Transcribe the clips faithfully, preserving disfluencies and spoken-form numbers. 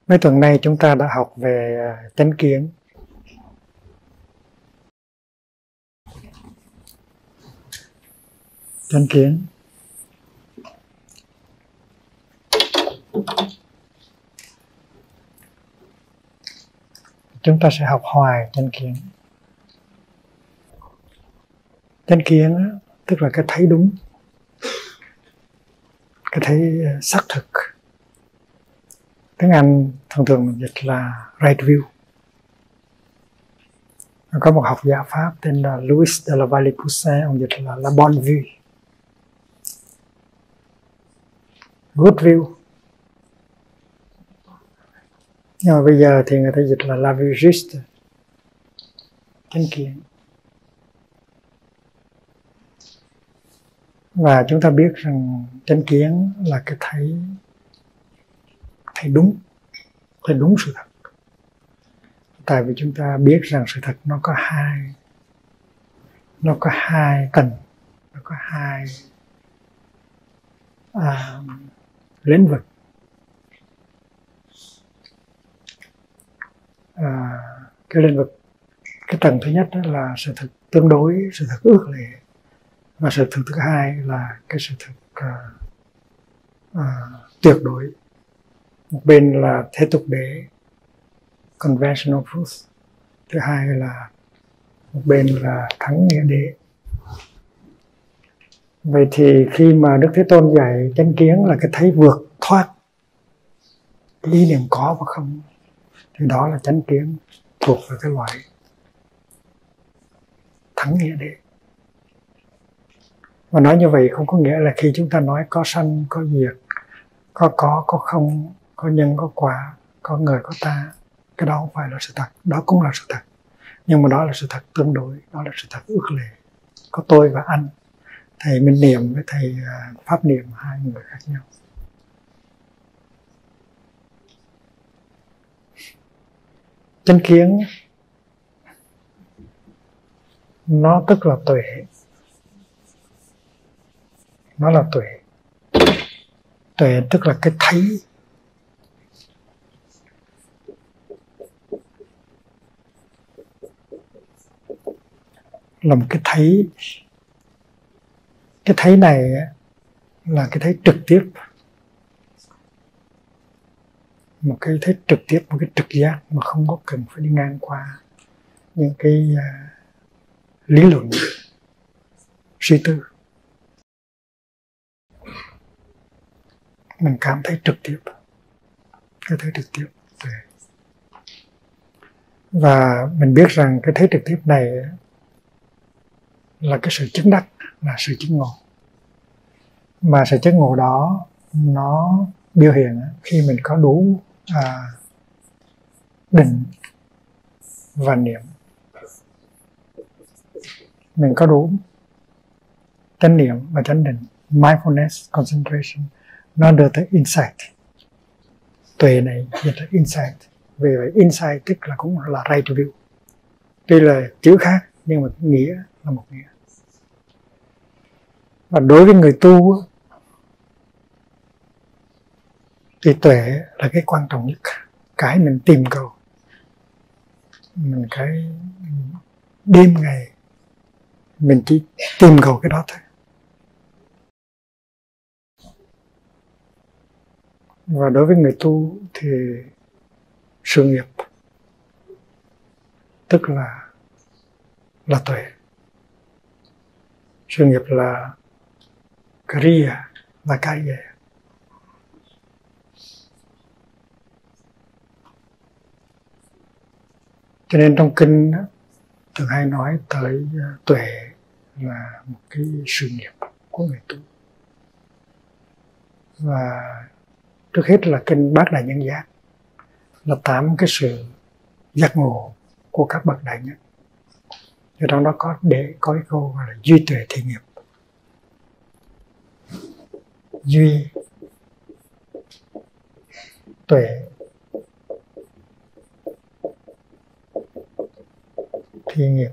Mấy tuần nay chúng ta đã học về chánh kiến. Chánh kiến. Chúng ta sẽ học hoài chánh kiến. Chánh kiến tức là cái thấy đúng, cái thấy xác thực. Tiếng Anh thường thường mình dịch là right view. Có một học giả Pháp tên là Louis de la Vallée-Poussin, ông dịch là la bonne vue, good view. Nhưng mà bây giờ thì người ta dịch là la vue juste, chánh kiến. Và chúng ta biết rằng chánh kiến là cái thấy thấy đúng, thấy đúng sự thật. Tại vì chúng ta biết rằng sự thật nó có hai nó có hai tầng, nó có hai à, lĩnh vực. À, cái lĩnh vực, cái tầng thứ nhất là sự thật tương đối, sự thật ước lệ, và sự thật thứ hai là cái sự thật à, à, tuyệt đối. Một bên là thế tục đế, conventional truth, thứ hai là một bên là thắng nghĩa đế. Vậy thì khi mà Đức Thế Tôn dạy chánh kiến là cái thấy vượt thoát cái ý niệm có và không, thì đó là chánh kiến thuộc về cái loại thắng nghĩa đế. Và nói như vậy không có nghĩa là khi chúng ta nói có sanh, có diệt, có có, có không, có nhân, có quả, có người, có ta, cái đó không phải là sự thật. Đó cũng là sự thật, nhưng mà đó là sự thật tương đối, đó là sự thật ước lệ. Có tôi và anh, thầy Minh Niệm với thầy Pháp Niệm, hai người khác nhau. Chánh kiến nó tức là tuệ, nó là tuệ. Tuệ tức là cái thấy. Là một cái thấy. Cái thấy này là cái thấy trực tiếp. Một cái thấy trực tiếp, một cái trực giác mà không có cần phải đi ngang qua những cái uh, lý luận, suy tư. Mình cảm thấy trực tiếp, cái thấy trực tiếp. Và mình biết rằng cái thấy trực tiếp này là cái sự chứng đắc, là sự chứng ngộ. Mà sự chứng ngộ đó nó biểu hiện khi mình có đủ à, định và niệm. Mình có đủ chánh niệm và chánh định, mindfulness, concentration, nó đưa tới insight. Tuệ này dịch là insight. Vì vậy insight tức là cũng là right view. Tuy là chữ khác nhưng mà nghĩa là một nghĩa. Và đối với người tu thì tuệ là cái quan trọng nhất, cái mình tìm cầu, mình cái đêm ngày mình chỉ tìm cầu cái đó thôi. Và đối với người tu thì sự nghiệp tức là là tuệ. Sự nghiệp là Kriya và Kaya. Cho nên trong kinh thường hay nói tới tuệ là một cái sự nghiệp của người tu. Và trước hết là kinh Bát Đại Nhân Giác, là tám cái sự giác ngộ của các bậc đại nhân. Ở trong đó có để có cái câu gọi là duy tuệ thị nghiệp. Duy tuệ thị nghiệp.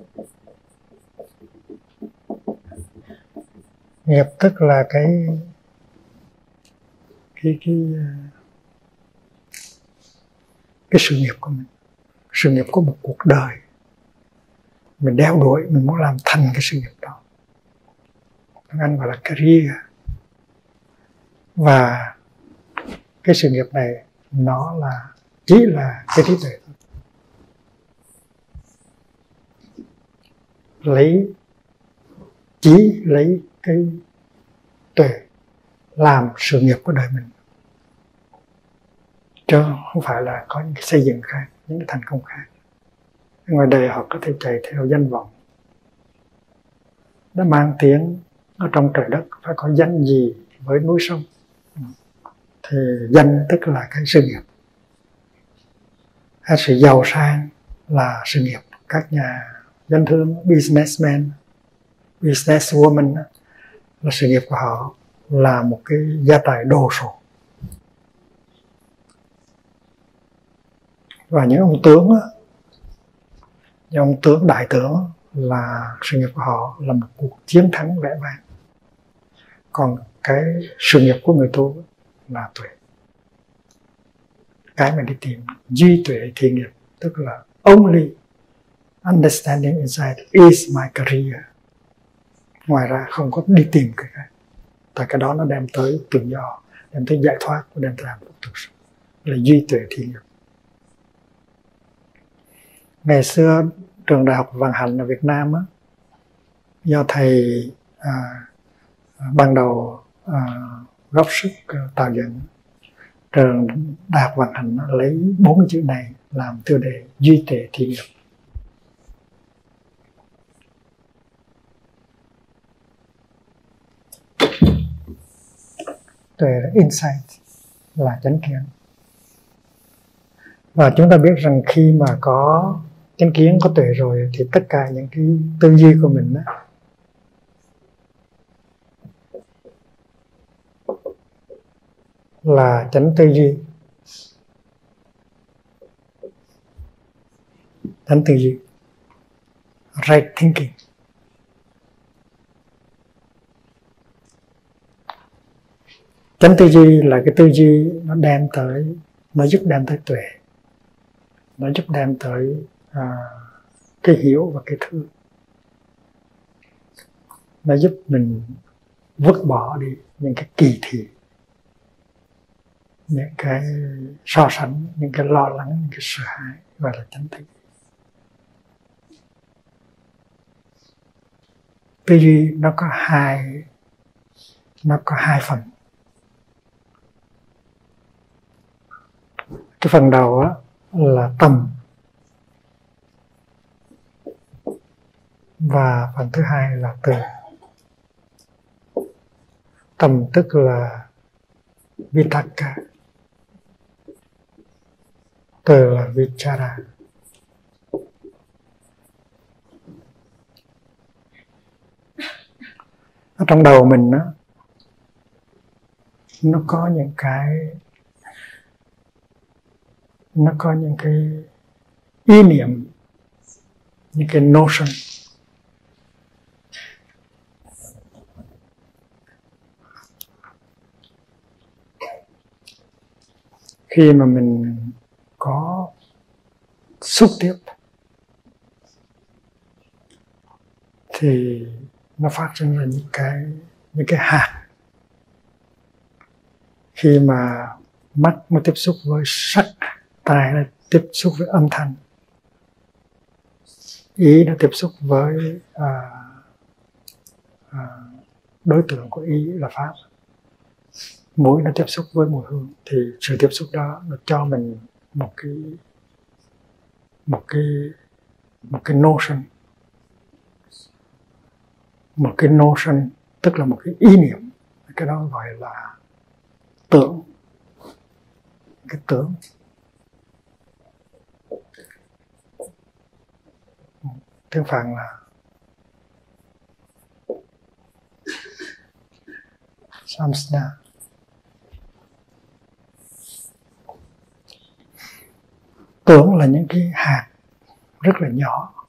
Nghiệp tức là cái cái cái cái sự nghiệp của mình, sự nghiệp của một cuộc đời. Mình đeo đuổi, mình muốn làm thành cái sự nghiệp đó. Tiếng Anh gọi là career. Và cái sự nghiệp này nó là chỉ là cái trí tuệ thôi. Lấy chỉ lấy cái tuệ làm sự nghiệp của đời mình, chứ không phải là có những cái xây dựng khác, những cái thành công khác. Ngoài đời họ có thể chạy theo danh vọng, nó mang tiếng ở trong trời đất phải có danh gì với núi sông, thì danh tức là cái sự nghiệp. Hay sự giàu sang là sự nghiệp. Các nhà doanh thương, businessman, businesswoman là sự nghiệp của họ là một cái gia tài đồ sộ. Và những ông tướng, những ông tướng đại tướng là sự nghiệp của họ là một cuộc chiến thắng vẻ vang. Còn cái sự nghiệp của người tu là tuệ. Cái mình đi tìm duy tuệ thiện nghiệp, tức là only understanding insight is my career. Ngoài ra không có đi tìm cái khác. Tại cái đó nó đem tới tự do, đem tới giải thoát, đem tới hạnh phúc thực sự. Là duy tuệ thiện nghiệp. Ngày xưa trường đại học Vạn Hạnh ở Việt Nam á, do thầy à, ban đầu à, góp sức à, tạo dựng, trường đại học Vạn Hạnh lấy bốn cái chữ này làm tiêu đề duy tuệ thiện nghiệp. Tuệ là insight, là chánh kiến. Và chúng ta biết rằng khi mà có chánh kiến, có tuệ rồi thì tất cả những cái tư duy của mình đó, là chánh tư duy. Chánh tư duy, right thinking. Chánh tư duy là cái tư duy nó đem tới, nó giúp đem tới tuệ, nó giúp đem tới à, cái hiểu và cái thương. Nó giúp mình vứt bỏ đi những cái kỳ thị, những cái so sánh, những cái lo lắng, những cái sợ hãi, gọi là chánh tư duy. Tư duy nó có hai, nó có hai phần. Cái phần đầu á là tâm, và phần thứ hai là từ. Tâm tức là vitaka, từ là vichara. Ở trong đầu mình á, nó có những cái nó có những cái ý niệm, những cái notion. Khi mà mình có xúc tiếp thì nó phát sinh ra những cái những cái hạt. Khi mà mắt nó tiếp xúc với sắc, tai nó tiếp xúc với âm thanh, ý nó tiếp xúc với à, à, đối tượng của ý là pháp, mũi nó tiếp xúc với mùi hương, thì sự tiếp xúc đó nó cho mình một cái một cái một cái notion, một cái notion tức là một cái ý niệm. Cái đó gọi là tưởng, cái tưởng. Tiếng Phạn là samsna. Tưởng là những cái hạt rất là nhỏ,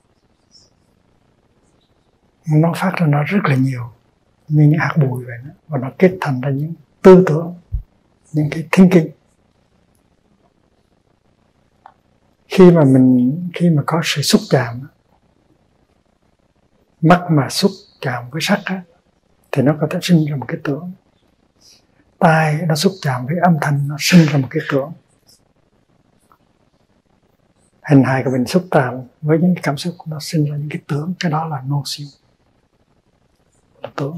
nó phát ra nó rất là nhiều, như những hạt bụi vậy đó, và nó kết thành ra những tư tưởng, những cái thinking. khi mà mình khi mà có sự xúc chạm, mắt mà xúc chạm với sắc á, thì nó có thể sinh ra một cái tưởng. Tai nó xúc chạm với âm thanh, nó sinh ra một cái tưởng. Hình hài của mình xúc chạm với những cảm xúc, nó sinh ra những cái tưởng. Cái đó là notion, là tưởng.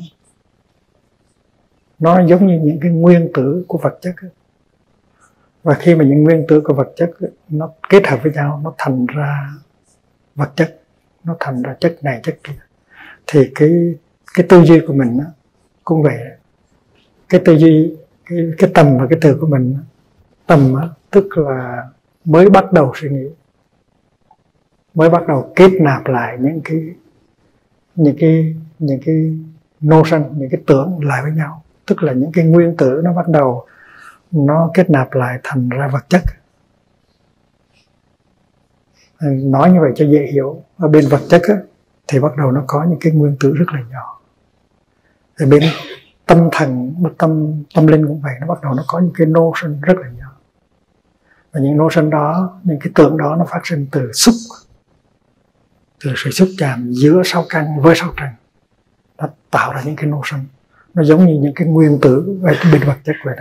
Nó giống như những cái nguyên tử của vật chất ấy. Và khi mà những nguyên tử của vật chất ấy, nó kết hợp với nhau, nó thành ra vật chất, nó thành ra chất này chất kia, thì cái cái tư duy của mình ấy, cũng vậy. Cái tư duy, cái, cái tầm và cái từ của mình, tầm ấy, tức là mới bắt đầu suy nghĩ, mới bắt đầu kết nạp lại những cái những cái những cái notion, những cái tưởng lại với nhau, tức là những cái nguyên tử nó bắt đầu nó kết nạp lại thành ra vật chất. Nói như vậy cho dễ hiểu. Ở bên vật chất á, thì bắt đầu nó có những cái nguyên tử rất là nhỏ. Ở bên tâm thần, tâm tâm linh cũng vậy, nó bắt đầu nó có những cái notion rất là nhỏ. Và những notion đó, những cái tưởng đó nó phát sinh từ xúc, từ sự xúc chạm giữa sáu căn với sáu trần, nó tạo ra những cái notion. Nó giống như những cái nguyên tử ở bên vật chất vậy đó.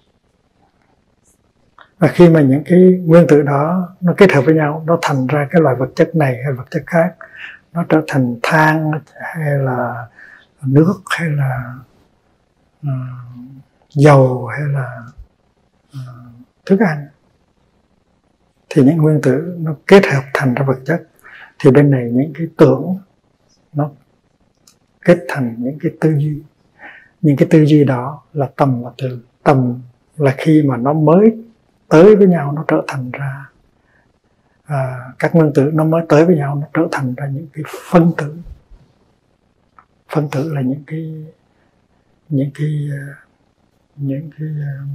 Và khi mà những cái nguyên tử đó nó kết hợp với nhau, nó thành ra cái loại vật chất này hay vật chất khác, nó trở thành than hay là nước hay là uh, dầu hay là uh, thức ăn, thì những nguyên tử nó kết hợp thành ra vật chất. Thì bên này những cái tưởng nó kết thành những cái tư duy. Những cái tư duy đó là tầm và từ. Tầm là khi mà nó mới tới với nhau, nó trở thành ra à, các nguyên tử nó mới tới với nhau, nó trở thành ra những cái phân tử. Phân tử là những cái những cái những cái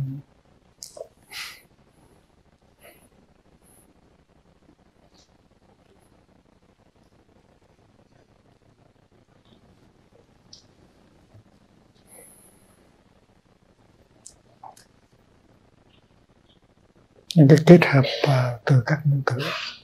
những cái kết hợp uh, từ các nguyên tử.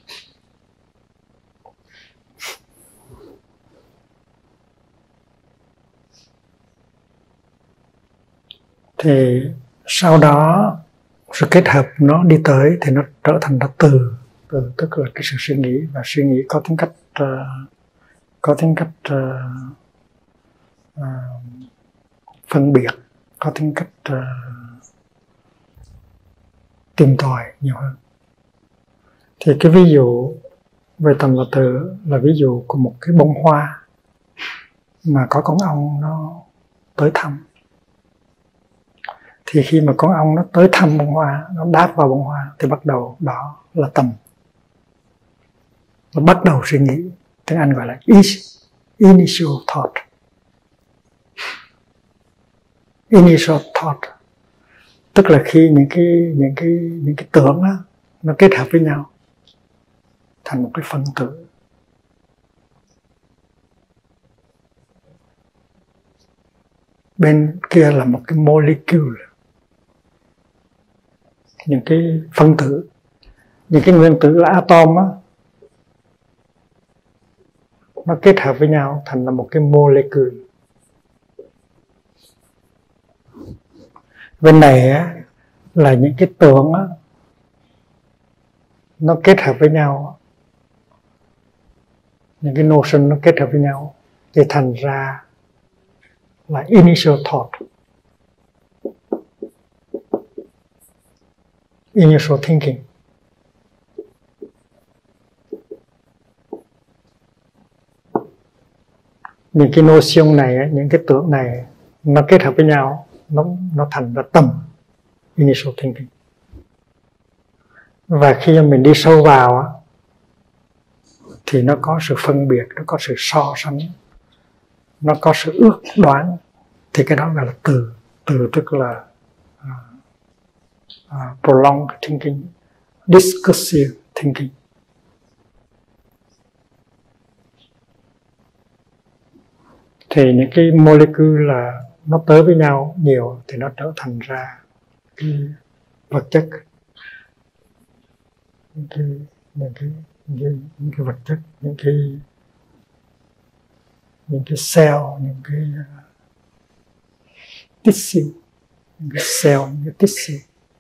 Thì sau đó sự kết hợp nó đi tới thì nó trở thành ra từ, từ tức là cái sự suy nghĩ, và suy nghĩ có tính cách uh, có tính cách uh, uh, phân biệt, có tính cách uh, tìm tòi nhiều hơn. Thì cái ví dụ về tầm và từ là ví dụ của một cái bông hoa mà có con ong nó tới thăm. Thì khi mà con ong nó tới thăm bông hoa, nó đáp vào bông hoa, thì bắt đầu đó là tầm. Nó bắt đầu suy nghĩ, tiếng Anh gọi là initial thought. Initial thought tức là khi những cái những cái những cái tưởng đó, nó kết hợp với nhau thành một cái phân tử. Bên kia là một cái molecule, những cái phân tử, những cái nguyên tử là atom á, nó kết hợp với nhau thành là một cái molecule. Bên này á, là những cái tưởng á, nó kết hợp với nhau, những cái notion nó kết hợp với nhau thì thành ra là initial thought, initial thinking. Những cái notion này, những cái tưởng này nó kết hợp với nhau, nó, nó thành ra tầm, initial thinking. Và khi mình đi sâu vào thì nó có sự phân biệt, nó có sự so sánh, nó có sự ước đoán, thì cái đó gọi là từ. Từ tức là uh, uh, prolonged thinking, discursive thinking. Thì những cái molecule là nó tới với nhau nhiều thì nó trở thành ra cái vật chất, cái, những cái những cái, những cái vật chất, những cái những cái cell, những cái uh, tissue, những cái cell, những cái tissue.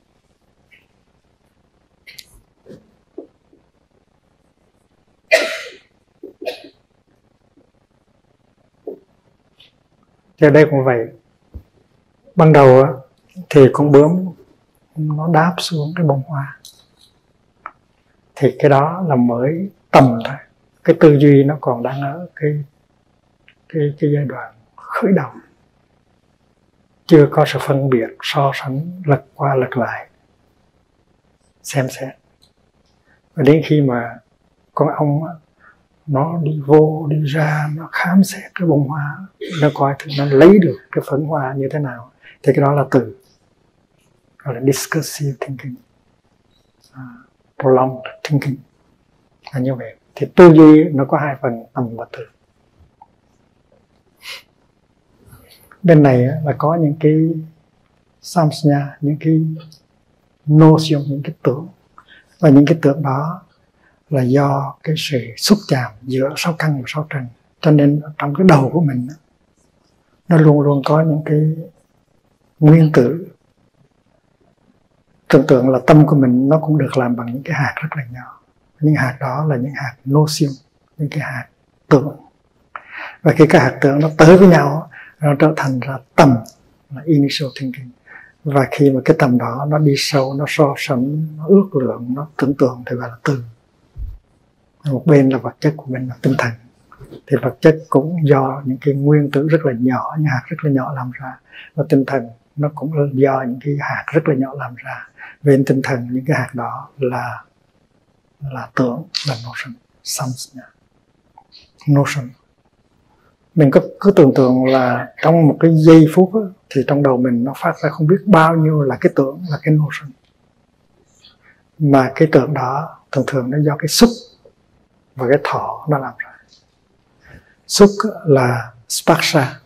Thì ở đây cũng vậy. Ban đầu thì con bướm nó đáp xuống cái bông hoa, thì cái đó là mới tầm thôi. Cái tư duy nó còn đang ở cái cái cái giai đoạn khởi đầu, chưa có sự phân biệt, so sánh, lật qua lật lại, xem xét. Và đến khi mà con ong nó đi vô đi ra, nó khám xét cái bông hoa, nó coi thử nó lấy được cái phấn hoa như thế nào, thì cái đó là từ, gọi là discursive thinking, uh, prolonged thinking, là như vậy. Thì tư duy nó có hai phần, tầm và từ. Bên này là có những cái samsnya, những cái notion, những cái tưởng, và những cái tưởng đó là do cái sự xúc chạm giữa sáu căn và sáu trần. Cho nên trong cái đầu của mình nó luôn luôn có những cái nguyên tử. Tưởng tượng là tâm của mình nó cũng được làm bằng những cái hạt rất là nhỏ. Những hạt đó là những hạt notion, những cái hạt tưởng. Và khi cái hạt tưởng nó tới với nhau, nó trở thành ra tầm, là initial thinking. Và khi mà cái tầm đó nó đi sâu, nó so sánh, nó ước lượng, nó tưởng tượng thì gọi là từ. Một bên là vật chất, của mình là tinh thần. Thì vật chất cũng do những cái nguyên tử rất là nhỏ, những hạt rất là nhỏ làm ra. Và tinh thần nó cũng do những cái hạt rất là nhỏ làm ra. Bên tinh thần những cái hạt đó là là tưởng, là notion, samsnya, notion. Mình có cứ tưởng tượng là trong một cái giây phút đó, thì trong đầu mình nó phát ra không biết bao nhiêu là cái tưởng, là cái notion. Mà cái tưởng đó thường thường nó do cái xúc và cái thọ nó làm ra. Xúc là sparsha,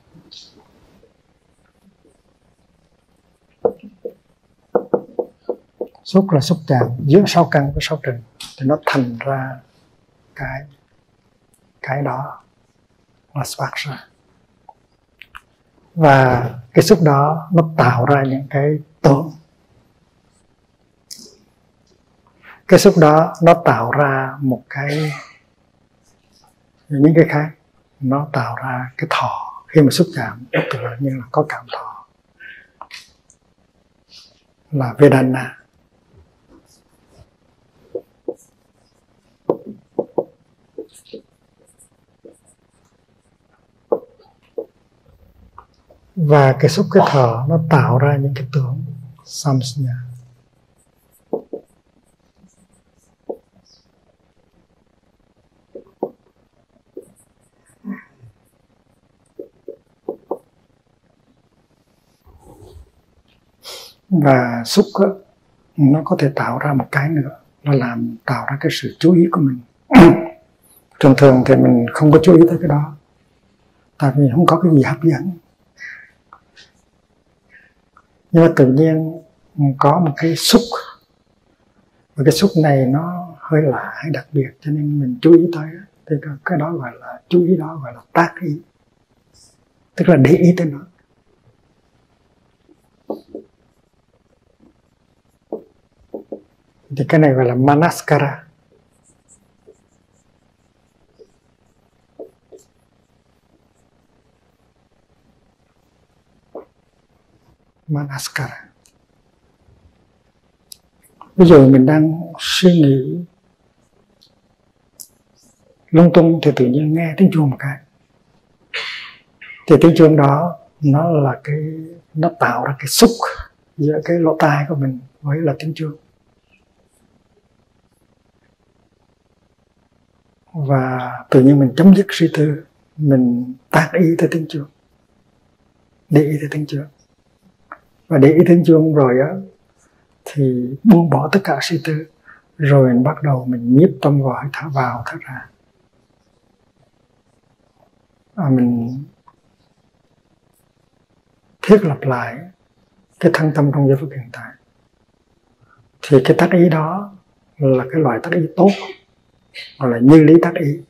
xúc là xúc chạm giữa sáu căn với sáu trần, thì nó thành ra cái cái đó là sparsha. Và cái xúc đó nó tạo ra những cái tưởng. Cái xúc đó nó tạo ra một cái, những cái khác, nó tạo ra cái thọ. Khi mà xúc chạm nó tự nhiên là có cảm thọ, là Vedana. Và cái xúc, cái thọ nó tạo ra những cái tưởng, samsnya. Và xúc đó, nó có thể tạo ra một cái nữa, nó làm tạo ra cái sự chú ý của mình. Thường thường thì mình không có chú ý tới cái đó, tại vì không có cái gì hấp dẫn. Nhưng mà tự nhiên có một cái xúc, và cái xúc này nó hơi lạ hay đặc biệt, cho nên mình chú ý tới. Thì cái đó gọi là chú ý, đó gọi là tác ý, tức là để ý tới nó. Thì cái này gọi là manaskara. Manaskara. Ví dụ mình đang suy nghĩ lung tung thì tự nhiên nghe tiếng chuông một cái, thì tiếng chuông đó nó là cái, nó tạo ra cái xúc giữa cái lỗ tai của mình với là tiếng chuông. Và tự nhiên mình chấm dứt suy tư, mình tác ý tới tiếng chuông, để ý tới tiếng chuông. Và để ý tiếng chuông rồi á, thì buông bỏ tất cả suy tư, rồi mình bắt đầu mình nhiếp tâm vào, thở vào thở ra. À, mình thiết lập lại cái thân tâm trong giây phút hiện tại. Thì cái tác ý đó là cái loại tác ý tốt, gọi là như lý tác ý.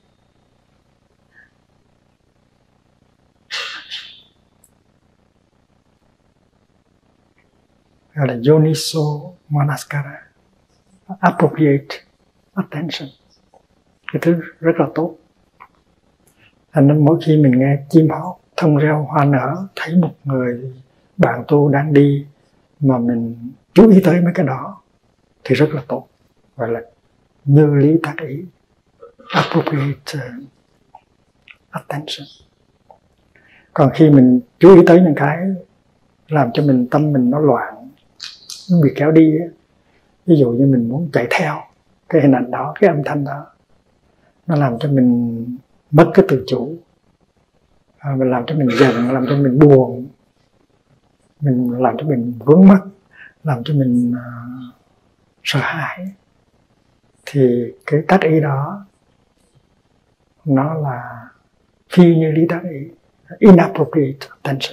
Gọi là Yoniso Manaskara, appropriate attention, cái thứ rất là tốt. Thành nên mỗi khi mình nghe chim hót, thông reo, hoa nở, thấy một người bạn tu đang đi mà mình chú ý tới mấy cái đó thì rất là tốt, gọi là như lý tác ý, appropriate attention. Còn khi mình chú ý tới những cái làm cho mình tâm mình nó loạn, nó bị kéo đi, ví dụ như mình muốn chạy theo cái hình ảnh đó, cái âm thanh đó, nó làm cho mình mất cái tự chủ, à, mình làm cho mình giận, làm cho mình buồn, mình làm cho mình vướng mắc, làm cho mình uh, sợ hãi, thì cái tác ý đó nó là phi như lý tác ý, inappropriate attention.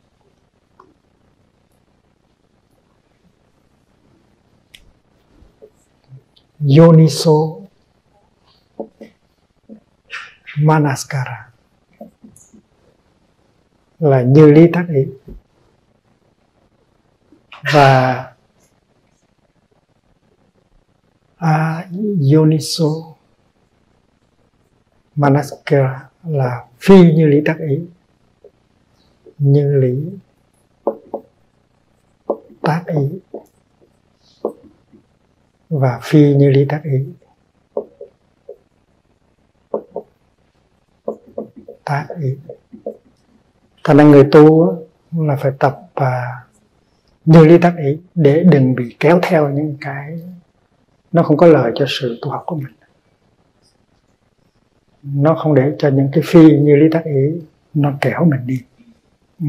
Yoniso Manaskara là như lý tác ý, và a Yoniso Manaskara là phi như lý tác ý, như lý tác ý và phi như lý tác ý. Tác ý. Thành ra người tu là phải tập và như lý tác ý để đừng bị kéo theo những cái nó không có lợi cho sự tu học của mình. Nó không để cho những cái phi như lý tác ý nó kéo mình đi. Ừ.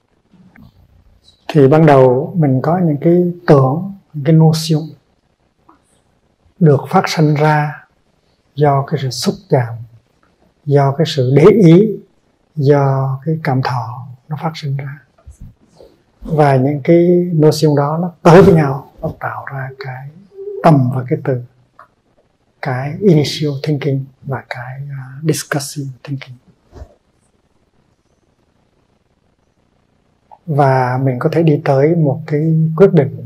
Thì ban đầu mình có những cái tưởng, những cái notion được phát sinh ra do cái sự xúc chạm, do cái sự để ý, do cái cảm thọ nó phát sinh ra. Và những cái notion đó nó tới với nhau, nó tạo ra cái tâm và cái từ, cái initial thinking và cái uh, discussive thinking. Và mình có thể đi tới một cái quyết định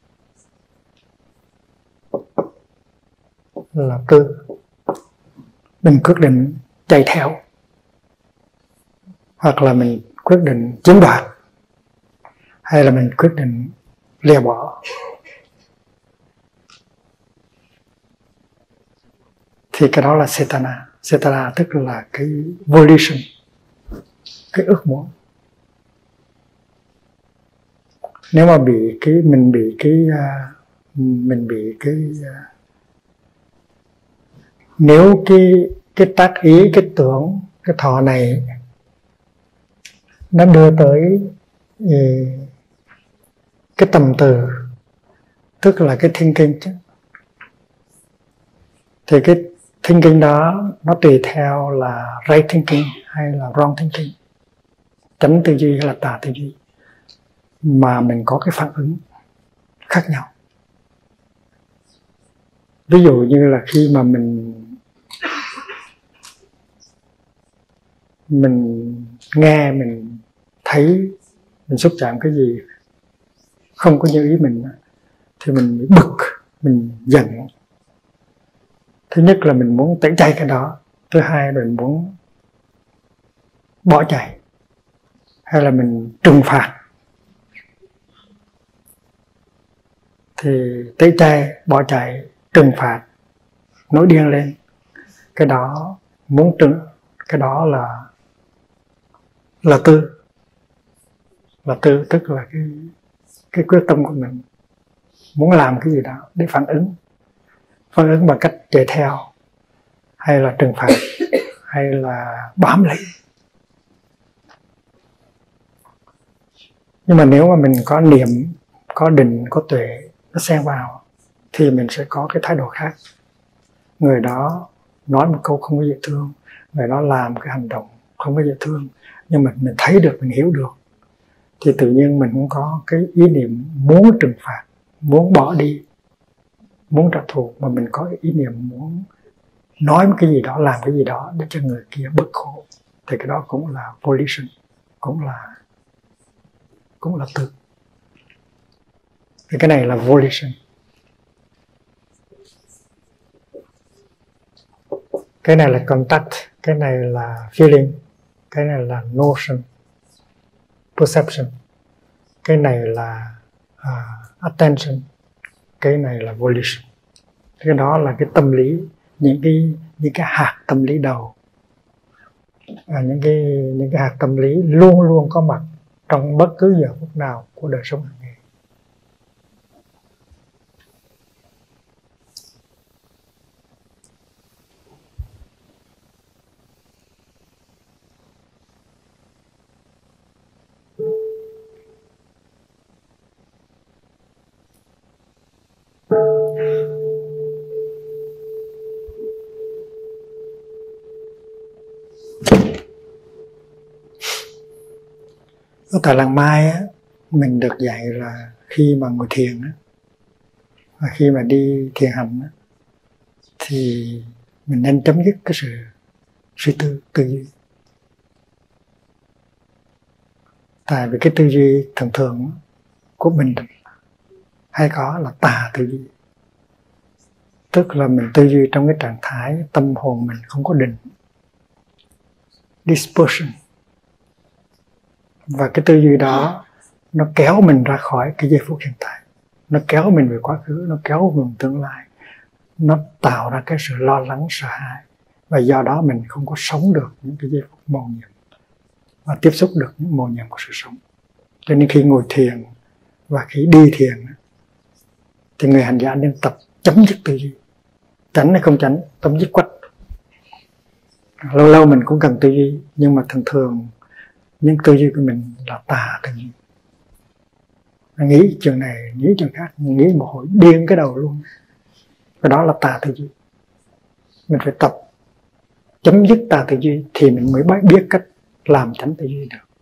là tư. Mình quyết định chạy theo, hoặc là mình quyết định chiếm đoạt, hay là mình quyết định lìa bỏ. Thì cái đó là Cetana. Cetana tức là cái volition, cái ước muốn. Nếu mà bị cái mình bị cái uh, mình bị cái uh, nếu cái cái tác ý, cái tưởng, cái thọ này nó đưa tới uh, cái tầm từ, tức là cái thinking, thì cái thinking đó nó tùy theo là right thinking hay là wrong thinking, chánh tư duy hay là tà tư duy, mà mình có cái phản ứng khác nhau. Ví dụ như là khi mà mình mình nghe, mình thấy, mình xúc chạm cái gì không có như ý mình, thì mình bị bực, mình giận. Thứ nhất là mình muốn tẩy chay cái đó, thứ hai là mình muốn bỏ chạy, hay là mình trừng phạt. Thì tẩy chay, bỏ chạy, trừng phạt, nổi điên lên, cái đó muốn trừng, cái đó là là tư, là tư tức là cái cái quyết tâm của mình muốn làm cái gì đó để phản ứng, phản ứng bằng cách chạy theo, hay là trừng phạt, hay là bám lấy. Nhưng mà nếu mà mình có niệm, có định, có tuệ nó xen vào, thì mình sẽ có cái thái độ khác. Người đó nói một câu không có dễ thương, người đó làm cái hành động không có dễ thương, nhưng mà mình thấy được, mình hiểu được, thì tự nhiên mình cũng có cái ý niệm muốn trừng phạt, muốn bỏ đi, muốn trả thù, mà mình có ý niệm muốn nói một cái gì đó, làm cái gì đó để cho người kia bớt khổ, thì cái đó cũng là volition, cũng là cũng là từ. Thì cái này là volition. Cái này là contact, cái này là feeling, cái này là notion, perception, cái này là uh, attention, cái này là volition. Cái đó là cái tâm lý, những cái những cái hạt tâm lý đầu, à, những cái những cái hạt tâm lý luôn luôn có mặt trong bất cứ giờ phút nào của đời sống hàng ngày. Ở tại làng Mai á, mình được dạy là khi mà ngồi thiền á, và khi mà đi thiền hành á, thì mình nên chấm dứt cái sự suy tư, tư duy. Tại vì cái tư duy thường thường của mình hay có là tà tư duy. Tức là mình tư duy trong cái trạng thái tâm hồn mình không có định, dispersion. Và cái tư duy đó nó kéo mình ra khỏi cái giây phút hiện tại, nó kéo mình về quá khứ, nó kéo mình tương lai, nó tạo ra cái sự lo lắng, sợ hãi, và do đó mình không có sống được những cái giây phút mầu nhiệm và tiếp xúc được những mầu nhiệm của sự sống. Cho nên khi ngồi thiền và khi đi thiền thì người hành giả nên tập chấm dứt tư duy, tránh hay không tránh, tâm dứt quách. Lâu lâu mình cũng cần tư duy, nhưng mà thường thường những tư duy của mình là tà tư duy. Nghĩ chuyện này, nghĩ chuyện khác, nghĩ một hồi điên cái đầu luôn. Và đó là tà tư duy. Mình phải tập chấm dứt tà tư duy thì mình mới biết cách làm tránh tư duy được.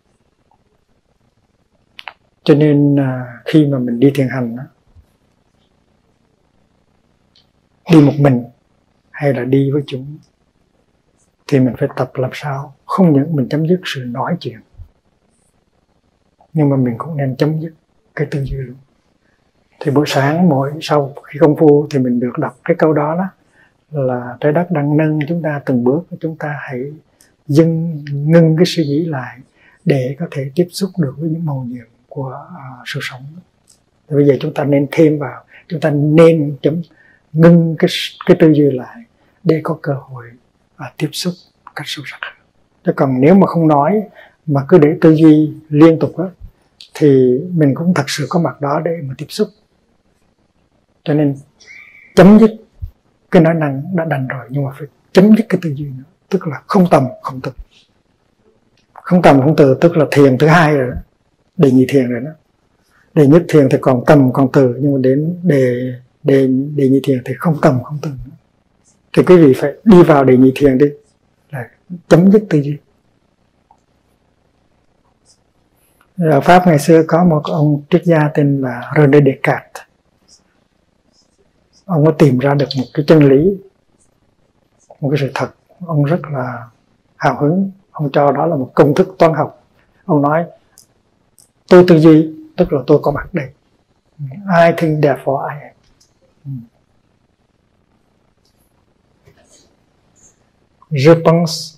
Cho nên khi mà mình đi thiền hành, đi một mình hay là đi với chúng, thì mình phải tập làm sao không những mình chấm dứt sự nói chuyện, nhưng mà mình cũng nên chấm dứt cái tư duy luôn. Thì buổi sáng mỗi sau khi công phu thì mình được đọc cái câu đó, đó là trái đất đang nâng chúng ta từng bước, chúng ta hãy dừng ngưng cái suy nghĩ lại để có thể tiếp xúc được với những mầu nhiệm của uh, sự sống. Thì bây giờ chúng ta nên thêm vào, chúng ta nên chấm ngưng cái cái tư duy lại để có cơ hội uh, tiếp xúc cách sâu sắc. Chứ còn nếu mà không nói mà cứ để tư duy liên tục đó, thì mình cũng thật sự có mặt đó để mà tiếp xúc. Cho nên chấm dứt cái nói năng đã đành rồi, nhưng mà phải chấm dứt cái tư duy nữa, tức là không tầm không từ. Không tầm không từ tức là thiền thứ hai rồi đó, đề nhị thiền rồi đó. Đề nhất thiền thì còn tầm còn từ, nhưng mà đến đề đề đề nhị thiền thì không tầm không từ nữa. Thì quý vị phải đi vào đề nhị thiền đi, là chấm dứt tư duy. Ở Pháp ngày xưa có một ông triết gia tên là René Descartes. Ông có tìm ra được một cái chân lý, một cái sự thật. Ông rất là hào hứng, ông cho đó là một công thức toán học. Ông nói tôi tư duy tức là tôi có mặt đây. I think therefore I am. Je pense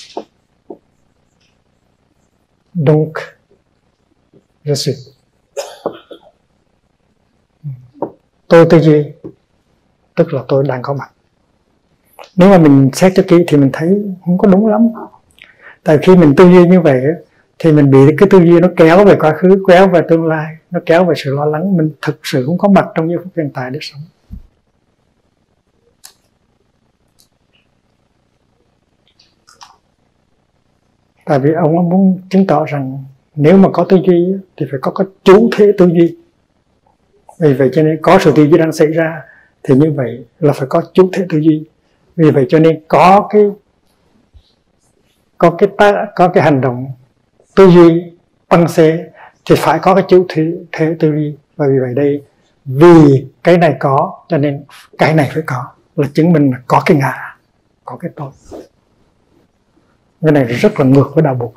donc je suis. Tôi tư duy tức là tôi đang có mặt. Nếu mà mình xét cho kỹ thì mình thấy không có đúng lắm. Tại khi mình tư duy như vậy thì mình bị cái tư duy nó kéo về quá khứ, kéo về tương lai, nó kéo về sự lo lắng. Mình thực sự không có mặt trong giây phút hiện tại để sống. Tại vì ông muốn chứng tỏ rằng nếu mà có tư duy thì phải có cái chủ thể tư duy. Vì vậy cho nên có sự tư duy đang xảy ra thì như vậy là phải có chủ thể tư duy. Vì vậy cho nên có cái có cái có cái hành động tư duy tăng xê thì phải có cái chủ thể, thể tư duy. Và vì vậy đây, vì cái này có cho nên cái này phải có, là chứng minh là có cái ngã. có cái tôi. Cái này rất là ngược với đạo Bụt.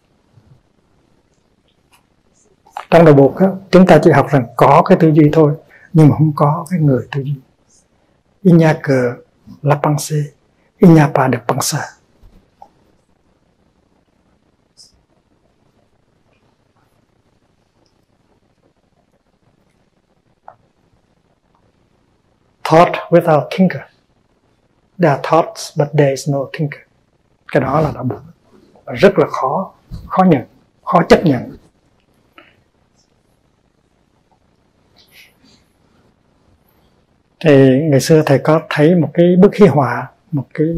Trong đạo Bụt á, chúng ta chỉ học rằng có cái tư duy thôi, nhưng mà không có cái người tư duy. Il n'y a que la pensée, il n'y a pas de penseur. Thought without thinker. There are thoughts but there is no thinker. Cái đó là đạo Bụt. Rất là khó, khó nhận, khó chấp nhận. Thì ngày xưa thầy có thấy một cái bức huy họa, một cái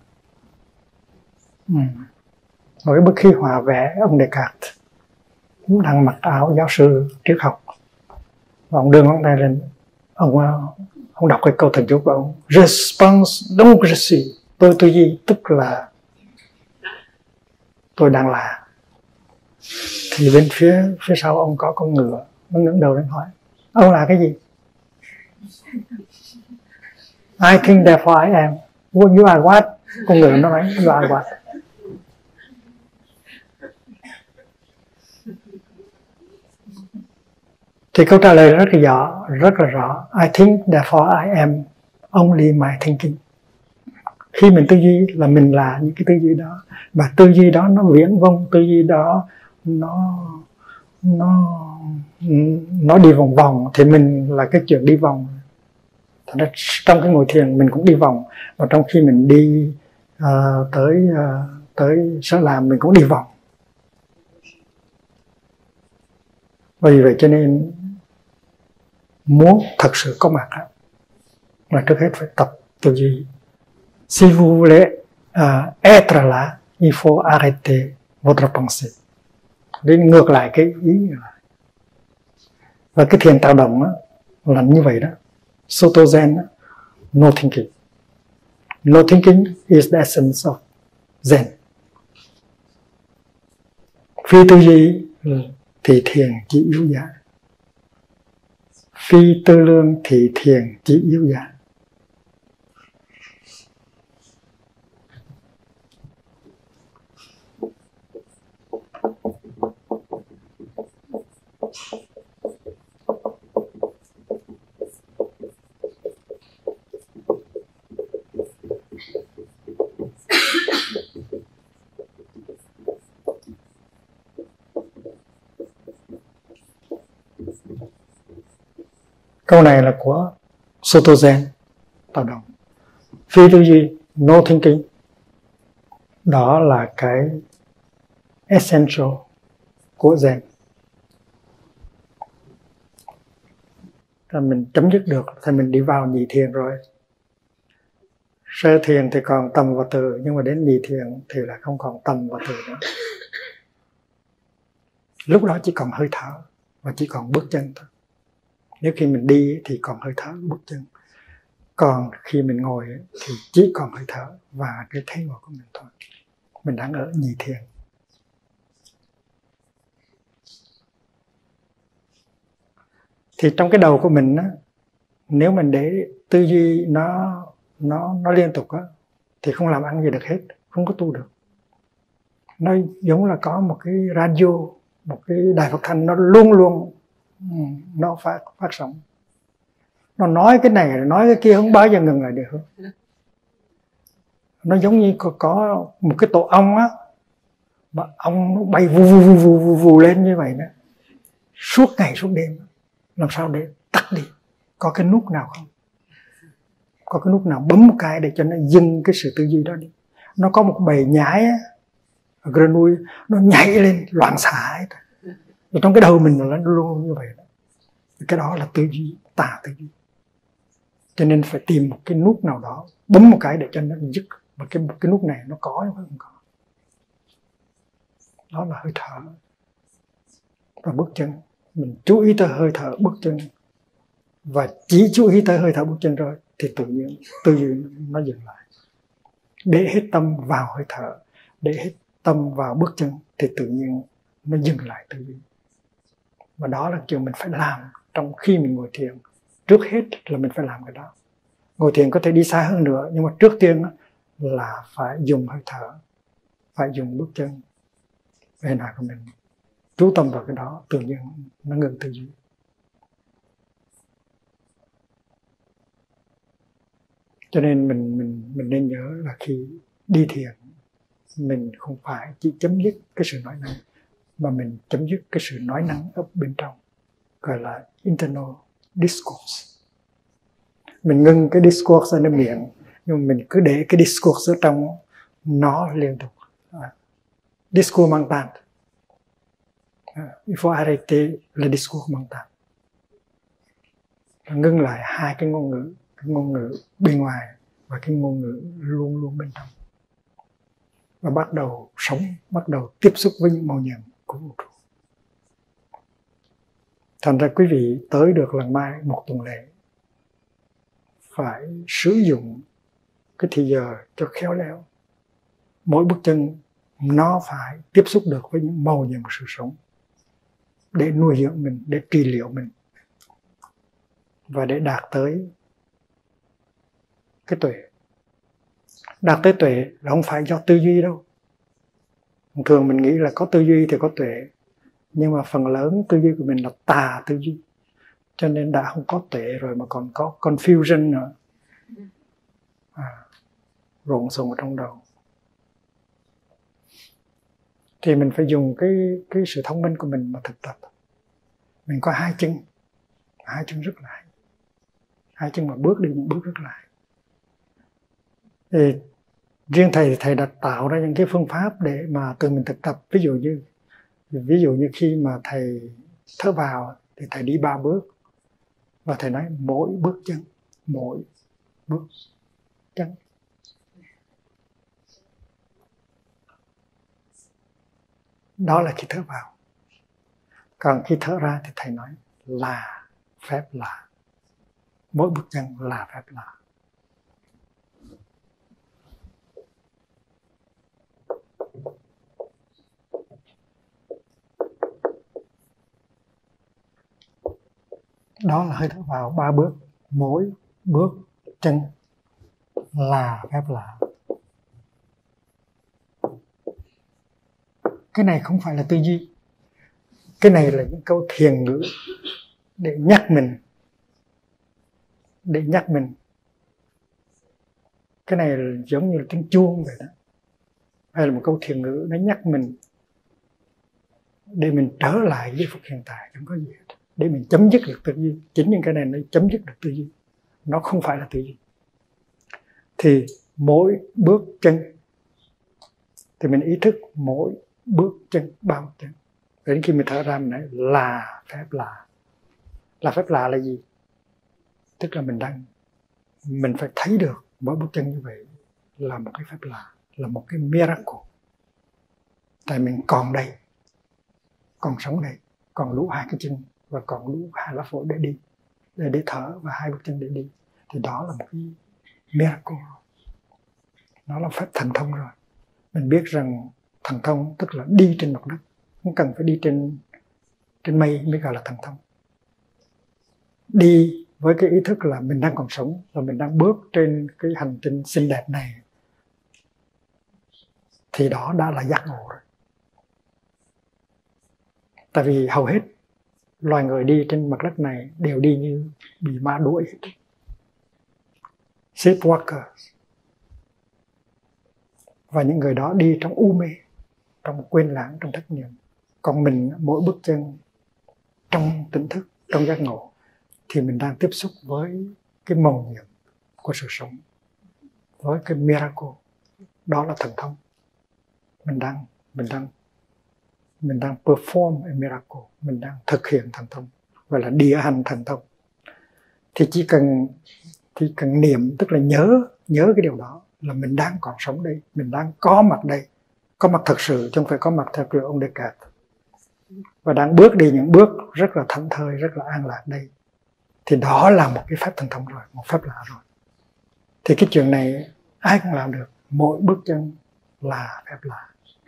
một cái bức huy họa vẽ ông Descartes đang mặc áo giáo sư triết học, và ông đưa ngón tay lên, ông ông đọc cái câu thần chú của ông: Je pense donc je suis. Tôi tư duy tức là tôi đang là. Thì bên phía phía sau ông có con ngựa, nó ngẩng đầu lên hỏi: ông là cái gì? I think therefore I am. What you are what? Con ngựa nó nói you are what? Thì câu trả lời rất là rõ, rất là rõ. I think therefore I am only my thinking. Khi mình tư duy là mình là những cái tư duy đó, và tư duy đó nó viễn vông, tư duy đó nó nó nó đi vòng vòng, thì mình là cái chuyện đi vòng. Trong cái ngồi thiền mình cũng đi vòng, và trong khi mình đi uh, tới uh, tới sở làm mình cũng đi vòng. Vì vậy cho nên muốn thật sự có mặt là trước hết phải tập tư duy. Si vous voulez uh, être là, il faut arrêter votre pensée. Đến ngược lại cái ý này. Và cái thiền tạo động đó, là như vậy đó. Soto Zen, no thinking. No thinking is the essence of Zen. Phi tư duy thì thiền chỉ yếu dạ. Phi tư lương thì thiền chỉ yếu dạ. Câu này là của Soto Zen tạo động. Phi tư duy, no thinking, đó là cái essential của Zen. Thì mình chấm dứt được thì mình đi vào nhị thiền rồi. Sơ thiền thì còn tâm và từ, nhưng mà đến nhị thiền thì là không còn tâm và từ nữa. Lúc đó chỉ còn hơi thở và chỉ còn bước chân thôi. Nếu khi mình đi thì còn hơi thở, bước chân. Còn khi mình ngồi thì chỉ còn hơi thở và cái thấy ngồi của mình thôi. Mình đang ở nhị thiền. Thì trong cái đầu của mình á, nếu mình để tư duy nó nó nó liên tục á, thì không làm ăn gì được hết, không có tu được. Nó giống là có một cái radio, một cái đài phát thanh, nó luôn luôn nó phát phát sóng. Nó nói cái này, nói cái kia, không bao giờ ngừng lại được. Nó giống như có, có một cái tổ ong á, mà ong nó bay vù vù vù vù vù lên như vậy đó, suốt ngày suốt đêm. Làm sao để tắt đi? Có cái nút nào không? Có cái nút nào bấm một cái để cho nó dừng cái sự tư duy đó đi? Nó có một bầy nhái á, ở Grenouille, nó nhảy lên loạn xạ hết. Và trong cái đầu mình nó luôn như vậy đó. Cái đó là tư duy, tà tư duy. Cho nên phải tìm một cái nút nào đó, bấm một cái để cho nó dứt. Và cái, cái nút này nó có hay không có. Đó là hơi thở và bước chân. Mình chú ý tới hơi thở, bước chân, và chỉ chú ý tới hơi thở, bước chân rồi thì tự nhiên tư duy nó dừng lại. Để hết tâm vào hơi thở, để hết tâm vào bước chân thì tự nhiên nó dừng lại tư duy. Và đó là chuyện mình phải làm trong khi mình ngồi thiền. Trước hết là mình phải làm cái đó. Ngồi thiền có thể đi xa hơn nữa, nhưng mà trước tiên là phải dùng hơi thở, phải dùng bước chân về nào của mình, chú tâm vào cái đó, tự nhiên nó ngừng tư duy. Cho nên mình mình mình nên nhớ là khi đi thiền, mình không phải chỉ chấm dứt cái sự nói năng, mà mình chấm dứt cái sự nói năng ở bên trong, gọi là internal discourse. Mình ngưng cái discourse ở nơi miệng, nhưng mình cứ để cái discourse ở trong nó liên tục. À, discours mental. À, il faut arrêter le discours mental. Ngưng lại hai cái ngôn ngữ, cái ngôn ngữ bên ngoài và cái ngôn ngữ luôn luôn bên trong. Và bắt đầu sống, bắt đầu tiếp xúc với những màu nhiệm của vũ trụ. Thành ra quý vị tới được lần mai một tuần lễ, phải sử dụng cái thì giờ cho khéo léo. Mỗi bước chân nó phải tiếp xúc được với những màu nhiệm của sự sống, để nuôi dưỡng mình, để trị liệu mình, và để đạt tới cái tuệ. Đạt tới tuệ là không phải do tư duy đâu. Thường mình nghĩ là có tư duy thì có tuệ, nhưng mà phần lớn tư duy của mình là tà tư duy, cho nên đã không có tuệ rồi mà còn có confusion nữa, à, lộn xộn ở trong đầu. Thì mình phải dùng cái cái sự thông minh của mình mà thực tập. Mình có hai chân, hai chân rất là hay, hai chân mà bước đi những bước rất là hay. Thì riêng thầy thì thầy đã tạo ra những cái phương pháp để mà tự mình thực tập. Ví dụ như ví dụ như khi mà thầy thở vào thì thầy đi ba bước, và thầy nói mỗi bước chân, mỗi bước chân. Đó là khi thở vào. Còn khi thở ra thì thầy nói là phép lạ. Mỗi bước chân là phép lạ. Đó là hơi thở vào ba bước, mỗi bước chân là phép lạ. Cái này không phải là tư duy. Cái này là những câu thiền ngữ để nhắc mình, để nhắc mình. Cái này là giống như là tiếng chuông vậy đó. Hay là một câu thiền ngữ nó nhắc mình để mình trở lại với phút hiện tại, không có gì hết. Để mình chấm dứt được tư duy. Chính những cái này nó chấm dứt được tư duy. Nó không phải là tư duy. Thì mỗi bước chân thì mình ý thức mỗi bước chân, ba bước chân. Đến khi mình thở ra mình nói là phép lạ. Là phép lạ là gì? Tức là mình đang, mình phải thấy được mỗi bước chân như vậy là một cái phép lạ, là một cái miracle. Tại mình còn đây, còn sống đây, còn lũ hai cái chân và còn lũ hai lá phổi để đi, để, để thở và hai bước chân để đi. Thì đó là một cái miracle. Nó là phép thần thông rồi. Mình biết rằng thần thông tức là đi trên mặt đất, không cần phải đi trên trên mây mới gọi là thần thông. Đi với cái ý thức là mình đang còn sống và mình đang bước trên cái hành trình xinh đẹp này, thì đó đã là giác ngộ rồi. Tại vì hầu hết loài người đi trên mặt đất này đều đi như bị ma đuổi, sleepwalker. Và những người đó đi trong u mê, trong quên lãng, trong thất niệm. Còn mình mỗi bước chân trong tỉnh thức, trong giác ngộ, thì mình đang tiếp xúc với cái mầu nhiệm của sự sống, với cái miracle. Đó là thần thông. Mình đang, mình đang, mình đang perform a miracle, mình đang thực hiện thần thông, gọi là địa hành thần thông. Thì chỉ cần, chỉ cần niệm, tức là nhớ, nhớ cái điều đó, là mình đang còn sống đây, mình đang có mặt đây, có mặt thật sự, chứ không phải có mặt theo kiểu ông Descartes. Và đang bước đi những bước rất là thảnh thơi, rất là an lạc đây. Thì đó là một cái phép thần thông rồi, một phép lạ rồi. Thì cái chuyện này ai cũng làm được, mỗi bước chân là phép lạ.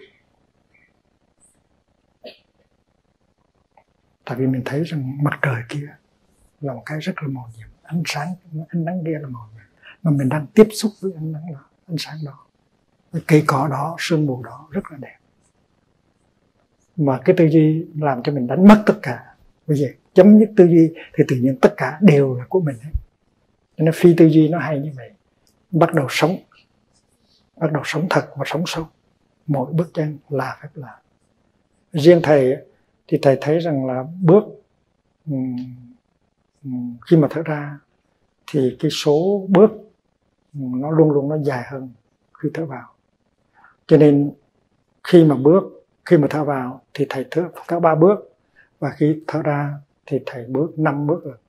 Tại vì mình thấy rằng mặt trời kia là một cái rất là màu nhiệm, ánh sáng, ánh nắng kia là màu nhiệm, mà mình đang tiếp xúc với ánh nắng đó. ánh sáng đó, cây cỏ đó, sương mù đó rất là đẹp. Mà cái tư duy làm cho mình đánh mất tất cả. Bây giờ chấm dứt tư duy thì tự nhiên tất cả đều là của mình hết. Cho nên phi tư duy nó hay như vậy. Bắt đầu sống, bắt đầu sống thật và sống sâu. Mỗi bước chân là phép lạ. Riêng thầy thì thầy thấy rằng là bước um, um, khi mà thở ra thì cái số bước um, nó luôn luôn nó dài hơn khi thở vào. Cho nên khi mà bước, khi mà thở vào thì thầy thở, thở ba bước, và khi thở ra thì thầy bước năm bước rồi.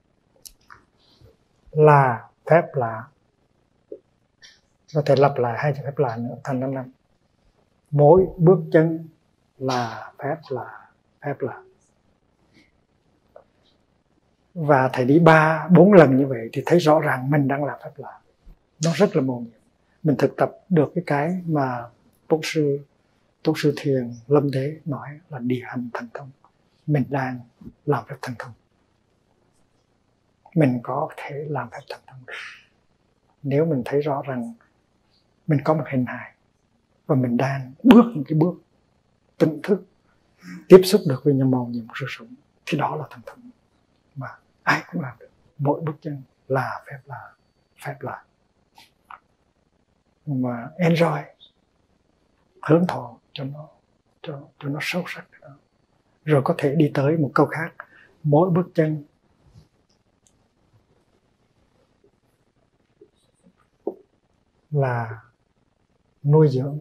Là phép lạ. Có thể lặp lại hai phép lạ nữa thành năm năm. Mỗi bước chân là phép lạ, phép lạ. Và thầy đi ba, bốn lần như vậy thì thấy rõ ràng mình đang làm phép lạ. Nó rất là mầu nhiệm. Mình thực tập được cái cái mà Tôn sư, Tôn sư Thiền Lâm Thế nói là địa hành thần thông. Mình đang làm phép thần thông. Mình có thể làm phép thần thông được. Nếu mình thấy rõ rằng mình có một hình hài và mình đang bước những cái bước tỉnh thức tiếp xúc được với những màu nhiệm của sự sống, thì đó là thần thông mà ai cũng làm được. Mỗi bước chân là phép lạ, phép lạ. Mà enjoy, hưởng thụ cho nó, cho, cho nó sâu sắc đó. Rồi có thể đi tới một câu khác. Mỗi bước chân là nuôi dưỡng.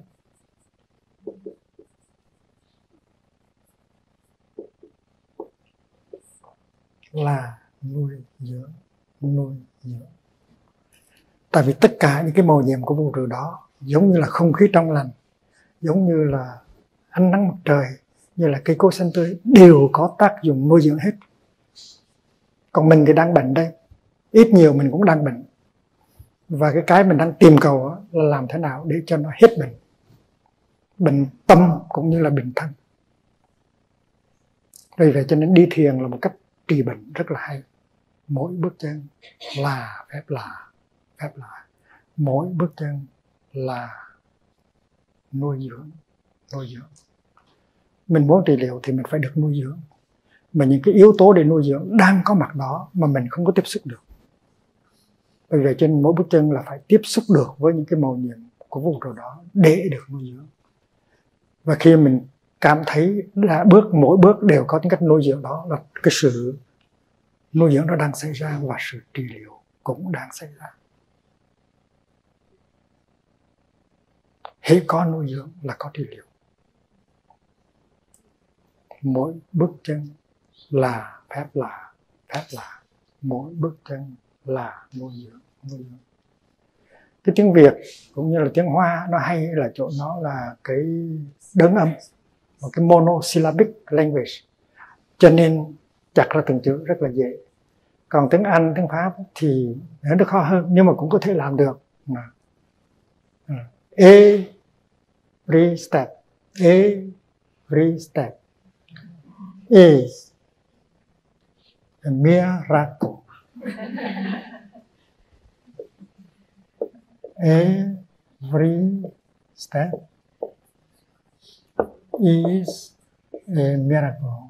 Là nuôi dưỡng, nuôi dưỡng. Tại vì tất cả những cái màu nhiệm của vũ trụ đó giống như là không khí trong lành, giống như là ánh nắng mặt trời, như là cây cối xanh tươi, đều có tác dụng nuôi dưỡng hết. Còn mình thì đang bệnh đây, ít nhiều mình cũng đang bệnh. Và cái cái mình đang tìm cầu là làm thế nào để cho nó hết bệnh. Bệnh tâm cũng như là bệnh thân. Vì vậy cho nên đi thiền là một cách trị bệnh rất là hay. Mỗi bước chân là phép lạ, phép lạ. Mỗi bước chân là nuôi dưỡng, nuôi dưỡng. Mình muốn trị liệu thì mình phải được nuôi dưỡng. Mà những cái yếu tố để nuôi dưỡng đang có mặt đó mà mình không có tiếp xúc được. Bởi vậy trên mỗi bước chân là phải tiếp xúc được với những cái màu nhiệm của vũ trụ đó để được nuôi dưỡng. Và khi mình cảm thấy là bước mỗi bước đều có những cách nuôi dưỡng đó, là cái sự nuôi dưỡng đó đang xảy ra và sự trị liệu cũng đang xảy ra. Hễ có nuôi dưỡng là có trị liệu. Mỗi bước chân là phép lạ, phép lạ. Mỗi bước chân là nuôi dưỡng, nuôi dưỡng. Cái tiếng Việt cũng như là tiếng Hoa nó hay là chỗ nó là cái đơn âm, một cái monosyllabic language, cho nên chặt ra từng chữ rất là dễ. Còn tiếng Anh, tiếng Pháp thì nó được khó hơn, nhưng mà cũng có thể làm được. Every step, every step is a miracle. Every step is a miracle.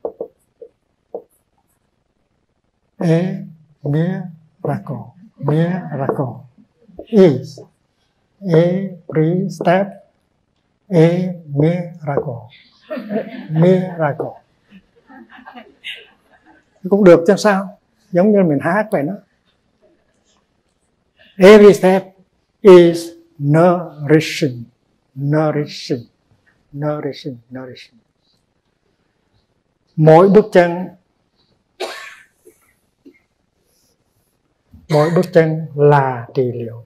A miracle. Miracle is every step a miracle. Miracle. Cũng được chứ sao? Giống như mình hát vậy đó. Every step is nourishing, nourishing, nourishing, nourishing. Mỗi bước chân, mỗi bước chân là trị liệu.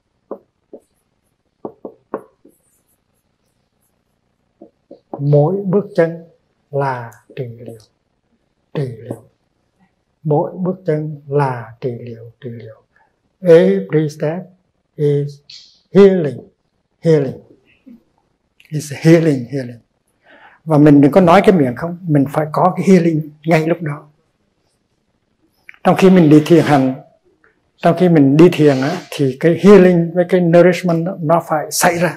Mỗi bước chân là trị liệu, trị liệu. Mỗi bước chân là trị liệu, trị liệu. Every step is healing, healing. It's healing, healing. Và mình đừng có nói cái miệng không, mình phải có cái healing ngay lúc đó. Trong khi mình đi thiền hành Trong khi mình đi thiền á, thì cái healing với cái nourishment đó, nó phải xảy ra.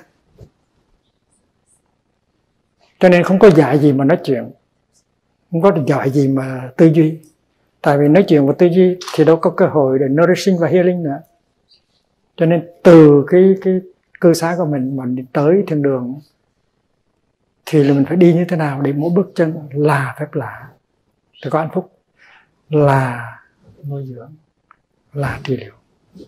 Cho nên không có dạy gì mà nói chuyện, không có dạy gì mà tư duy. Tại vì nói chuyện và tư duy thì đâu có cơ hội để nourishing và healing nữa. Cho nên từ cái cái cư xá của mình mà đi tới thiên đường thì là mình phải đi như thế nào để mỗi bước chân là phép lạ, để có hạnh phúc, là nuôi dưỡng, là trị liệu.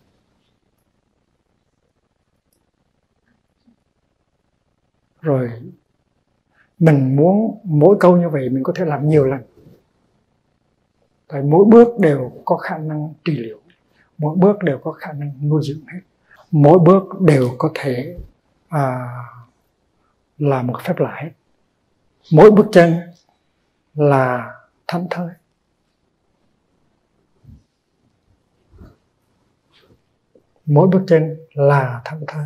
Rồi mình muốn mỗi câu như vậy mình có thể làm nhiều lần. Tại mỗi bước đều có khả năng trị liệu, mỗi bước đều có khả năng nuôi dưỡng hết. Mỗi bước đều có thể à, là một phép lạ hết. Mỗi bước chân là thảnh thơi. Mỗi bước chân là thảnh thơi.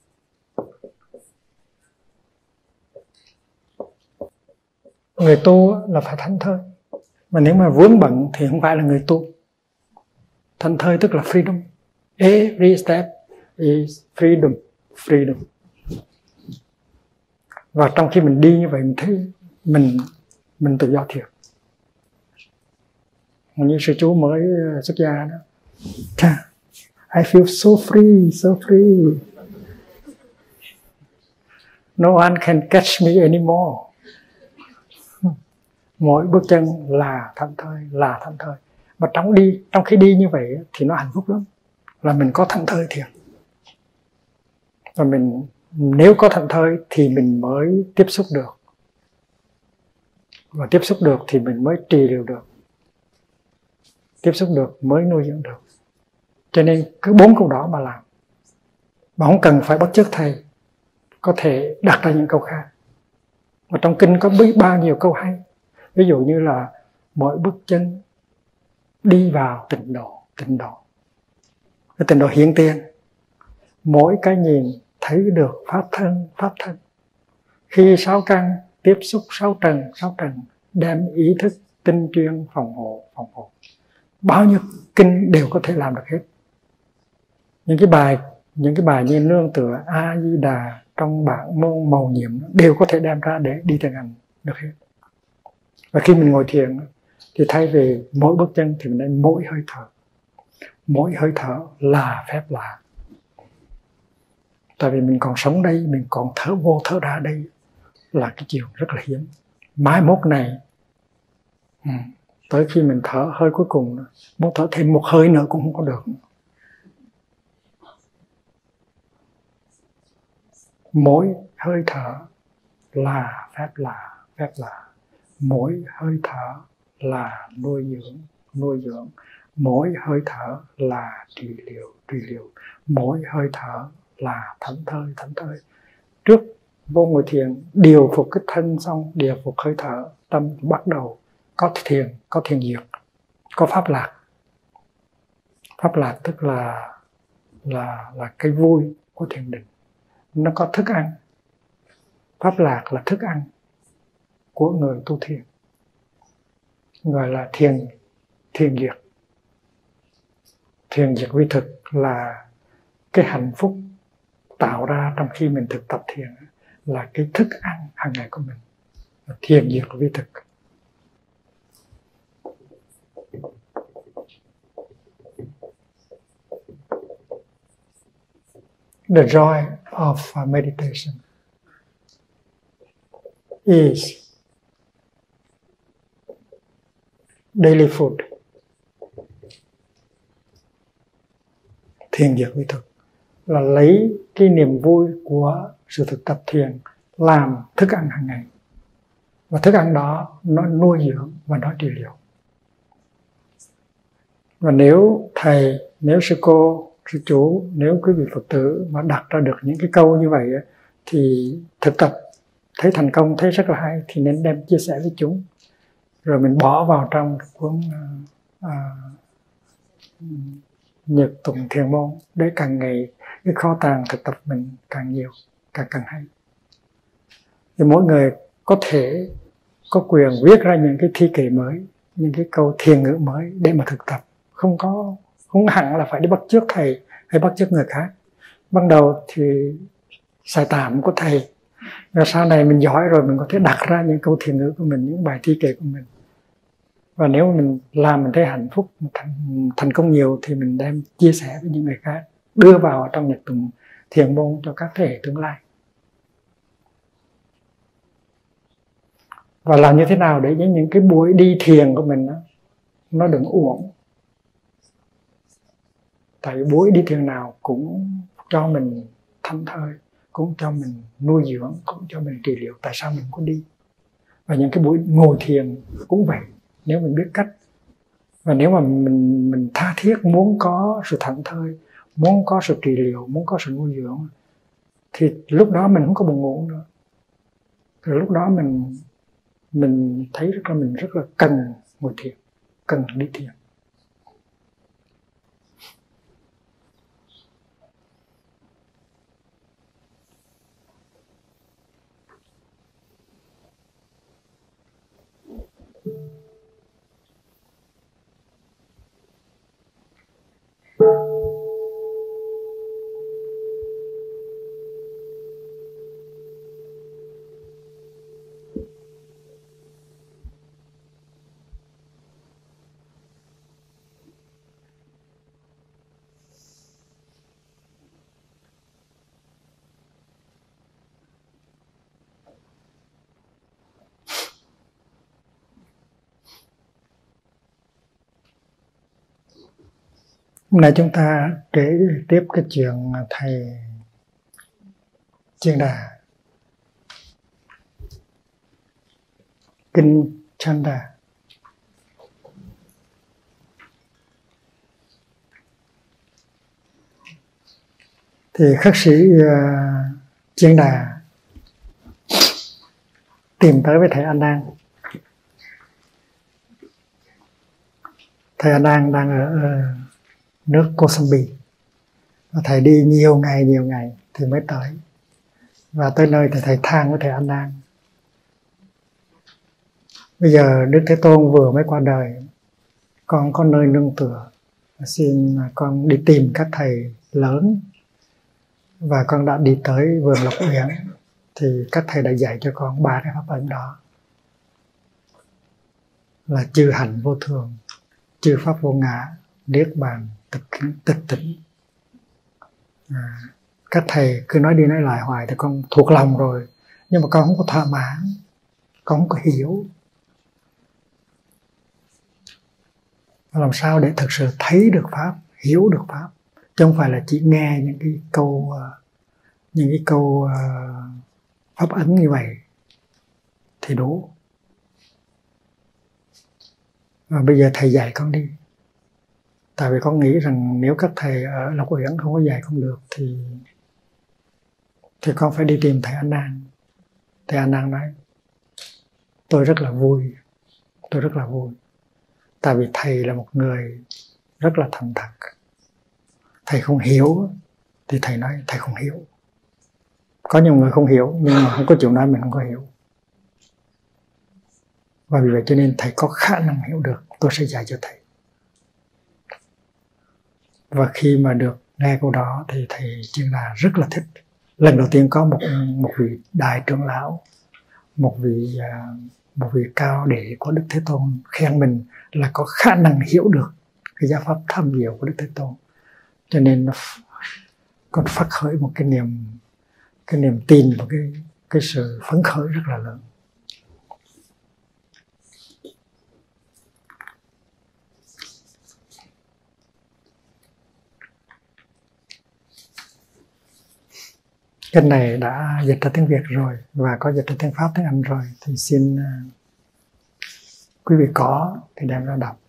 Người tu là phải thảnh thơi. Mà nếu mà vướng bận thì không phải là người tu. Thảnh thơi tức là freedom. Every step is freedom. Freedom. Và trong khi mình đi như vậy mình thấy mình mình tự do thiệt. Như sư chú mới xuất gia đó, I feel so free, so free. No one can catch me anymore. Mỗi bước chân là thảnh thơi, là thảnh thơi. Và trong đi, trong khi đi như vậy thì nó hạnh phúc lắm. Là mình có thảnh thơi thiệt. Và mình nếu có thảnh thơi thì mình mới tiếp xúc được. Và tiếp xúc được thì mình mới trị liệu được. Tiếp xúc được mới nuôi dưỡng được. Cho nên cứ bốn câu đó mà làm. Mà không cần phải bắt chước thầy. Có thể đặt ra những câu khác. Và trong kinh có biết bao nhiêu câu hay. Ví dụ như là mỗi bước chân đi vào tịnh độ, tịnh độ. Cái tịnh độ hiện tiền. Mỗi cái nhìn thấy được pháp thân, pháp thân. Khi sáu căn tiếp xúc sáu trần, sáu trần, đem ý thức tinh chuyên phòng hộ, phòng hộ. Bao nhiêu kinh đều có thể làm được hết. Những cái bài, những cái bài như nương tựa A Di Đà trong bản môn màu nhiệm đều có thể đem ra để đi thiền hành được hết. Và khi mình ngồi thiền thì thay vì mỗi bước chân thì mình nên mỗi hơi thở. Mỗi hơi thở là phép lạ. Tại vì mình còn sống đây, mình còn thở vô thở ra đây là cái chiều rất là hiếm. Mai mốt này ừ, tới khi mình thở hơi cuối cùng, muốn thở thêm một hơi nữa cũng không có được. Mỗi hơi thở là phép lạ, phép lạ. Mỗi hơi thở là nuôi dưỡng, nuôi dưỡng. Mỗi hơi thở là trị liệu, trị liệu. Mỗi hơi thở là thảnh thơi, thảnh thơi. Trước vô ngồi thiền, điều phục cái thân xong, điều phục hơi thở, tâm bắt đầu có thiền, có thiền diệt, có pháp lạc. Pháp lạc tức là là là cái vui của thiền định. Nó có thức ăn. Pháp lạc là thức ăn của người tu thiền, gọi là thiền thiền diệt. Thiền diệt vi thực là cái hạnh phúc tạo ra trong khi mình thực tập thiền, là cái thức ăn hàng ngày của mình. Thiền diệt vi thực. The joy of meditation is daily food. Thiền diệt vi thực là lấy cái niềm vui của sự thực tập thiền làm thức ăn hàng ngày. Và thức ăn đó nó nuôi dưỡng và nó trị liệu. Và nếu thầy, nếu sư cô, sư chú, nếu quý vị Phật tử mà đặt ra được những cái câu như vậy thì thực tập thấy thành công, thấy rất là hay thì nên đem chia sẻ với chúng. Rồi mình bỏ vào trong cuốn uh, uh, Nhật tụng thiền môn để càng ngày cái kho tàng thực tập mình càng nhiều, càng càng hay. Thì mỗi người có thể có quyền viết ra những cái thi kệ mới, những cái câu thiền ngữ mới để mà thực tập. Không có không hẳn là phải đi bắt chước thầy hay bắt chước người khác. Ban đầu thì xài tạm của thầy, rồi sau này mình giỏi rồi mình có thể đặt ra những câu thiền ngữ của mình, những bài thi kệ của mình. Và nếu mình làm mình thấy hạnh phúc, thành, thành công nhiều thì mình đem chia sẻ với những người khác, đưa vào trong nhật tụng thiền môn cho các thế hệ tương lai. Và làm như thế nào để những cái buổi đi thiền của mình đó, nó đừng uổng. Tại buổi đi thiền nào cũng cho mình thảnh thơi, cũng cho mình nuôi dưỡng, cũng cho mình trị liệu. Tại sao mình có đi? Và những cái buổi ngồi thiền cũng vậy. Nếu mình biết cách, và nếu mà mình mình tha thiết muốn có sự thảnh thơi, muốn có sự trị liệu, muốn có sự nuôi dưỡng, thì lúc đó mình không có buồn ngủ nữa. Thì lúc đó mình mình thấy rất là mình rất là cần ngồi thiền, cần đi thiền. Hôm nay chúng ta kể tiếp cái chuyện thầy Chiên Đà, kinh Chanda. Thì khất sĩ uh, Chiên Đà tìm tới với thầy A Nan. Thầy A Nan đang ở uh, nước Kosambi. Và thầy đi nhiều ngày nhiều ngày thì mới tới. Và tới nơi thì thầy than với thầy A Nan: bây giờ Đức Thế Tôn vừa mới qua đời, con có nơi nương tựa, xin con đi tìm các thầy lớn. Và con đã đi tới vườn Lộc Uyển, thì các thầy đã dạy cho con ba cái pháp ấn đó là chư hành vô thường, chư pháp vô ngã, niết bàn tịch, tịch tỉnh. À, các thầy cứ nói đi nói lại hoài thì con thuộc lòng rồi, nhưng mà con không có thỏa mãn, con không có hiểu. Làm sao để thực sự thấy được pháp, hiểu được pháp, chứ không phải là chỉ nghe những cái câu những cái câu pháp ấn như vậy thì đủ. Và bây giờ thầy dạy con đi. Tại vì con nghĩ rằng nếu các thầy ở Lộc Uyển không có dạy con được thì thì con phải đi tìm thầy A Nan. Thầy A Nan nói: tôi rất là vui, tôi rất là vui. Tại vì thầy là một người rất là thành thật. Thầy không hiểu thì thầy nói thầy không hiểu. Có nhiều người không hiểu nhưng mà không có chịu nói mình không có hiểu. Và vì vậy cho nên thầy có khả năng hiểu được, tôi sẽ dạy cho thầy. Và khi mà được nghe câu đó thì thầy Chiên Đà rất là thích. Lần đầu tiên có một một vị đại trưởng lão, một vị một vị cao đệ của Đức Thế Tôn khen mình là có khả năng hiểu được cái giáo pháp thâm diệu của Đức Thế Tôn. Cho nên nó còn phát khởi một cái niềm cái niềm tin và cái cái sự phấn khởi rất là lớn. Kinh này đã dịch ra tiếng Việt rồi và có dịch ra tiếng Pháp, tiếng Anh rồi, thì xin uh, quý vị có thì đem ra đọc.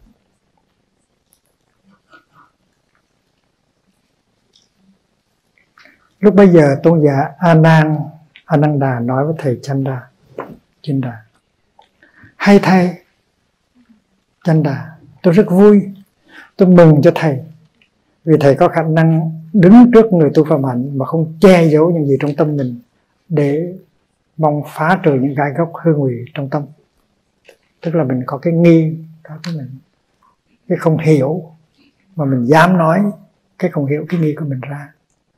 Lúc bây giờ tôn giả A Nan Ananda nói với thầy Chanda, Chanda: hay thầy Chanda, tôi rất vui, tôi mừng cho thầy, vì thầy có khả năng đứng trước người tu phạm hạnh mà không che giấu những gì trong tâm mình để mong phá trừ những gai góc hư ngụy trong tâm. Tức là mình có cái nghi, có cái mình cái không hiểu, mà mình dám nói cái không hiểu cái nghi của mình ra.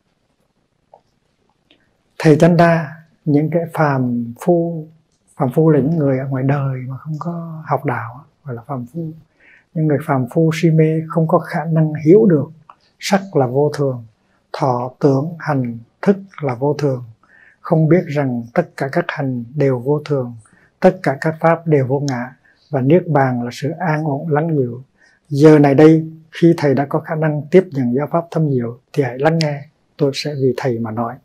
Thầy Chánh Đa, những cái phàm phu, phàm phu là những người ở ngoài đời mà không có học đạo, gọi là phàm phu. Những người phàm phu si mê không có khả năng hiểu được sắc là vô thường, thọ tưởng hành thức là vô thường, không biết rằng tất cả các hành đều vô thường, tất cả các pháp đều vô ngã, và niết bàn là sự an ổn lắng dịu. Giờ này đây, khi thầy đã có khả năng tiếp nhận giáo pháp thâm diệu, thì hãy lắng nghe, tôi sẽ vì thầy mà nói.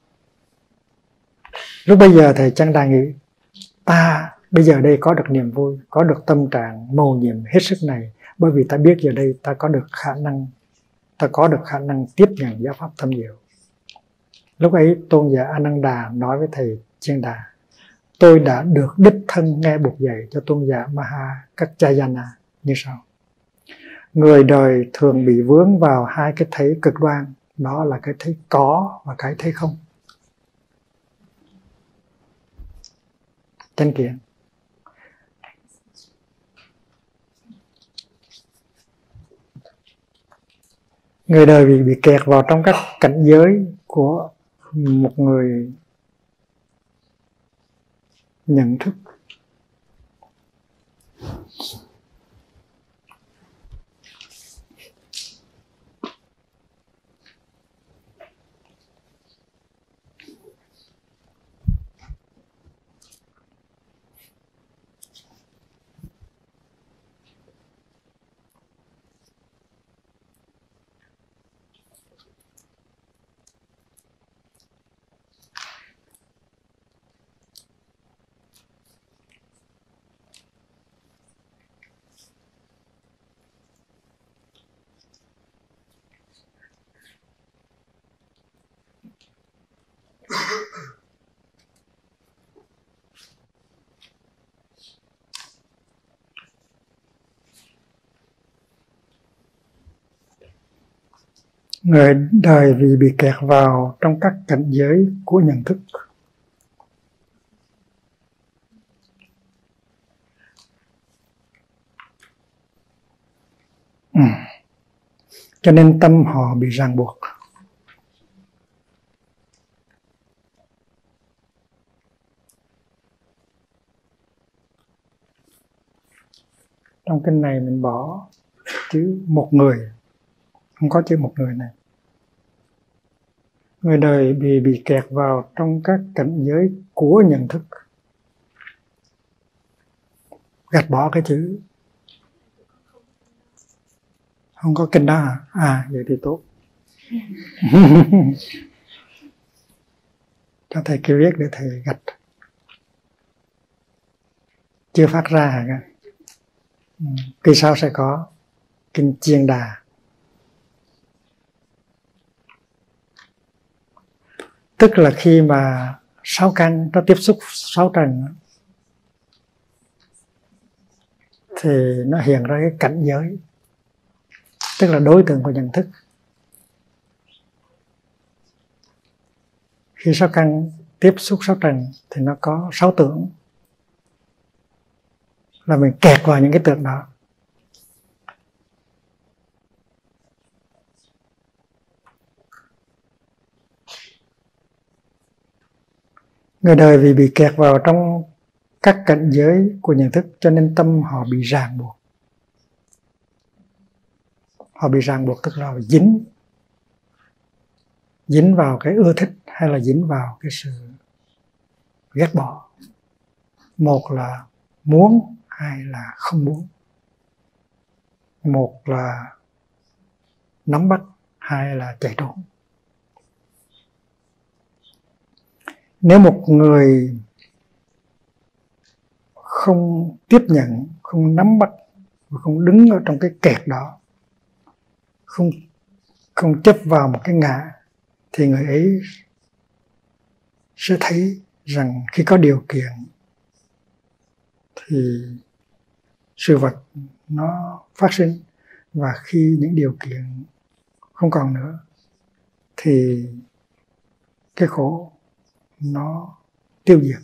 Lúc bây giờ thầy Chánh Đa nghĩ, ta bây giờ đây có được niềm vui, có được tâm trạng mầu nhiệm hết sức này, bởi vì ta biết giờ đây ta có được khả năng, ta có được khả năng tiếp nhận giáo pháp thâm diệu. Lúc ấy tôn giả Ananda nói với thầy Chiên Đà, tôi đã được đích thân nghe buộc dạy cho tôn giả Maha Kaccayana như sau. Người đời thường bị vướng vào hai cái thấy cực đoan, đó là cái thấy có và cái thấy không. Chánh kiến. Người đời bị, bị kẹt vào trong các cảnh giới của một người nhận thức. Người đời vì bị kẹt vào trong các cảnh giới của nhận thức. Ừ. Cho nên tâm họ bị ràng buộc. Trong kinh này mình bỏ chữ một người, không có chữ một người này. Người đời bị bị kẹt vào trong các cảnh giới của nhận thức. Gạch bỏ cái chữ. Không có kinh đó à? À, vậy thì tốt. Cho thầy kêu viết để thầy gạch. Chưa phát ra hả? Kỳ sau sẽ có kinh Chiên Đà. Tức là khi mà sáu căn nó tiếp xúc sáu trần thì nó hiện ra cái cảnh giới, tức là đối tượng của nhận thức. Khi sáu căn tiếp xúc sáu trần thì nó có sáu tưởng, là mình kẹt vào những cái tưởng đó. Người đời vì bị kẹt vào trong các cảnh giới của nhận thức cho nên tâm họ bị ràng buộc. Họ bị ràng buộc tức là dính. Dính vào cái ưa thích hay là dính vào cái sự ghét bỏ. Một là muốn, hai là không muốn. Một là nắm bắt, hai là chạy trốn. Nếu một người không tiếp nhận, không nắm bắt, không đứng ở trong cái kẹt đó, không, không chấp vào một cái ngã, thì người ấy sẽ thấy rằng khi có điều kiện thì sự vật nó phát sinh, và khi những điều kiện không còn nữa thì cái khổ nó tiêu diệt.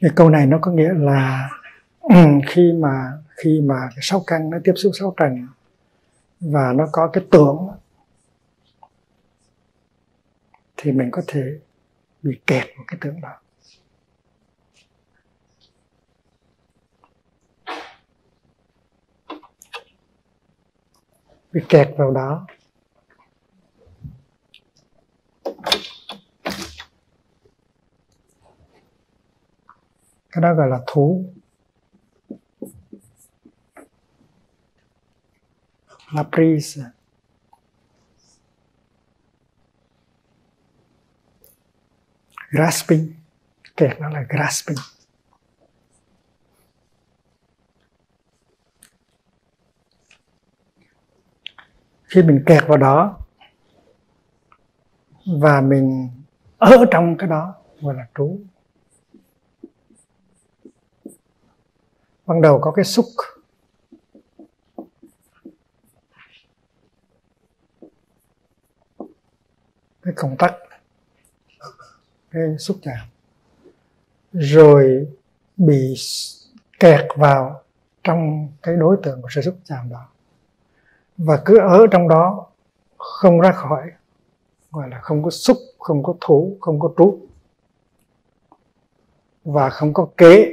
Cái câu này nó có nghĩa là khi mà khi mà cái sáu căn nó tiếp xúc sáu trần và nó có cái tưởng thì mình có thể bị kẹt vào cái tưởng đó. Bị kẹt vào đó. Cái đó gọi là thú. La prise. Grasping. Kẹt nó là grasping. Khi mình kẹt vào đó và mình ở trong cái đó gọi là trú. Ban đầu có cái xúc, cái công tắc, cái xúc chạm, rồi bị kẹt vào trong cái đối tượng của sự xúc chạm đó và cứ ở trong đó không ra khỏi, gọi là không có xúc, không có thú, không có trú và không có kế.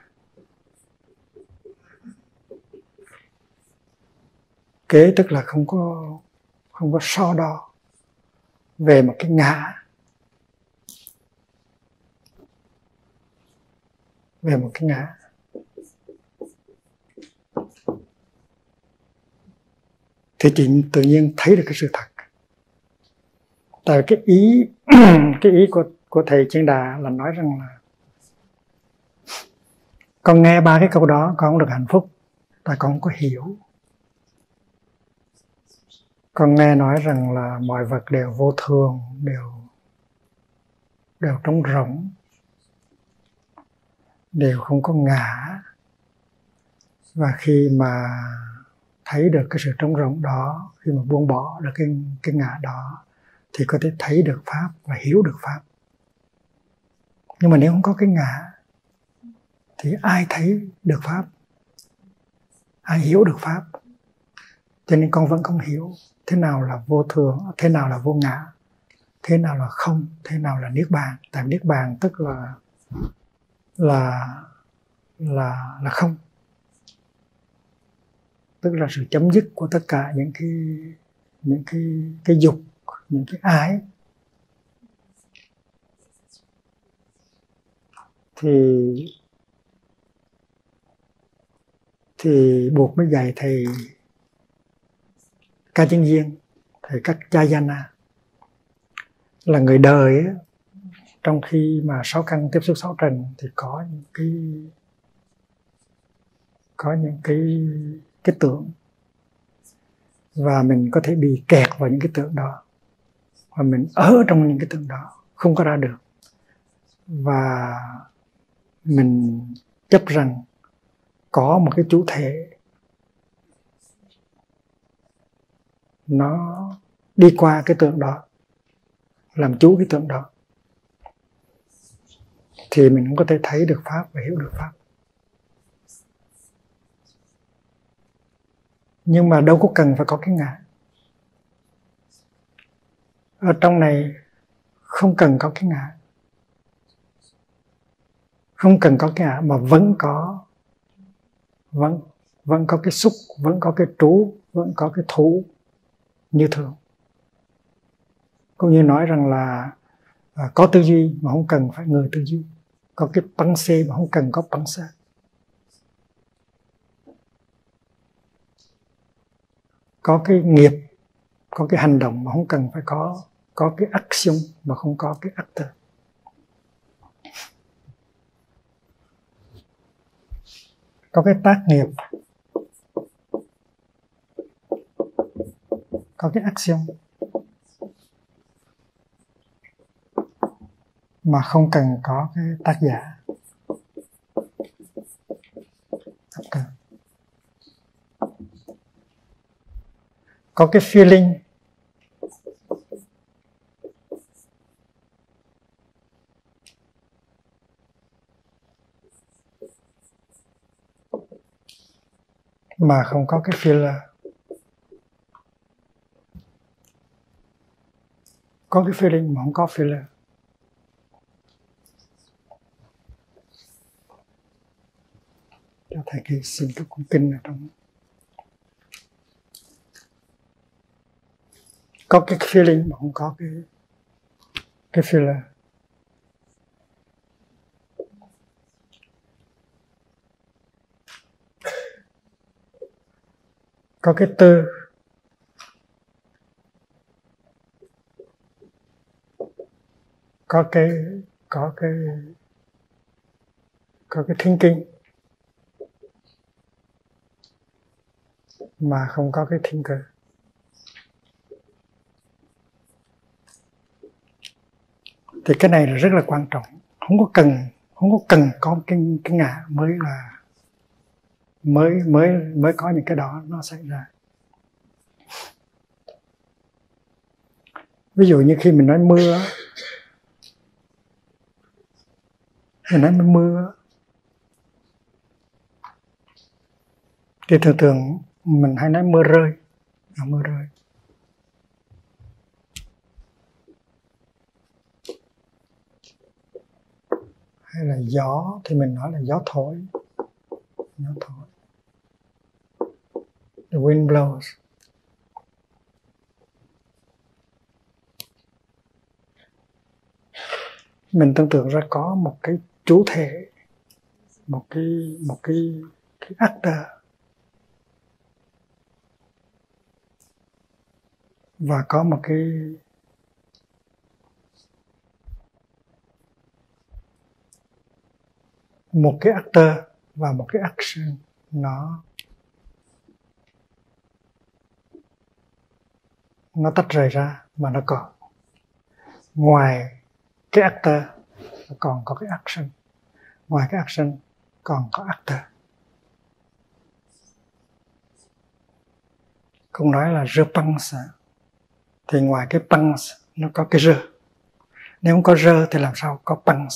Kế tức là không có không có so đo về một cái ngã, về một cái ngã. Thì chị tự nhiên thấy được cái sự thật. Tại cái ý cái ý của của thầy Chiên Đà là nói rằng là con nghe ba cái câu đó con không được hạnh phúc, tại con không có hiểu. Con nghe nói rằng là mọi vật đều vô thường, đều đều trống rỗng, đều không có ngã. Và khi mà thấy được cái sự trống rỗng đó, khi mà buông bỏ được cái, cái ngã đó thì có thể thấy được Pháp và hiểu được Pháp. Nhưng mà nếu không có cái ngã thì ai thấy được Pháp? Ai hiểu được Pháp? Cho nên con vẫn không hiểu thế nào là vô thường, thế nào là vô ngã, thế nào là không, thế nào là niết bàn. Tại niết bàn tức là là là là không, tức là sự chấm dứt của tất cả những cái những cái cái dục, những cái ái. Thì thì buộc mới dạy thầy Ca Chân Viên, thầy Kaccayana, là người đời ấy, trong khi mà sáu căn tiếp xúc sáu trần thì có những cái có những cái cái tưởng và mình có thể bị kẹt vào những cái tưởng đó và mình ở trong những cái tưởng đó không có ra được, và mình chấp rằng có một cái chủ thể nó đi qua cái tưởng đó, làm chủ cái tưởng đó, thì mình cũng có thể thấy được Pháp và hiểu được Pháp. Nhưng mà đâu có cần phải có cái ngã. Ở trong này không cần có cái ngã, không cần có cái ngã mà vẫn có vẫn vẫn có cái xúc, vẫn có cái trú, vẫn có cái thủ như thường. Cũng như nói rằng là à, có tư duy mà không cần phải người tư duy, có cái băng xê mà không cần có băng xê, có cái nghiệp, có cái hành động mà không cần phải có có cái action mà không có cái actor. Có cái tác nghiệp, có cái action mà không cần có cái tác giả. Actor. Có cái feeling, mà không có cái filler. Có cái feeling mà không có filler. Cho thầy ghi xin cái cuốn kinh ở trong. Có cái feeling mà không có cái cái filler. Có cái tư, có cái có cái có cái thinking mà không có cái thinker. Thì cái này là rất là quan trọng. Không có cần không có cần có cái cái ngã mới là mới mới mới có những cái đó nó xảy ra. Ví dụ như khi mình nói mưa, mình nói mưa thì thường thường mình hay nói mưa rơi, là mưa rơi. Hay là gió thì mình nói là gió thổi, gió thổi. The wind blows. Mình tưởng tượng ra có một cái chủ thể, một cái một cái cái actor, và có một cái một cái actor và một cái action nó nó tách rời ra, mà nó còn ngoài cái actor còn có cái action, ngoài cái action còn có actor. Cũng nói là je pense, thì ngoài cái pense nó có cái je. Nếu không có je thì làm sao có pense?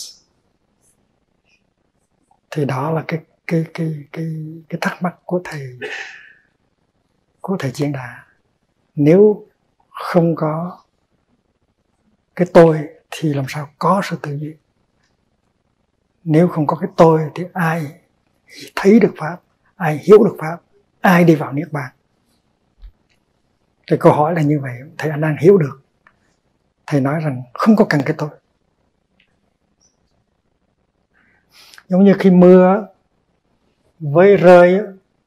Thì đó là cái cái cái cái cái thắc mắc của thầy của thầy Chiến Đà. Nếu không có cái tôi thì làm sao có sự tự duy? Nếu không có cái tôi thì ai thấy được pháp, ai hiểu được pháp, ai đi vào niết bàn? Cái câu hỏi là như vậy. Thầy A Nan hiểu được. Thầy nói rằng không có cần cái tôi. Giống như khi mưa với rơi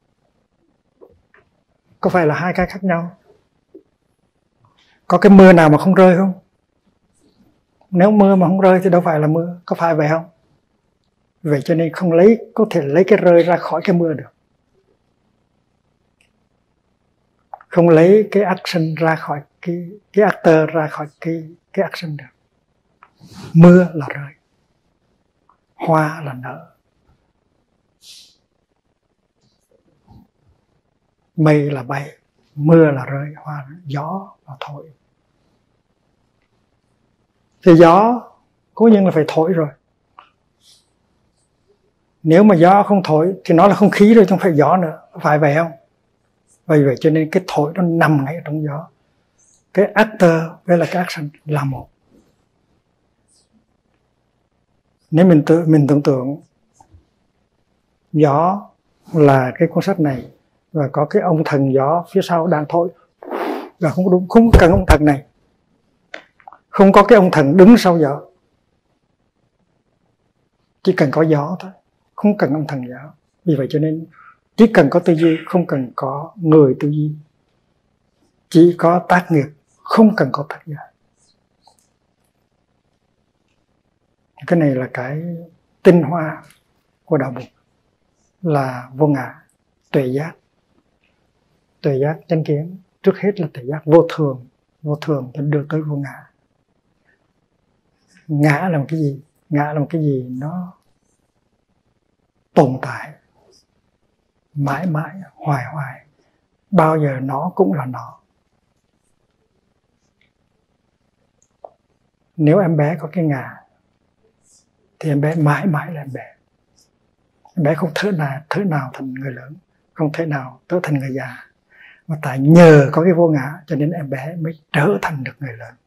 có phải là hai cái khác nhau? Có cái mưa nào mà không rơi không? Nếu mưa mà không rơi thì đâu phải là mưa, có phải vậy không? Vậy cho nên không lấy có thể lấy cái rơi ra khỏi cái mưa được. Không lấy cái action ra khỏi cái cái actor ra khỏi cái cái action được. Mưa là rơi, hoa là nở, mây là bay, mưa là rơi, hoa là gió là thổi. Thì gió cố nhiên là phải thổi rồi. Nếu mà gió không thổi thì nó là không khí rồi, không phải gió nữa, phải vậy không? Vì vậy cho nên cái thổi nó nằm ngay trong gió. Cái actor với là cái action là một. Nếu mình tự mình tưởng tượng gió là cái cuốn sách này và có cái ông thần gió phía sau đang thổi, là không đúng, không cần ông thần này, không có cái ông thần đứng sau gió, chỉ cần có gió thôi, không cần ông thần gió. Vì vậy cho nên chỉ cần có tư duy, không cần có người tư duy, chỉ có tác nghiệp, không cần có tác giả. Cái này là cái tinh hoa của đạo Bụt, là vô ngã, tuệ giác. Tuệ giác chánh kiến trước hết là tuệ giác vô thường, vô thường thì đưa tới vô ngã. Ngã là một cái gì? Ngã là một cái gì nó tồn tại mãi mãi, hoài hoài, bao giờ nó cũng là nó. Nếu em bé có cái ngã thì em bé mãi mãi là em bé. Em bé không thở nào, thở nào thành người lớn, không thể nào trở thành người già. Mà tại nhờ có cái vô ngã cho nên em bé mới trở thành được người lớn.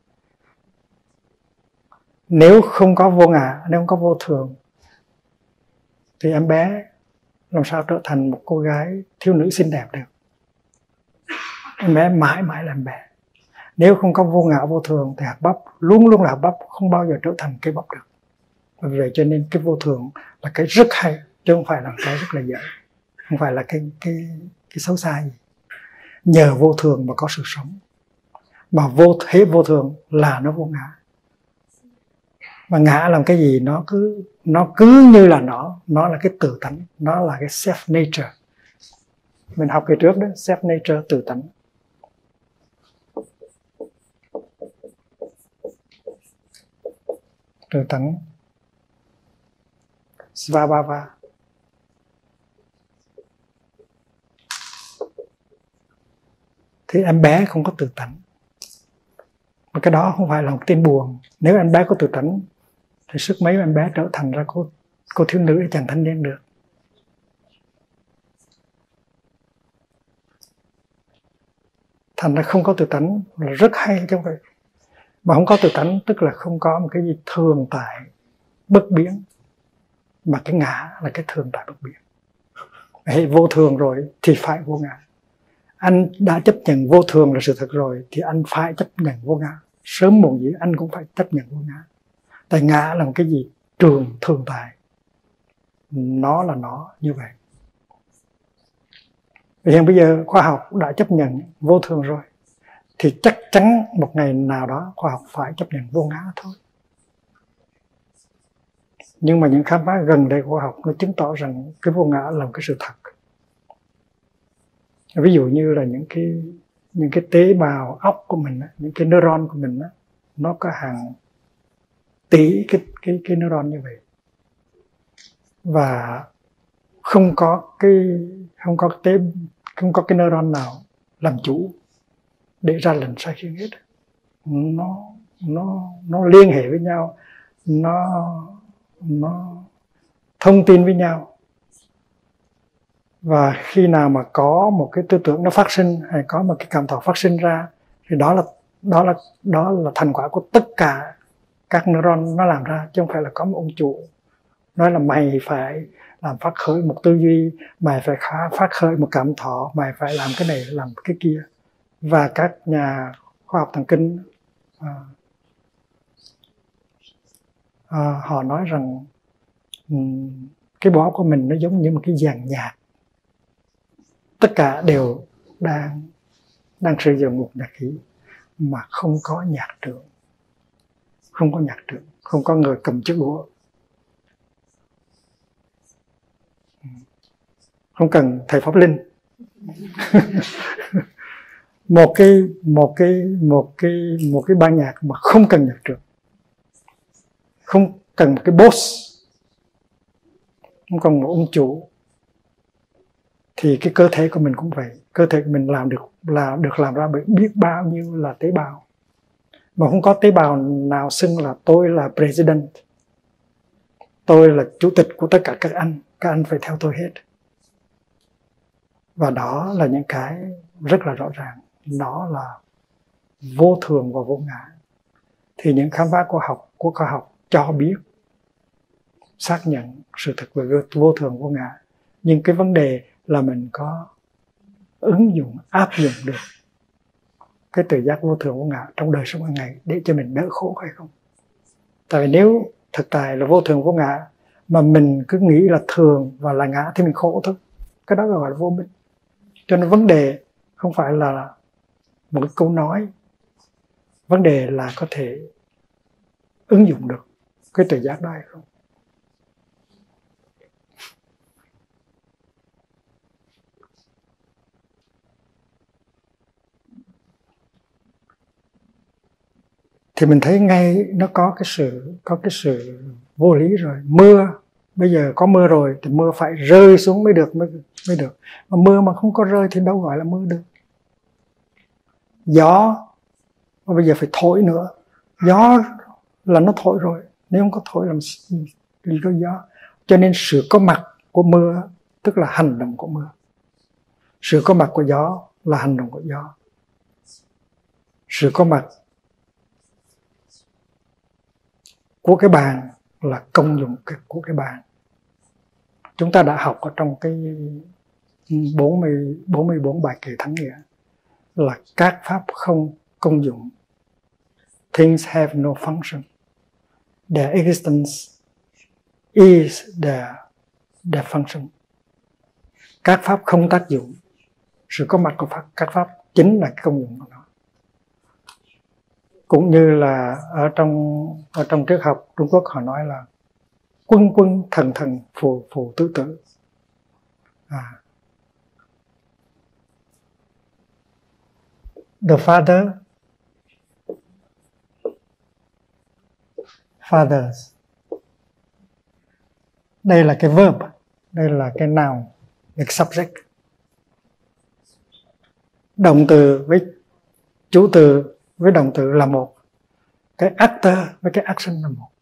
Nếu không có vô ngã, nếu không có vô thường, thì em bé làm sao trở thành một cô gái thiếu nữ xinh đẹp được. Em bé mãi mãi là em bé. Nếu không có vô ngã vô thường thì hạt bắp luôn luôn là hạt bắp, không bao giờ trở thành cây bắp được. Vì vậy cho nên cái vô thường là cái rất hay, chứ không phải là cái rất là dễ, không phải là cái cái cái xấu xa gì. Nhờ vô thường mà có sự sống, mà vô thế vô thường là nó vô ngã. Mà ngã làm cái gì nó cứ nó cứ như là nó nó là cái tự tánh, nó là cái self nature. Mình học cái trước đó, self nature, tự tánh. Tự tánh Svabhava. Thì em bé không có tự tánh. Mà cái đó không phải là một tin buồn. Nếu em bé có tự tánh thì sức mấy em bé trở thành ra cô, cô thiếu nữ hay chàng thanh niên được. Thành ra không có tự tánh là rất hay chứ không phải. Mà không có tự tánh tức là không có một cái gì thường tại bất biến. Mà cái ngã là cái thường tại bất biến. Hệ vô thường rồi thì phải vô ngã. Anh đã chấp nhận vô thường là sự thật rồi thì anh phải chấp nhận vô ngã. Sớm muộn gì anh cũng phải chấp nhận vô ngã. Tại ngã là một cái gì trường thường tại. Nó là nó như vậy. Hiện bây giờ khoa học đã chấp nhận vô thường rồi thì chắc chắn một ngày nào đó khoa học phải chấp nhận vô ngã thôi. Nhưng mà những khám phá gần đây của khoa học nó chứng tỏ rằng cái vô ngã là một cái sự thật. Ví dụ như là những cái những cái tế bào óc của mình, những cái neuron của mình, nó có hàng tỷ cái cái cái neuron như vậy, và không có cái không có tế không có cái neuron nào làm chủ để ra lệnh sai khiến hết. Nó nó nó liên hệ với nhau, nó nó thông tin với nhau. Và khi nào mà có một cái tư tưởng nó phát sinh hay có một cái cảm thọ phát sinh ra thì đó là đó là đó là thành quả của tất cả các neuron nó làm ra, chứ không phải là có một ông chủ nói là mày phải làm phát khởi một tư duy, mày phải phát khởi một cảm thọ, mày phải làm cái này làm cái kia. Và các nhà khoa học thần kinh à, à, họ nói rằng um, cái bộ óc của mình nó giống như một cái dàn nhạc, tất cả đều đang đang sử dụng một nhạc khí mà không có nhạc trưởng, không có nhạc trưởng, không có người cầm chiếc đũa, không cần thầy pháp linh. một cái một cái một cái một cái ban nhạc mà không cần nhạc trưởng, không cần một cái boss, không cần một ông chủ. Thì cái cơ thể của mình cũng vậy, cơ thể của mình làm được là được làm ra bởi biết bao nhiêu là tế bào, mà không có tế bào nào xưng là tôi là president, tôi là chủ tịch của tất cả các anh, các anh phải theo tôi hết. Và đó là những cái rất là rõ ràng, nó là vô thường và vô ngã. Thì những khám phá của học của khoa học cho biết, xác nhận sự thật về vô thường vô ngã. Nhưng cái vấn đề là mình có ứng dụng, áp dụng được cái tự giác vô thường vô ngã trong đời sống hàng ngày để cho mình đỡ khổ hay không. Tại vì nếu thực tại là vô thường vô ngã mà mình cứ nghĩ là thường và là ngã thì mình khổ thôi. Cái đó gọi là vô minh. Cho nên vấn đề không phải là một cái câu nói, vấn đề là có thể ứng dụng được cái tự giác đó hay không. Thì mình thấy ngay nó có cái sự có cái sự vô lý rồi. Mưa, bây giờ có mưa rồi thì mưa phải rơi xuống mới được mới, mới được. Mà mưa mà không có rơi thì đâu gọi là mưa được. Gió, mà bây giờ phải thổi nữa. Gió là nó thổi rồi, nếu không có thổi làm gì có gió. Cho nên sự có mặt của mưa tức là hành động của mưa. Sự có mặt của gió là hành động của gió. Sự có mặt của cái bàn là công dụng của cái bàn. Chúng ta đã học ở trong cái bốn mươi, bốn mươi bốn bài kệ thắng nghĩa là các pháp không công dụng. Things have no function. Their existence is their, their function. Các pháp không tác dụng. Sự có mặt của pháp, các pháp chính là cái công dụng của nó. Cũng như là ở trong ở trong triết học Trung Quốc họ nói là quân quân thần thần phù phù tứ tử. À. The father, fathers. Đây là cái verb, đây là cái noun, cái subject. Động từ với chủ từ với động từ là một. Cái actor với cái action là một.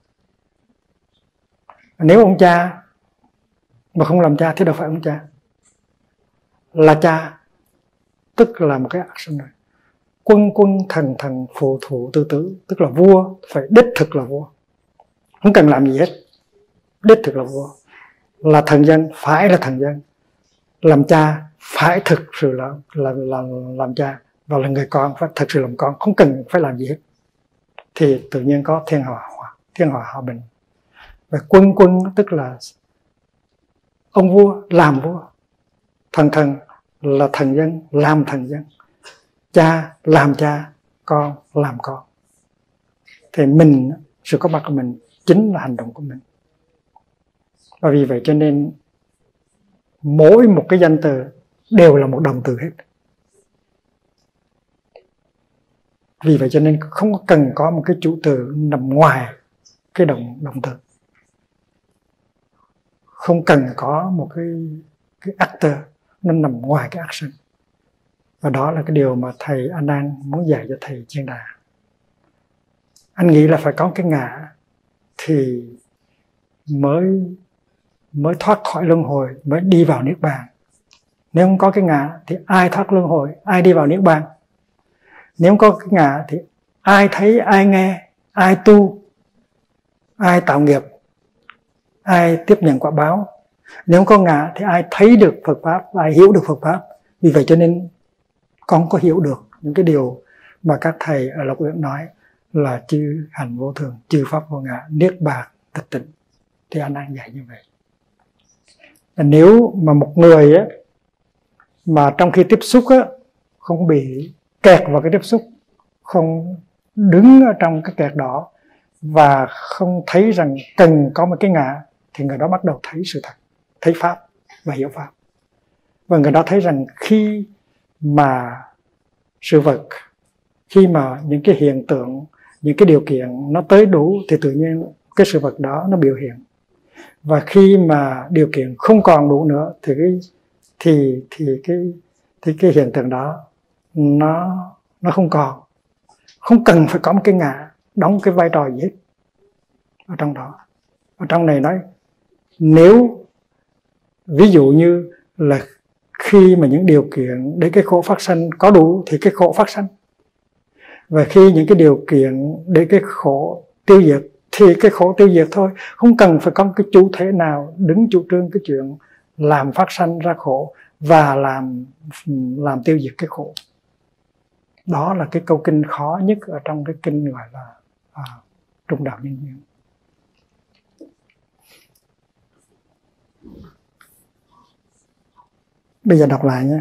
Nếu ông cha mà không làm cha thì đâu phải ông cha. Là cha tức là một cái action rồi. Quân quân thần thần phù thủ tư tử, tức là vua phải đích thực là vua, không cần làm gì hết, đích thực là vua. Là thần dân phải là thần dân, làm cha phải thực sự là, là, là làm cha, và là người con phải thực sự làm con, không cần phải làm gì hết, thì tự nhiên có thiên hòa, thiên hòa hòa bình. Và quân quân tức là ông vua làm vua, thần thần là thần dân làm thần dân, cha làm cha, con làm con. Thì mình, sự có mặt của mình chính là hành động của mình. Và vì vậy cho nên mỗi một cái danh từ đều là một động từ hết. Vì vậy cho nên không cần có một cái chủ từ nằm ngoài cái động động từ. Không cần có một cái cái actor nó nằm ngoài cái action. Và đó là cái điều mà thầy An An muốn dạy cho thầy Chiên Đà. Anh nghĩ là phải có cái ngã thì mới mới thoát khỏi luân hồi, mới đi vào niết bàn. Nếu không có cái ngã thì ai thoát luân hồi, ai đi vào niết bàn? Nếu không có cái ngã thì ai thấy, ai nghe, ai tu, ai tạo nghiệp, ai tiếp nhận quả báo? Nếu không có ngã thì ai thấy được Phật Pháp, ai hiểu được Phật Pháp? Vì vậy cho nên con có hiểu được những cái điều mà các thầy ở Lộc Uyển nói là chư hành vô thường, chư pháp vô ngã, niết bàn tịch tịnh. Thì anh đang dạy như vậy. Và nếu mà một người á, mà trong khi tiếp xúc á, không bị kẹt vào cái tiếp xúc, không đứng ở trong cái kẹt đó và không thấy rằng cần có một cái ngã, thì người đó bắt đầu thấy sự thật, thấy Pháp và hiểu Pháp. Và người đó thấy rằng khi mà sự vật, khi mà những cái hiện tượng, những cái điều kiện nó tới đủ thì tự nhiên cái sự vật đó nó biểu hiện. Và khi mà điều kiện không còn đủ nữa thì cái thì thì cái thì cái hiện tượng đó nó nó không còn. Không cần phải có một cái ngã đóng cái vai trò gì hết ở trong đó. Ở trong này nói, nếu ví dụ như là khi mà những điều kiện để cái khổ phát sanh có đủ thì cái khổ phát sanh. Và khi những cái điều kiện để cái khổ tiêu diệt thì cái khổ tiêu diệt thôi. Không cần phải có cái chủ thể nào đứng chủ trương cái chuyện làm phát sanh ra khổ và làm, làm tiêu diệt cái khổ. Đó là cái câu kinh khó nhất ở trong cái kinh gọi là à, Trung Đạo Nhân Duyên. Bây giờ đọc lại nhé.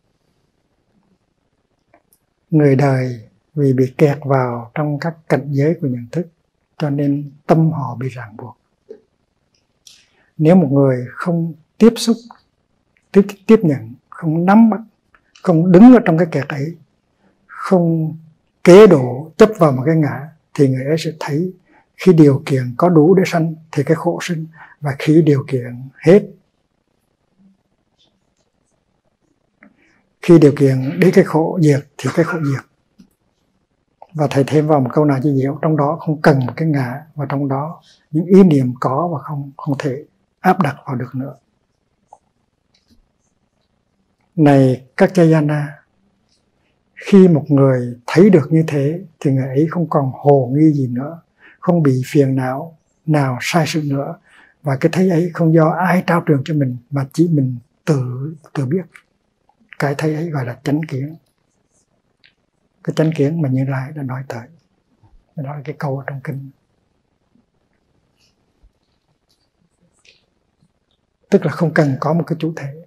Người đời vì bị kẹt vào trong các cảnh giới của nhận thức, cho nên tâm họ bị ràng buộc. Nếu một người không tiếp xúc, tiếp, tiếp nhận, không nắm bắt, không đứng ở trong cái kẹt ấy, không kế độ chấp vào một cái ngã, thì người ấy sẽ thấy khi điều kiện có đủ để sanh thì cái khổ sinh, và khi điều kiện hết, khi điều kiện để cái khổ diệt thì cái khổ diệt. Và thầy thêm vào một câu nào cho dễ, trong đó không cần một cái ngã, và trong đó những ý niệm có và không không thể áp đặt vào được nữa. Này các Jayana, khi một người thấy được như thế thì người ấy không còn hồ nghi gì nữa, không bị phiền não nào sai sự nữa, và cái thấy ấy không do ai trao truyền cho mình mà chỉ mình tự tự biết. Cái thấy ấy gọi là chánh kiến. Cái chánh kiến mà Như Lai đã nói tới, đó là cái câu ở trong kinh. Tức là không cần có một cái chủ thể.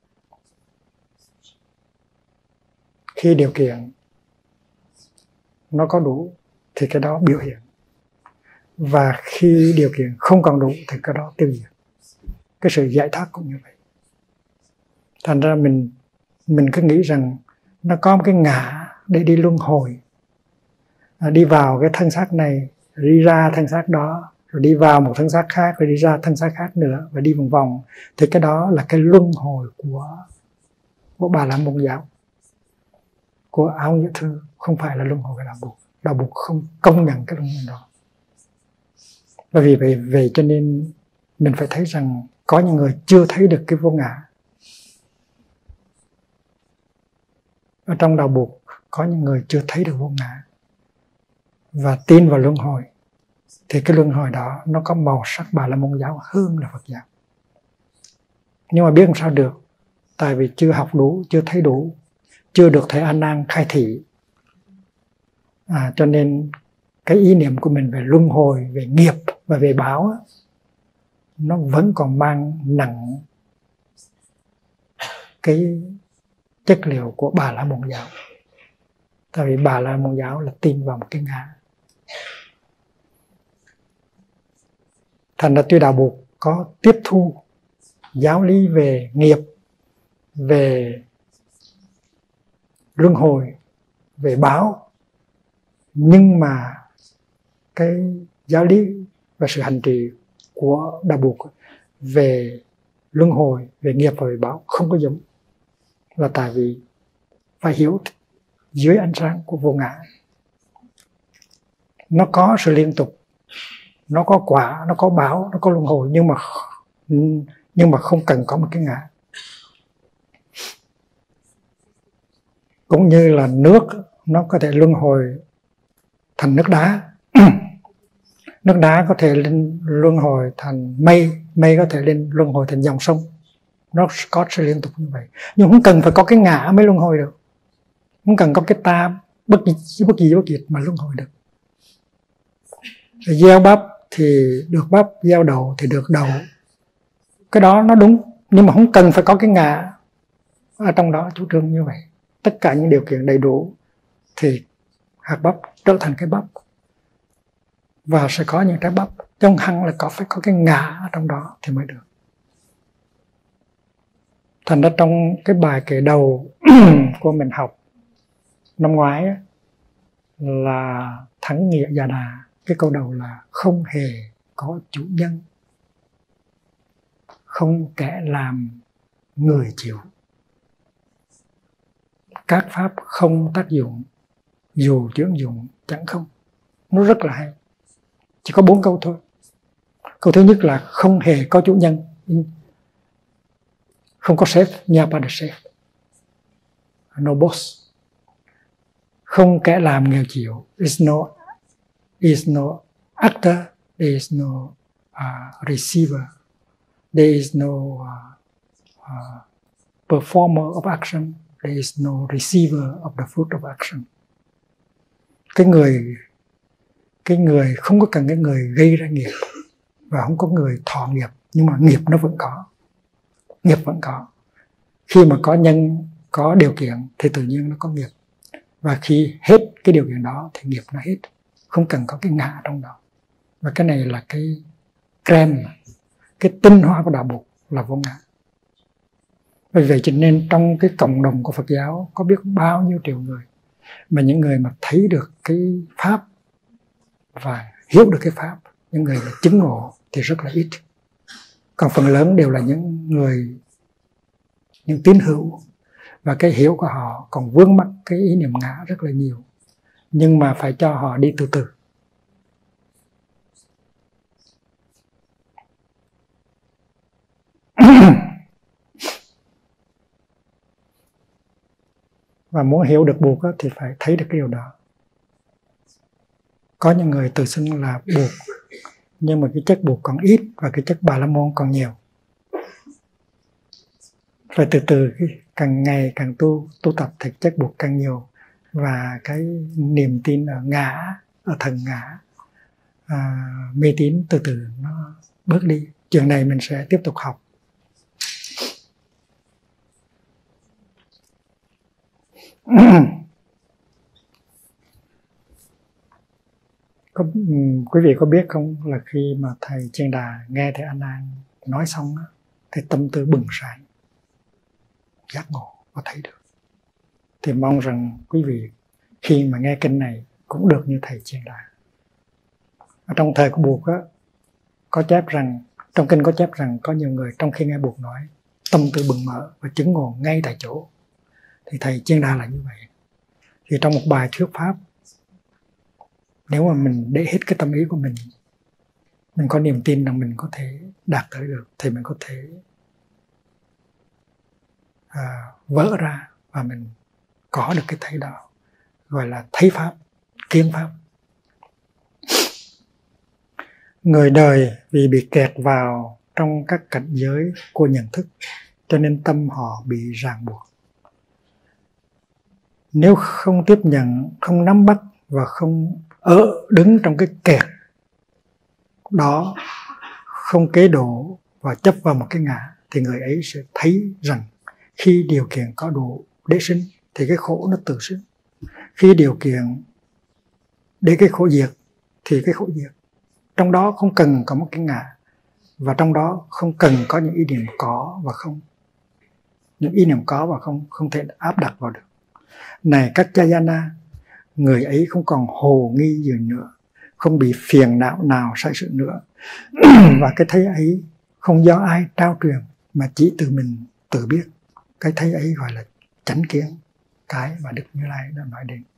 Khi điều kiện nó có đủ thì cái đó biểu hiện, và khi điều kiện không còn đủ thì cái đó tiêu diệt. Cái sự giải thoát cũng như vậy. Thành ra mình mình cứ nghĩ rằng nó có một cái ngã để đi luân hồi, à, đi vào cái thân xác này, đi ra thân xác đó, rồi đi vào một thân xác khác, rồi đi ra thân xác khác nữa, và đi vòng vòng. Thì cái đó là cái luân hồi của của Bà La Môn giáo, của Áo Nghĩa Thư, không phải là luân hồi của Đạo Buộc. Đạo Buộc không công nhận cái luân hồi đó. Bởi vì vậy, vậy cho nên mình phải thấy rằng có những người chưa thấy được cái vô ngã. Ở trong Đạo Buộc có những người chưa thấy được vô ngã và tin vào luân hồi, thì cái luân hồi đó nó có màu sắc Bà La Môn giáo hơn là Phật giáo. Nhưng mà biết làm sao được, tại vì chưa học đủ, chưa thấy đủ, chưa được Thầy A Nan khai thị, à, cho nên cái ý niệm của mình về luân hồi, về nghiệp và về báo nó vẫn còn mang nặng cái chất liệu của Bà La Môn giáo. Tại vì Bà La Môn giáo là tin vào một cái ngã. Thành ra tuy Đạo Buộc có tiếp thu giáo lý về nghiệp, về luân hồi, về báo, nhưng mà cái giáo lý và sự hành trì của Đạo Buộc về luân hồi, về nghiệp và về báo không có giống. Là tại vì phải hiểu dưới ánh sáng của vô ngã. Nó có sự liên tục, nó có quả, nó có báo, nó có luân hồi, nhưng mà nhưng mà không cần có một cái ngã. Cũng như là nước, nó có thể luân hồi thành nước đá. Nước đá có thể lên luân hồi thành mây, mây có thể lên luân hồi thành dòng sông. Nó có sự liên tục như vậy. Nhưng không cần phải có cái ngã mới luân hồi được. Không cần có cái ta bất kỳ bất kỳ bất kỳ mà luân hồi được. Gieo bắp thì được bắp, gieo đậu thì được đậu. Cái đó nó đúng, nhưng mà không cần phải có cái ngã ở trong đó chủ trương như vậy. Tất cả những điều kiện đầy đủ thì hạt bắp trở thành cái bắp, và sẽ có những trái bắp. Trong hăng là có phải có cái ngã ở trong đó thì mới được. Thành ra trong cái bài kể đầu của mình học năm ngoái là Thắng Nghĩa Già Đà, cái câu đầu là không hề có chủ nhân, không kẻ làm người chịu, các pháp không tác dụng, dù chướng dụng chẳng không. Nó rất là hay. Chỉ có bốn câu thôi. Câu thứ nhất là không hề có chủ nhân, không có sếp, nhà pas de chef, no boss. Không kẻ làm nghèo chịu, is no, is no actor, there is no uh, receiver, there is no uh, uh, performer of action, there is no receiver of the fruit of action. Cái người cái người không có cần cái người gây ra nghiệp, và không có người thọ nghiệp, nhưng mà nghiệp nó vẫn có. Nghiệp vẫn có. Khi mà có nhân, có điều kiện thì tự nhiên nó có nghiệp. Và khi hết cái điều kiện đó thì nghiệp nó hết. Không cần có cái ngã trong đó. Và cái này là cái crème, cái tinh hoa của Đạo Buộc là vô ngã. Vì vậy cho nên trong cái cộng đồng của Phật giáo có biết bao nhiêu triệu người, mà những người mà thấy được cái Pháp và hiểu được cái Pháp, những người mà chứng ngộ thì rất là ít. Còn phần lớn đều là những người, những tín hữu, và cái hiểu của họ còn vướng mắc cái ý niệm ngã rất là nhiều. Nhưng mà phải cho họ đi từ từ. Và muốn hiểu được buộc thì phải thấy được cái điều đó. Có những người tự xưng là buộc, nhưng mà cái chất buộc còn ít và cái chất Bà La Môn còn nhiều. Phải từ từ, càng ngày càng tu tu tập thì chất buộc càng nhiều, và cái niềm tin ở ngã, ở thần ngã, à, mê tín từ từ nó bớt đi. Chuyện này mình sẽ tiếp tục học. Có, quý vị có biết không, là khi mà thầy Chiên Đà nghe thầy A Nan nói xong đó, thì tâm tư bừng sáng, giác ngộ và thấy được. Thì mong rằng quý vị khi mà nghe kinh này cũng được như thầy Chiên Đà. Ở trong thời của Buộc á, có chép rằng, trong kinh có chép rằng có nhiều người trong khi nghe Buộc nói, tâm tư bừng mở và chứng ngộ ngay tại chỗ. Thì thầy Chiên Đà là như vậy. Thì trong một bài thuyết pháp, nếu mà mình để hết cái tâm ý của mình, mình có niềm tin rằng mình có thể đạt tới được, thì mình có thể à, vỡ ra và mình có được cái thấy đó, gọi là thấy pháp, kiến pháp. Người đời vì bị kẹt vào trong các cảnh giới của nhận thức, cho nên tâm họ bị ràng buộc. Nếu không tiếp nhận, không nắm bắt và không ở đứng trong cái kẹt đó, không kế độ và chấp vào một cái ngã, thì người ấy sẽ thấy rằng khi điều kiện có đủ để sinh thì cái khổ nó tự sinh. Khi điều kiện để cái khổ diệt thì cái khổ diệt. Trong đó không cần có một cái ngã, và trong đó không cần có những ý niệm có và không. Những ý niệm có và không không thể áp đặt vào được. Này các Jayana, người ấy không còn hồ nghi gì nữa, không bị phiền não nào sai sự nữa. Và cái thấy ấy không do ai trao truyền, mà chỉ từ mình tự biết. Cái thấy ấy gọi là chánh kiến, cái mà Đức Như Lai đã nói đến.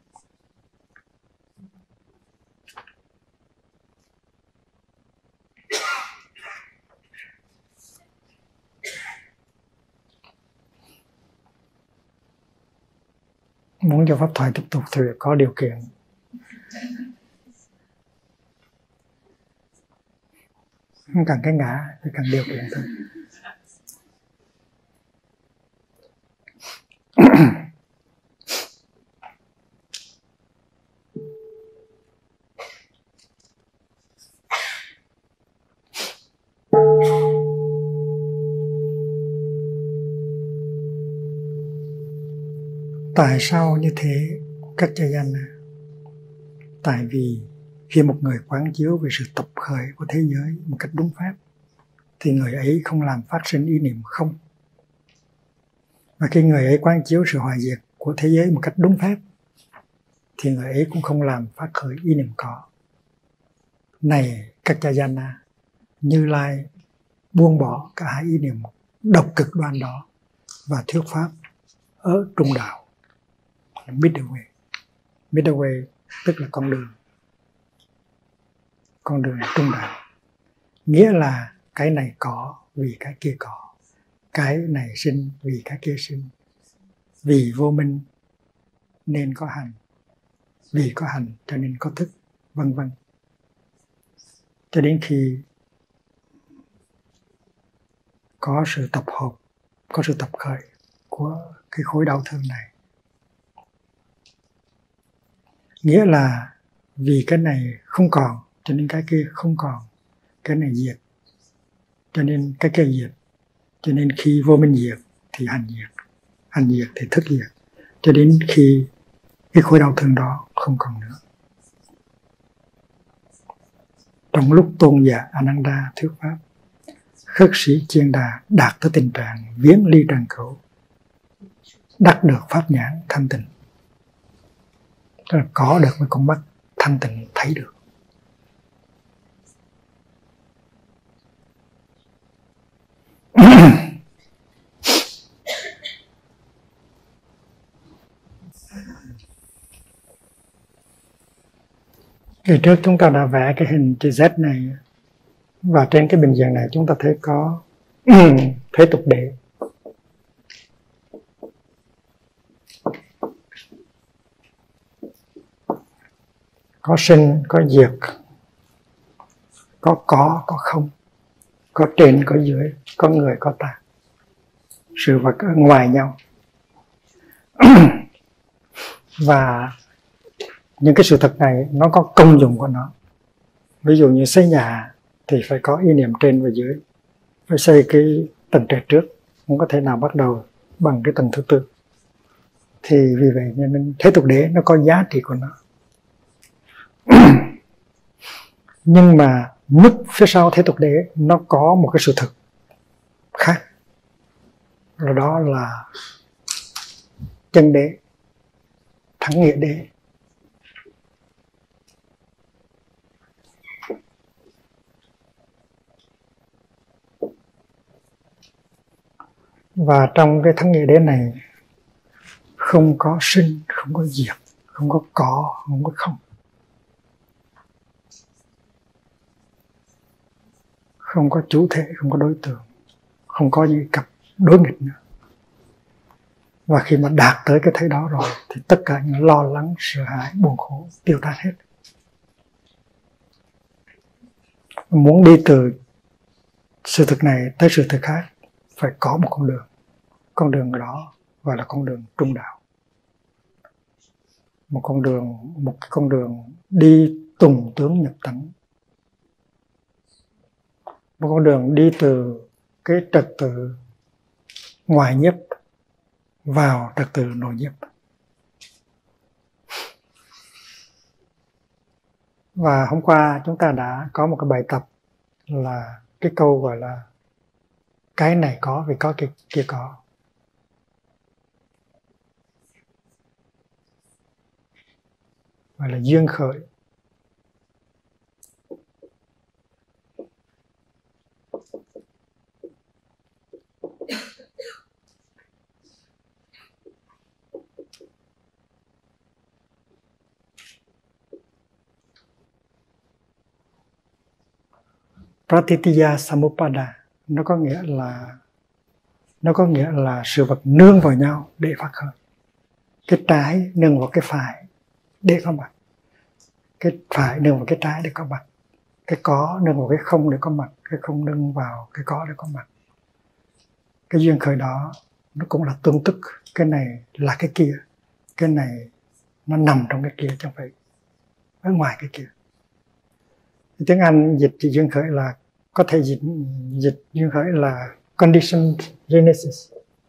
Muốn cho pháp thoại tiếp tục thì có điều kiện. Không cần cái ngã, thì cần điều kiện thôi. Tại sao như thế các Jayana? Tại vì khi một người quán chiếu về sự tập khởi của thế giới một cách đúng pháp, thì người ấy không làm phát sinh ý niệm không. Và khi người ấy quán chiếu sự hoại diệt của thế giới một cách đúng pháp, thì người ấy cũng không làm phát khởi ý niệm có. Này các Jayana, Như Lai buông bỏ cả hai ý niệm độc cực đoan đó và thuyết pháp ở trung đạo, middle way. Middle way tức là con đường, con đường trung đạo. Nghĩa là cái này có vì cái kia có, cái này sinh vì cái kia sinh, vì vô minh nên có hành, vì có hành cho nên có thức, vân vân. Cho đến khi có sự tập hợp, có sự tập khởi của cái khối đau thương này. Nghĩa là vì cái này không còn cho nên cái kia không còn, cái này diệt cho nên cái kia diệt. Cho nên khi vô minh diệt thì hành diệt, hành diệt thì thức diệt, cho đến khi cái khối đau thương đó không còn nữa. Trong lúc tôn giả Ananda thuyết pháp, khất sĩ Chiên Đà đạt tới tình trạng viếng ly trần khẩu, đắc được pháp nhãn thanh tịnh. Tức là có được với con mắt thanh tịnh thấy được. Kỳ trước chúng ta đã vẽ cái hình chữ Z này, và trên cái bình diện này chúng ta thấy có thế tục đế. có sinh, có diệt, có có, có không, có trên, có dưới, có người, có ta. Sự vật ở ngoài nhau. Và những cái sự thật này nó có công dụng của nó. Ví dụ như xây nhà thì phải có ý niệm trên và dưới, phải xây cái tầng trệt trước, không có thể nào bắt đầu bằng cái tầng thứ tư. Thì vì vậy nên thế tục đế nó có giá trị của nó. Nhưng mà mức phía sau thế tục đế nó có một cái sự thực khác, rồi đó là chân đế, thắng nghĩa đế. Và trong cái thắng nghĩa đế này không có sinh, không có diệt, không có có, không có không. Không có chủ thể, không có đối tượng, không có gì cặp đối nghịch nữa. Và khi mà đạt tới cái thế đó rồi thì tất cả những lo lắng, sợ hãi, buồn khổ tiêu tan hết. Muốn đi từ sự thực này tới sự thực khác phải có một con đường. Con đường đó gọi là con đường trung đạo. Một con đường, một cái con đường đi tùng tướng nhập tánh. Một con đường đi từ cái trật tự ngoài nhiếp vào trật tự nội nhiếp. Và hôm qua chúng ta đã có một cái bài tập là cái câu gọi là cái này có vì có cái kia có. Gọi là duyên khởi. Pratitya Samupada nó có nghĩa là nó có nghĩa là sự vật nương vào nhau để phát khởi. Cái trái nương vào cái phải để có mặt, cái phải nương vào cái trái để có mặt, cái có nương vào cái không để có mặt, cái không nương vào cái có để có mặt. Cái duyên khởi đó nó cũng là tương tức. Cái này là cái kia, cái này nó nằm trong cái kia chứ không phải ở ngoài cái kia. Tiếng Anh dịch duyên khởi là có thể dịch dịch duyên khởi là conditioned genesis.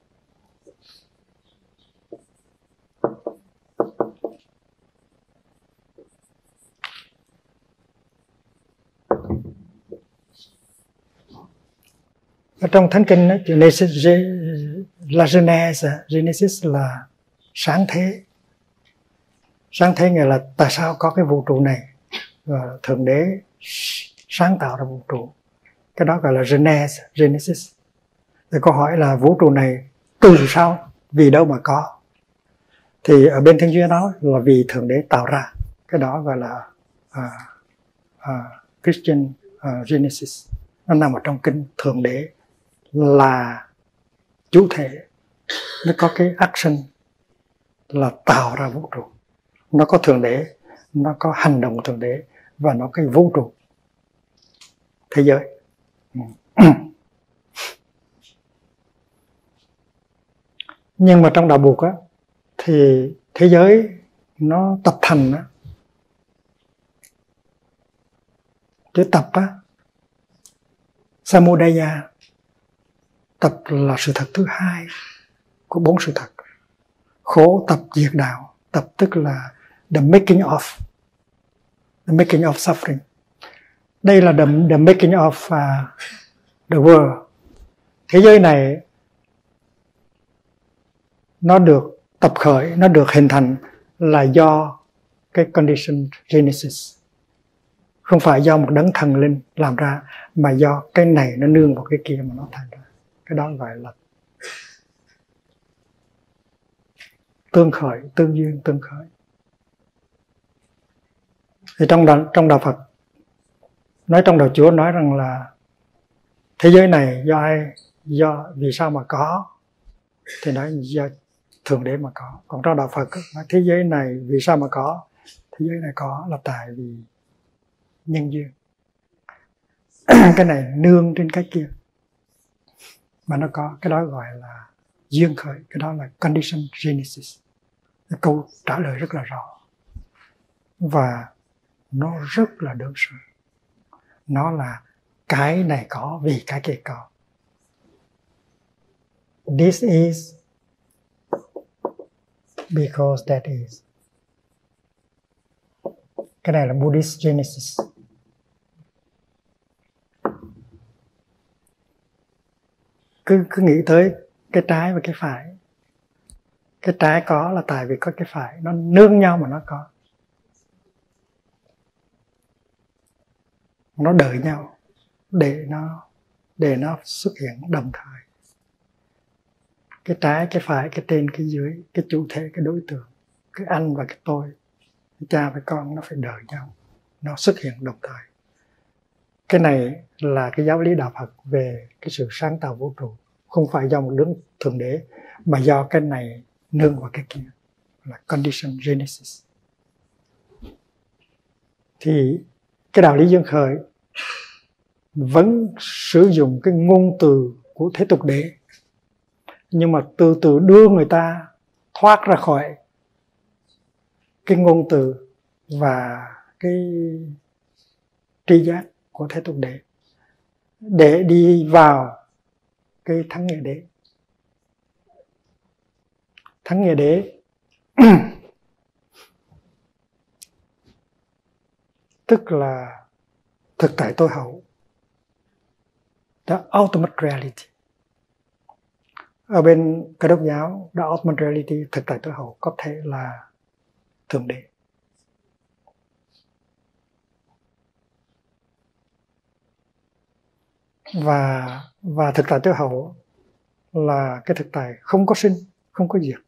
Ở trong Thánh Kinh đó, Genesis là Genesis, Genesis là sáng thế. Sáng thế nghĩa là tại sao có cái vũ trụ này, và Thượng Đế sáng tạo ra vũ trụ. Cái đó gọi là Genesis, Genesis. Thì câu hỏi là vũ trụ này từ sao, vì đâu mà có? Thì ở bên Thiên Chúa nói là vì Thượng Đế tạo ra. Cái đó gọi là uh, uh, Christian uh, Genesis. Nó nằm ở trong kinh. Thượng Đế là chủ thể, nó có cái action là tạo ra vũ trụ. Nó có Thượng Đế, nó có hành động Thượng Đế, và nó có cái vũ trụ thế giới. Nhưng mà trong đạo Buộc á, thì thế giới nó tập thành á. Chữ tập á, Samudaya, tập là sự thật thứ hai của bốn sự thật. Khổ tập diệt đạo, tập tức là the making of, the making of suffering. Đây là the, the making of uh, the world. Thế giới này nó được tập khởi, nó được hình thành là do cái condition genesis. Không phải do một đấng thần linh làm ra, mà do cái này nó nương vào cái kia mà nó thành ra. Cái đó gọi là tương khởi, tương duyên, tương khởi. Thì trong đạo, trong đạo Phật, nói trong đạo Chúa nói rằng là thế giới này do ai, do vì sao mà có, thì nói do Thượng Đế mà có. Còn trong đạo Phật nói thế giới này vì sao mà có, thế giới này có là tại vì nhân duyên. Cái này nương trên cái kia mà nó có, cái đó gọi là duyên khởi, cái đó là condition genesis. Cái câu trả lời rất là rõ và nó rất là đơn sơ. Nó là cái này có vì cái kia có. This is because that is. Cái này là Buddhist Genesis. Cứ, cứ nghĩ tới cái trái và cái phải. Cái trái có là tại vì có cái phải. Nó nương nhau mà nó có. Nó đợi nhau để nó, để nó xuất hiện đồng thời. Cái trái, cái phải, cái trên, cái dưới, cái chủ thể, cái đối tượng, cái anh và cái tôi, cái cha và con, nó phải đợi nhau, nó xuất hiện đồng thời. Cái này là cái giáo lý đạo Phật về cái sự sáng tạo vũ trụ, không phải do một đấng thượng đế mà do cái này nương vào cái kia, là condition genesis. Thì cái đạo lý duyên khởi vẫn sử dụng cái ngôn từ của thế tục đế, nhưng mà từ từ đưa người ta thoát ra khỏi cái ngôn từ và cái tri giác của thế tục đế để đi vào cái thắng nghĩa đế. Thắng nghĩa đế tức là thực tại tối hậu, the ultimate reality. Ở bên Cơ Đốc giáo, the ultimate reality, thực tại tối hậu có thể là thượng đế. Và, và thực tại tối hậu là cái thực tại không có sinh, không có diệt.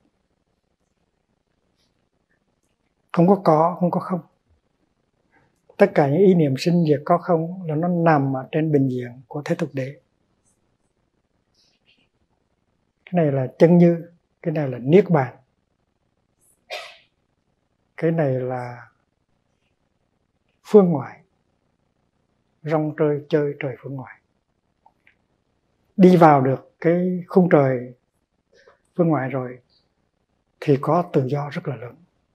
Không có có, không có không. Tất cả những ý niệm sinh diệt có không là nó nằm ở trên bình diện của thế tục đế. Cái này là chân như, cái này là niết bàn, cái này là phương ngoại, rong rơi chơi trời phương ngoại. Đi vào được cái khung trời phương ngoại rồi thì có tự do rất là lớn.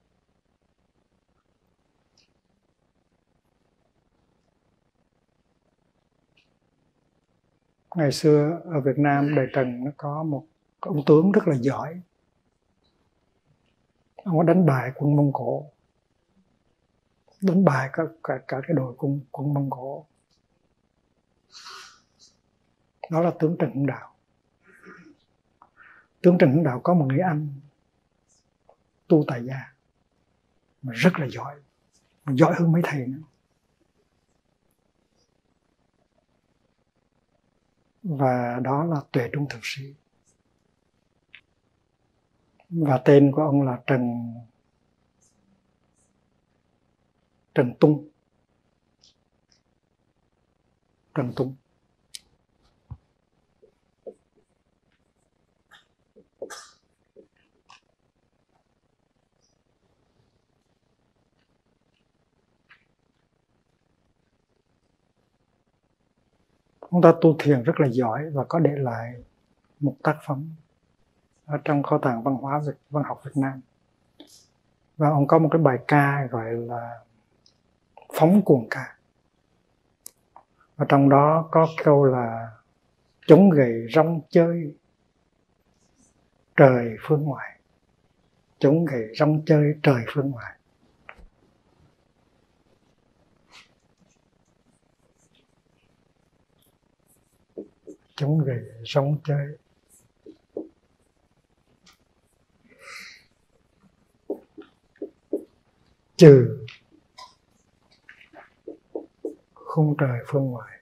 Ngày xưa ở Việt Nam, Đại Trần nó có một ông tướng rất là giỏi. Ông có đánh bại quân Mông Cổ, đánh bại cả, cả, cả cái đội quân, quân Mông Cổ. Đó là tướng Trần Hưng Đạo. Tướng Trần Hưng Đạo có một người anh tu tại gia mà rất là giỏi, giỏi hơn mấy thầy nữa. Và đó là Tuệ Trung Thượng Sĩ. Và tên của ông là Trần Trần Tung. Trần Tung. Ông ta tu thiền rất là giỏi và có để lại một tác phẩm ở trong kho tàng văn hóa Việt, văn học Việt Nam. Và ông có một cái bài ca gọi là Phóng Cuồng Ca. Và trong đó có câu là chống gậy rong chơi trời phương ngoại. Chống gậy rong chơi trời phương ngoại. Chống gậy rong chơi. Trừ khung trời phương ngoại.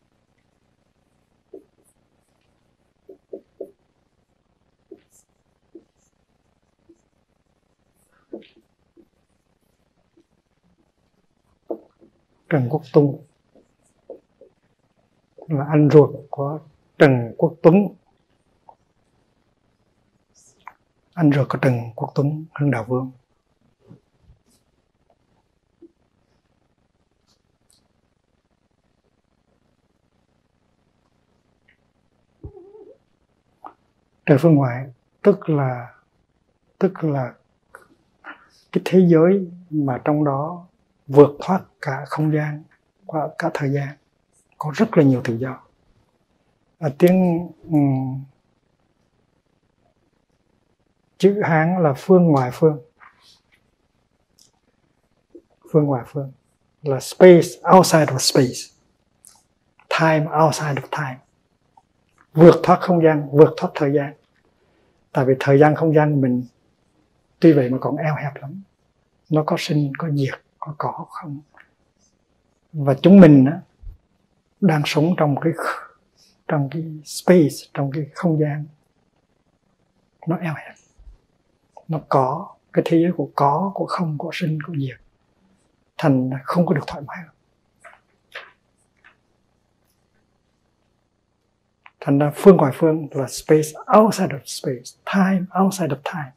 Trần Quốc Tung là anh ruột của Trần Quốc Tuấn, anh ruột của Trần Quốc Tuấn, Hưng Đạo Vương. Trời phương ngoại tức là tức là cái thế giới mà trong đó vượt thoát cả không gian và cả thời gian, có rất là nhiều tự do. À, tiếng um, chữ Hán là phương ngoại phương. Phương ngoại phương là space outside of space, time outside of time, vượt thoát không gian, vượt thoát thời gian. Tại vì thời gian không gian mình tuy vậy mà còn eo hẹp lắm, nó có sinh có diệt, có có không. Và chúng mình á, đang sống trong cái trong cái space, trong cái không gian nó eo hẹp, nó có cái thế giới của có, của không, của sinh, của diệt, thành không có được thoải mái. Thành ra phương ngoại phương là space outside of space, time outside of time.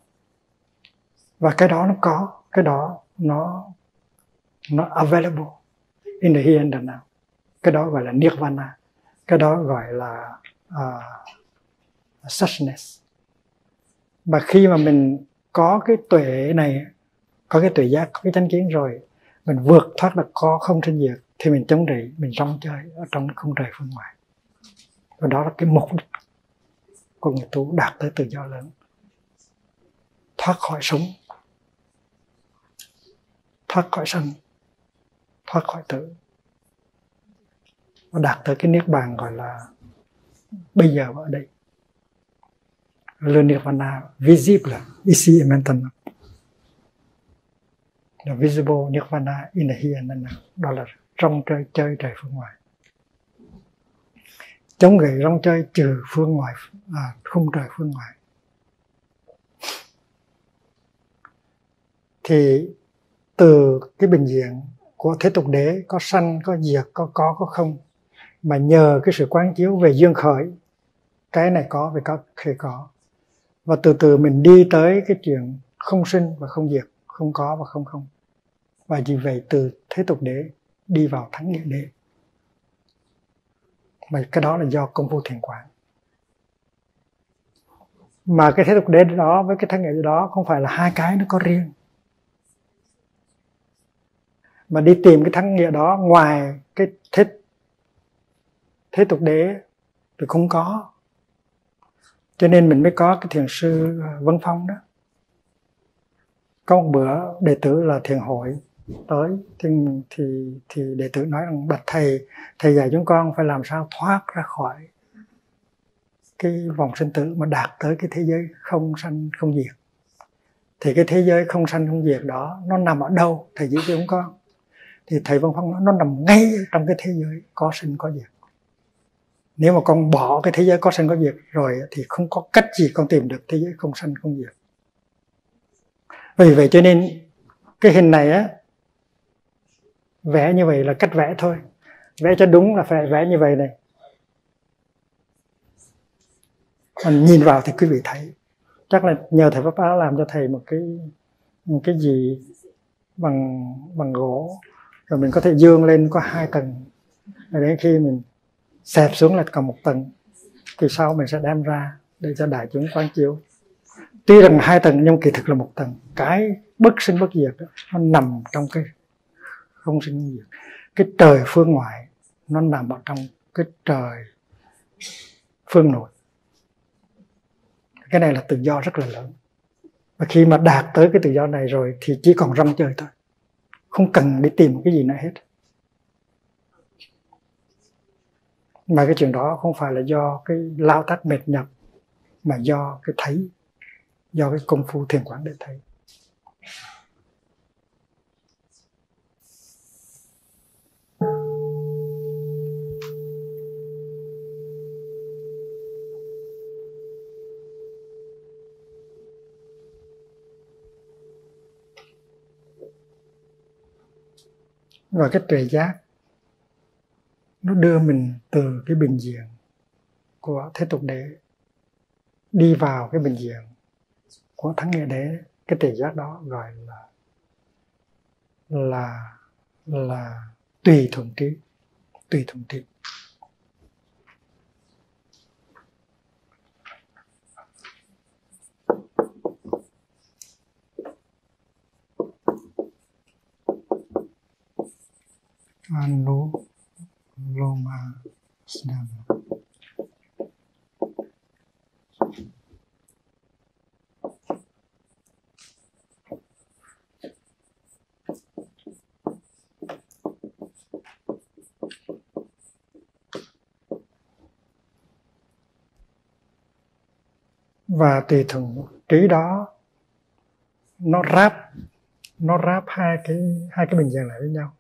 Và cái đó nó có, cái đó nó nó available in the here and the now. Cái đó gọi là nirvana, cái đó gọi là uh, suchness. Và khi mà mình có cái tuệ này, có cái tuệ giác, có cái chánh kiến rồi, mình vượt thoát được có không sinh diệt, thì mình chống rỉ, mình rong chơi ở trong không trời phương ngoại. Và đó là cái mục đích của người tu đạt tới tự do lớn, thoát khỏi sống, thoát khỏi sanh, thoát khỏi tử, và đạt tới cái niết bàn gọi là bây giờ và ở đây. Le nirvana visible ici et maintenant. The visible nirvana in the here and now. Đó là rong chơi chơi trời phương ngoại. Chống gậy rong chơi trừ phương ngoại, à, khung trời phương ngoại. Thì từ cái bình diện của thế tục đế, có sanh, có diệt, có có, có không, mà nhờ cái sự quán chiếu về duyên khởi, cái này có, về có, khi có, và từ từ mình đi tới cái chuyện không sinh và không diệt, không có và không không. Và vì vậy từ thế tục đế đi vào thắng nghĩa đế. Mà cái đó là do công phu thiền quán. Mà cái thế tục đế đó với cái thắng nghĩa đó không phải là hai cái nó có riêng. Mà đi tìm cái thắng nghĩa đó ngoài cái thế, thế tục đế thì không có. Cho nên mình mới có cái thiền sư Vân Phong đó. Có một bữa đệ tử là thiền hội tới thì, thì, thì đệ tử nói rằng bạch thầy, thầy dạy chúng con phải làm sao thoát ra khỏi cái vòng sinh tử mà đạt tới cái thế giới không sanh không diệt. Thì cái thế giới không sanh không diệt đó nó nằm ở đâu? Thầy chỉ cho chúng con. Thì thầy Vân Phong nói nó nằm ngay trong cái thế giới có sinh có diệt. Nếu mà con bỏ cái thế giới có sinh có diệt rồi thì không có cách gì con tìm được thế giới không sanh không diệt. Vì vậy cho nên cái hình này á, vẽ như vậy là cách vẽ thôi. Vẽ cho đúng là phải vẽ như vậy này. Còn nhìn vào thì quý vị thấy. Chắc là nhờ thầy Pháp Á làm cho thầy một cái một cái gì bằng bằng gỗ, rồi mình có thể dương lên có hai tầng. Rồi đến khi mình xẹp xuống là còn một tầng, thì sau mình sẽ đem ra để cho đại chúng quán chiếu. Tuy rằng hai tầng nhưng kỳ thực là một tầng. Cái bất sinh bất diệt đó, nó nằm trong cái không sinh không diệt. Cái trời phương ngoại nó nằm ở trong cái trời phương nội. Cái này là tự do rất là lớn. Và khi mà đạt tới cái tự do này rồi thì chỉ còn rong chơi thôi, không cần đi tìm cái gì nữa hết. Mà cái chuyện đó không phải là do cái lao tác mệt nhọc, mà do cái thấy, do cái công phu thiền quán để thấy. Và cái tuệ giác nó đưa mình từ cái bình diện của thế tục đế đi vào cái bình diện của thắng nghĩa đế. Cái tuệ giác đó gọi là là là tùy thuận trí, tùy thuận trí. Anuloma Sthana. Và tùy thuận trí đó nó ráp nó ráp hai cái hai cái bình diện lại với nhau.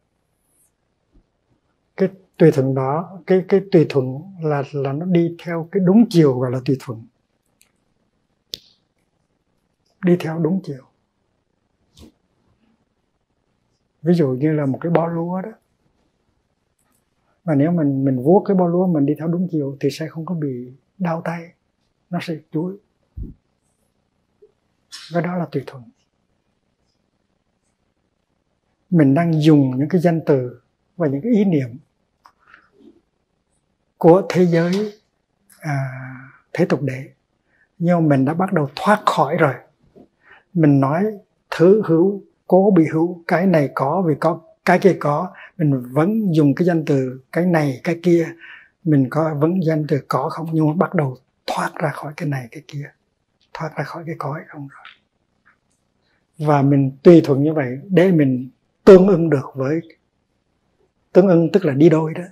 Cái tùy thuận đó, cái cái tùy thuận là là nó đi theo cái đúng chiều, gọi là tùy thuận, đi theo đúng chiều. Ví dụ như là một cái bó lúa đó, mà nếu mình mình vuốt cái bó lúa mình đi theo đúng chiều thì sẽ không có bị đau tay, nó sẽ chuối. Cái đó là tùy thuận. Mình đang dùng những cái danh từ và những cái ý niệm của thế giới à, thế tục đế, nhưng mình đã bắt đầu thoát khỏi rồi. Mình nói thứ hữu cố bị hữu, cái này có vì có, cái kia có. Mình vẫn dùng cái danh từ cái này cái kia, mình có vẫn danh từ có không, nhưng mà bắt đầu thoát ra khỏi cái này cái kia, thoát ra khỏi cái cõi không rồi. Và mình tùy thuận như vậy để mình tương ứng được với, tương ứng tức là đi đôi đó.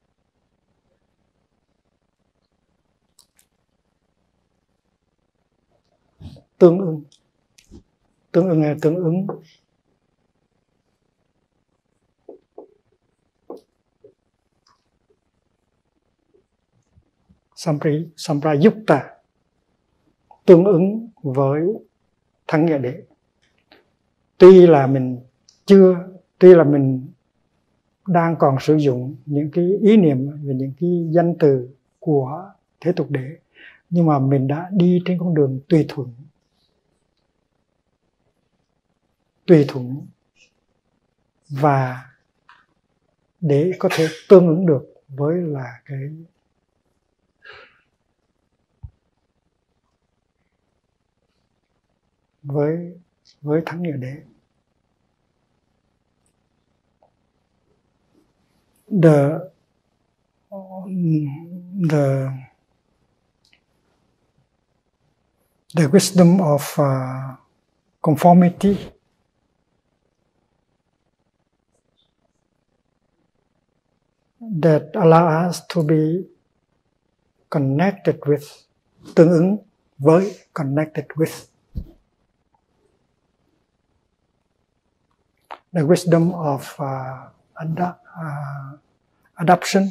Tương ứng, tương ứng là tương ứng. Sampri, Samprayukta, tương ứng với thắng nghĩa đế. Tuy là mình chưa, tuy là mình đang còn sử dụng những cái ý niệm về những cái danh từ của thế tục đế, nhưng mà mình đã đi trên con đường tùy thuận, tùy thuận và để có thể tương ứng được với là cái với với thắng nghĩa đế. The the the wisdom of uh, conformity that allow us to be connected with, tương ứng với, connected with the wisdom of uh, adapt, uh, adoption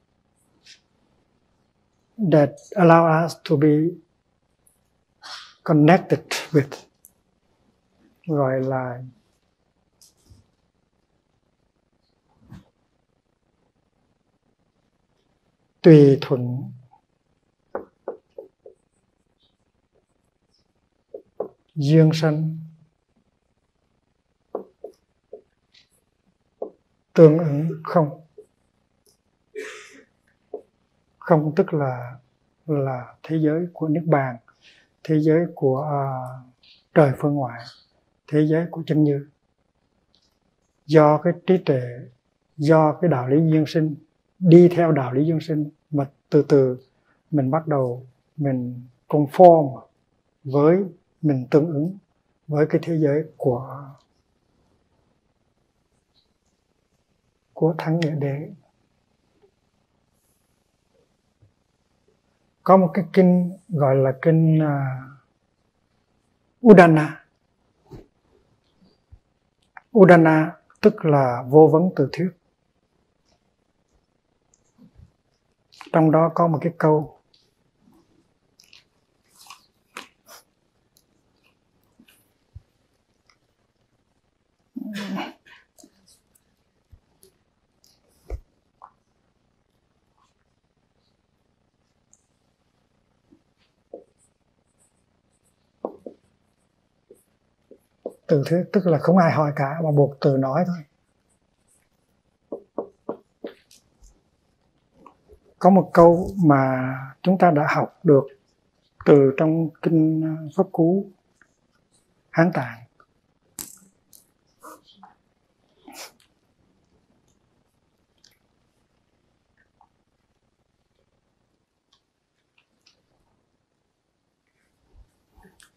that allow us to be connected with, gọi là tùy thuận duyên sanh, tương ứng không. Không tức là là thế giới của Niết Bàn, thế giới của uh, trời phương ngoại, thế giới của chân như. Do cái trí tuệ, do cái đạo lý duyên sinh, đi theo đạo lý duyên sinh mà từ từ mình bắt đầu mình conform với, mình tương ứng với cái thế giới của của thắng nghĩa đế. Có một cái kinh gọi là kinh uh, Udana. Udana tức là vô vấn tự thuyết. Trong đó có một cái câu tự thuyết tức là không ai hỏi cả mà buộc tự nói thôi. Có một câu mà chúng ta đã học được từ trong kinh Pháp Cú Hán Tạng.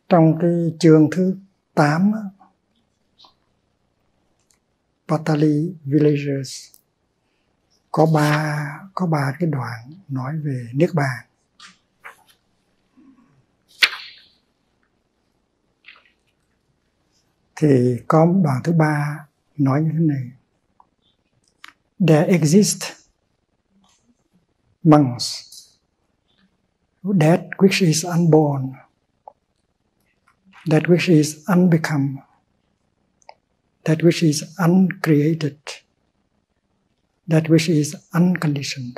Trong cái chương thứ tám, Patali Villages, có ba có ba cái đoạn nói về Niết Bàn. Thì có đoạn thứ ba nói như thế này: There exist monks, that which is unborn, that which is unbecome, that which is uncreated, that which is unconditioned.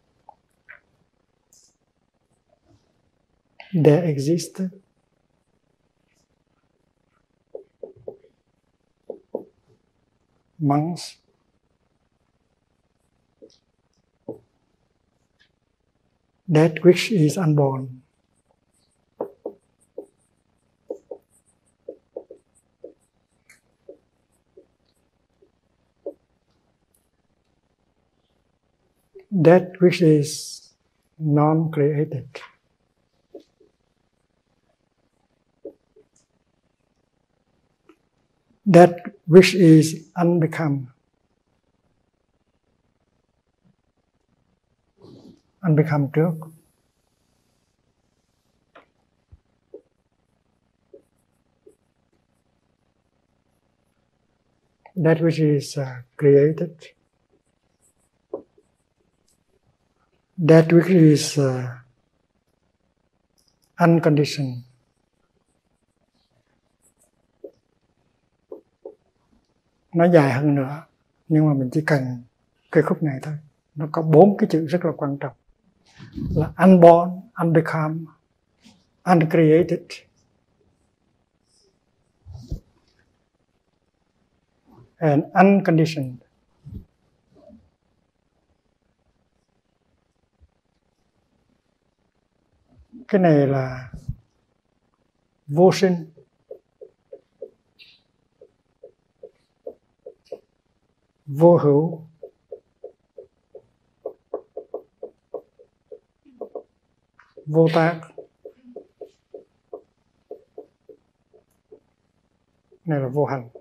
There exist monks, that which is unborn, that which is non-created, that which is unbecome, unbecome trước, that which is uh, created, that which is uh, unconditioned, nó dài hơn nữa, nhưng mà mình chỉ cần cái khúc này thôi. Nó có bốn cái chữ rất là quan trọng là unborn, unbecome, uncreated, and unconditioned. Cái này là vô sinh, vô hữu, vô tác. Này là vô hành.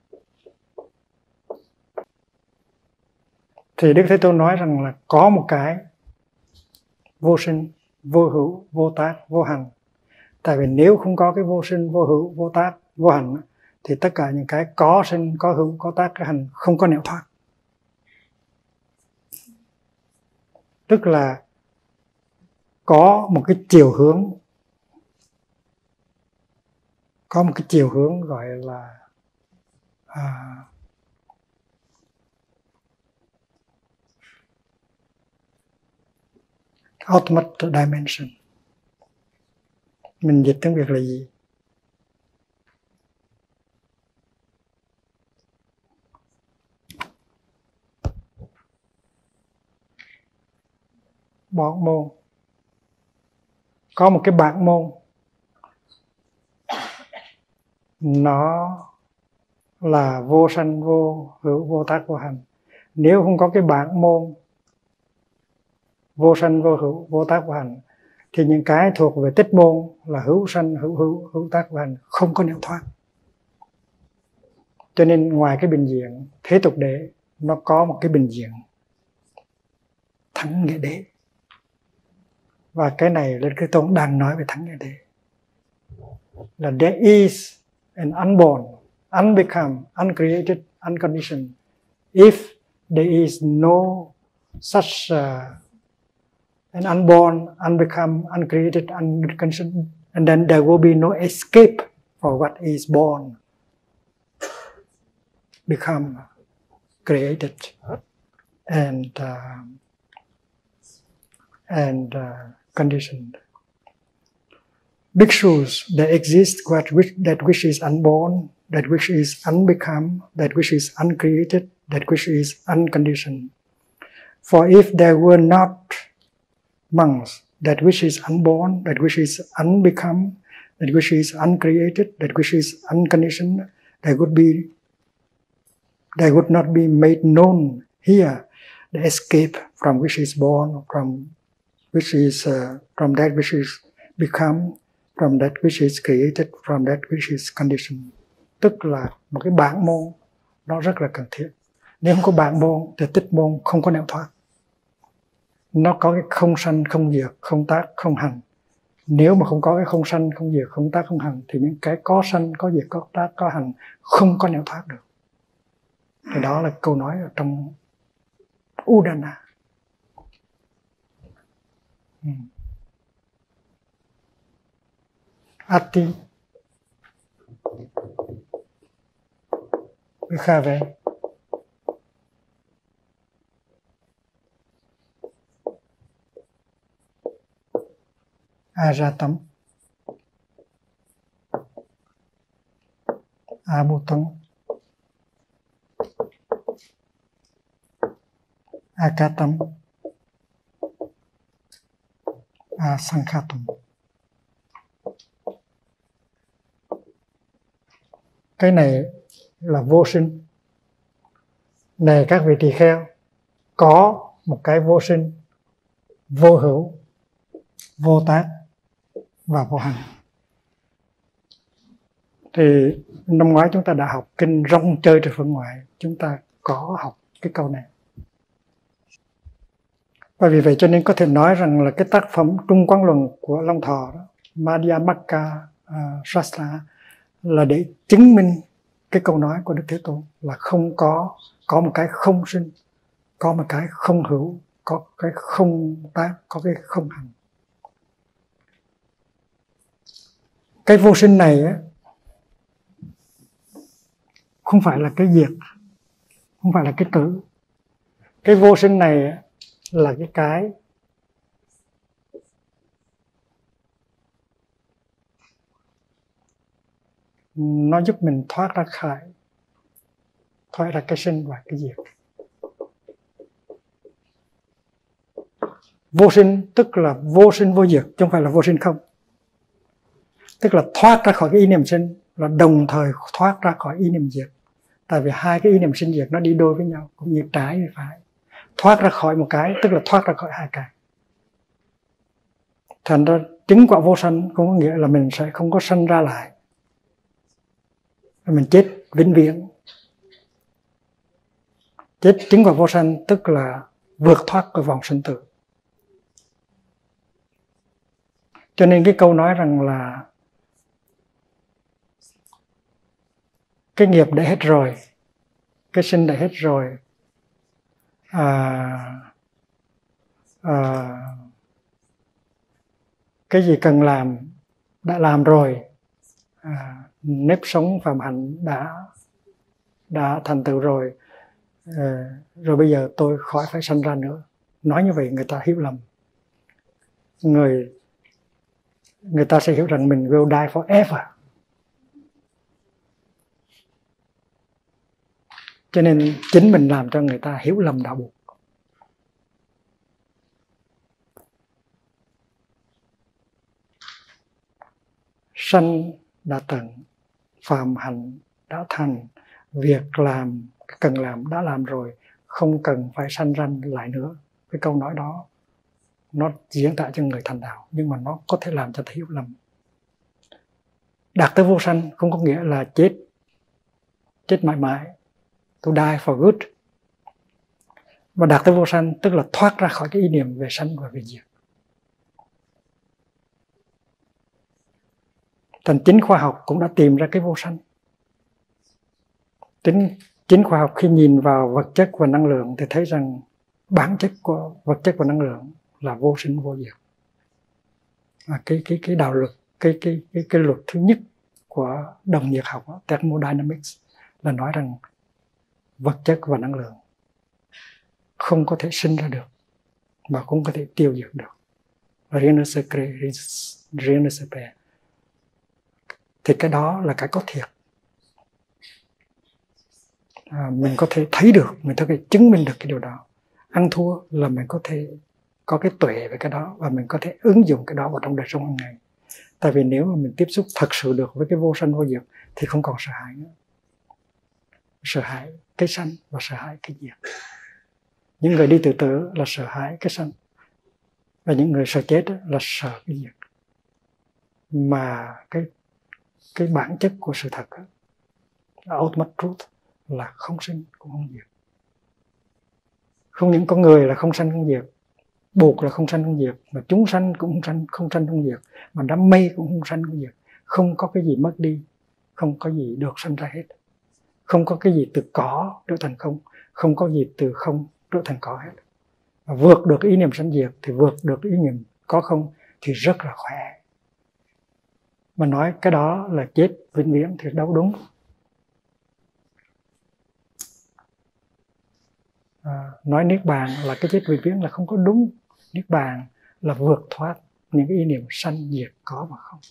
Thì Đức Thế Tôn nói rằng là có một cái vô sinh, vô hữu, vô tác, vô hành. Tại vì nếu không có cái vô sinh, vô hữu, vô tác, vô hành thì tất cả những cái có sinh, có hữu, có tác, có hành không có nẻo thoát. Tức là có một cái chiều hướng, có một cái chiều hướng gọi là à, ultimate dimension. Mình dịch tiếng Việt là gì? Bản môn. Có một cái bản môn, nó là vô sanh, vô hữu, vô tác, vô hành. Nếu không có cái bản môn vô sanh, vô hữu, vô tác, vô hành thì những cái thuộc về tích môn là hữu sanh, hữu hữu, hữu tác, vô hành không có nẻo thoát. Cho nên ngoài cái bình diện thế tục đế, nó có một cái bình diện thắng nghĩa đế. Và cái này Đức Thế Tôn đang nói về thắng nghĩa đế. Là there is an unborn, unbecome, uncreated, unconditioned. If there is no such uh, an unborn, unbecome, uncreated, unconditioned, and then there will be no escape for what is born, become, created, and uh, and uh, conditioned. Bhikshus, there exists what which, that which is unborn, that which is unbecome, that which is uncreated, that which is unconditioned. For if there were not monks, that which is unborn, that which is unbecome, that which is uncreated, that which is unconditioned, there would be, there would not be made known here the escape from which is born, from which is uh, from that which is become, from that which is created, from that which is conditioned. Tức là một cái bản môn nó rất là cần thiết. Nếu không có bản môn thì tích môn không có nẻo thoát. Nó có cái không sanh, không diệt, không tác, không hành. Nếu mà không có cái không sanh, không diệt, không tác, không hành thì những cái có sanh, có diệt, có tác, có hành không có nẻo thoát được. Thì đó là câu nói ở trong Udana. Hmm. Ati Vikhave Ajatam Abutam Akatam Asankhatum. Cái này là vô sinh. Này các vị tỳ kheo, có một cái vô sinh, vô hữu, vô tác và vô hành. Thì năm ngoái chúng ta đã học kinh Rong Chơi Từ Phương Ngoại, chúng ta có học cái câu này. Và vì vậy cho nên có thể nói rằng là cái tác phẩm Trung Quán Luận của Long Thọ đó, Madhyamaka uh, Shastra, là để chứng minh cái câu nói của Đức Thế Tôn là không có có một cái không sinh, có một cái không hữu, có cái không tác, có cái không hành. Cái vô sinh này á, không phải là cái diệt, không phải là cái tử. Cái vô sinh này á, là cái cái nó giúp mình thoát ra khỏi, thoát ra cái sinh và cái diệt. Vô sinh tức là vô sinh vô diệt, chứ không phải là vô sinh không. Tức là thoát ra khỏi cái ý niệm sinh là đồng thời thoát ra khỏi ý niệm diệt. Tại vì hai cái ý niệm sinh diệt nó đi đôi với nhau, cũng như trái với phải. Thoát ra khỏi một cái tức là thoát ra khỏi hai cái. Thành ra chứng quả vô sanh cũng có nghĩa là mình sẽ không có sanh ra lại, mình chết vĩnh viễn. Chết chứng quả vô sanh tức là vượt thoát khỏi vòng sinh tử. Cho nên cái câu nói rằng là cái nghiệp đã hết rồi, cái sinh đã hết rồi, à, à, cái gì cần làm đã làm rồi, à, nếp sống phạm hạnh đã đã thành tựu rồi, à, rồi bây giờ tôi khỏi phải sanh ra nữa. Nói như vậy người ta hiểu lầm. Người người ta sẽ hiểu rằng mình will die forever. Cho nên chính mình làm cho người ta hiểu lầm đạo buộc. Sanh đã tận, phạm hạnh đã thành, việc làm cần làm đã làm rồi, không cần phải sanh ra lại nữa. Cái câu nói đó nó diễn tả cho người thành đạo, nhưng mà nó có thể làm cho ta hiểu lầm. Đạt tới vô sanh không có nghĩa là chết chết mãi mãi, to die for good. Mà đạt tới vô sanh tức là thoát ra khỏi cái ý niệm về sanh và về diệt. Thành chính khoa học cũng đã tìm ra cái vô sanh. Chính, chính khoa học khi nhìn vào vật chất và năng lượng thì thấy rằng bản chất của vật chất và năng lượng là vô sinh vô diệt. À, cái cái cái đạo luật, cái cái cái cái luật thứ nhất của đồng nhiệt học, thermodynamics, là nói rằng vật chất và năng lượng không có thể sinh ra được mà cũng có thể tiêu diệt được. Rien ne se crée, rien ne se perd. Thì cái đó là cái có thiệt. À, mình có thể thấy được, mình có thể chứng minh được cái điều đó. Ăn thua là mình có thể có cái tuệ về cái đó và mình có thể ứng dụng cái đó vào trong đời sống hàng ngày. Tại vì nếu mà mình tiếp xúc thật sự được với cái vô sanh vô diệt thì không còn sợ hãi nữa. Sợ hãi cái sanh và sợ hãi cái diệt. Những người đi tự tử là sợ hãi cái sanh, và những người sợ chết là sợ cái diệt. mà cái cái bản chất của sự thật đó, ultimate truth, là không sinh cũng không diệt. Không những con người là không sanh không diệt, buộc là không sanh không diệt, mà chúng sanh cũng không sanh không sanh không diệt, mà đám mây cũng không sanh không diệt. Không có cái gì mất đi, không có gì được sanh ra hết. Không có cái gì từ có trở thành không, không có gì từ không trở thành có hết. Và vượt được ý niệm sanh diệt thì vượt được ý niệm có không thì rất là khỏe. Mà nói cái đó là chết vĩnh viễn thì đâu đúng. À, nói niết bàn là cái chết vĩnh viễn là không có đúng. Niết bàn là vượt thoát những cái ý niệm sanh diệt có và không.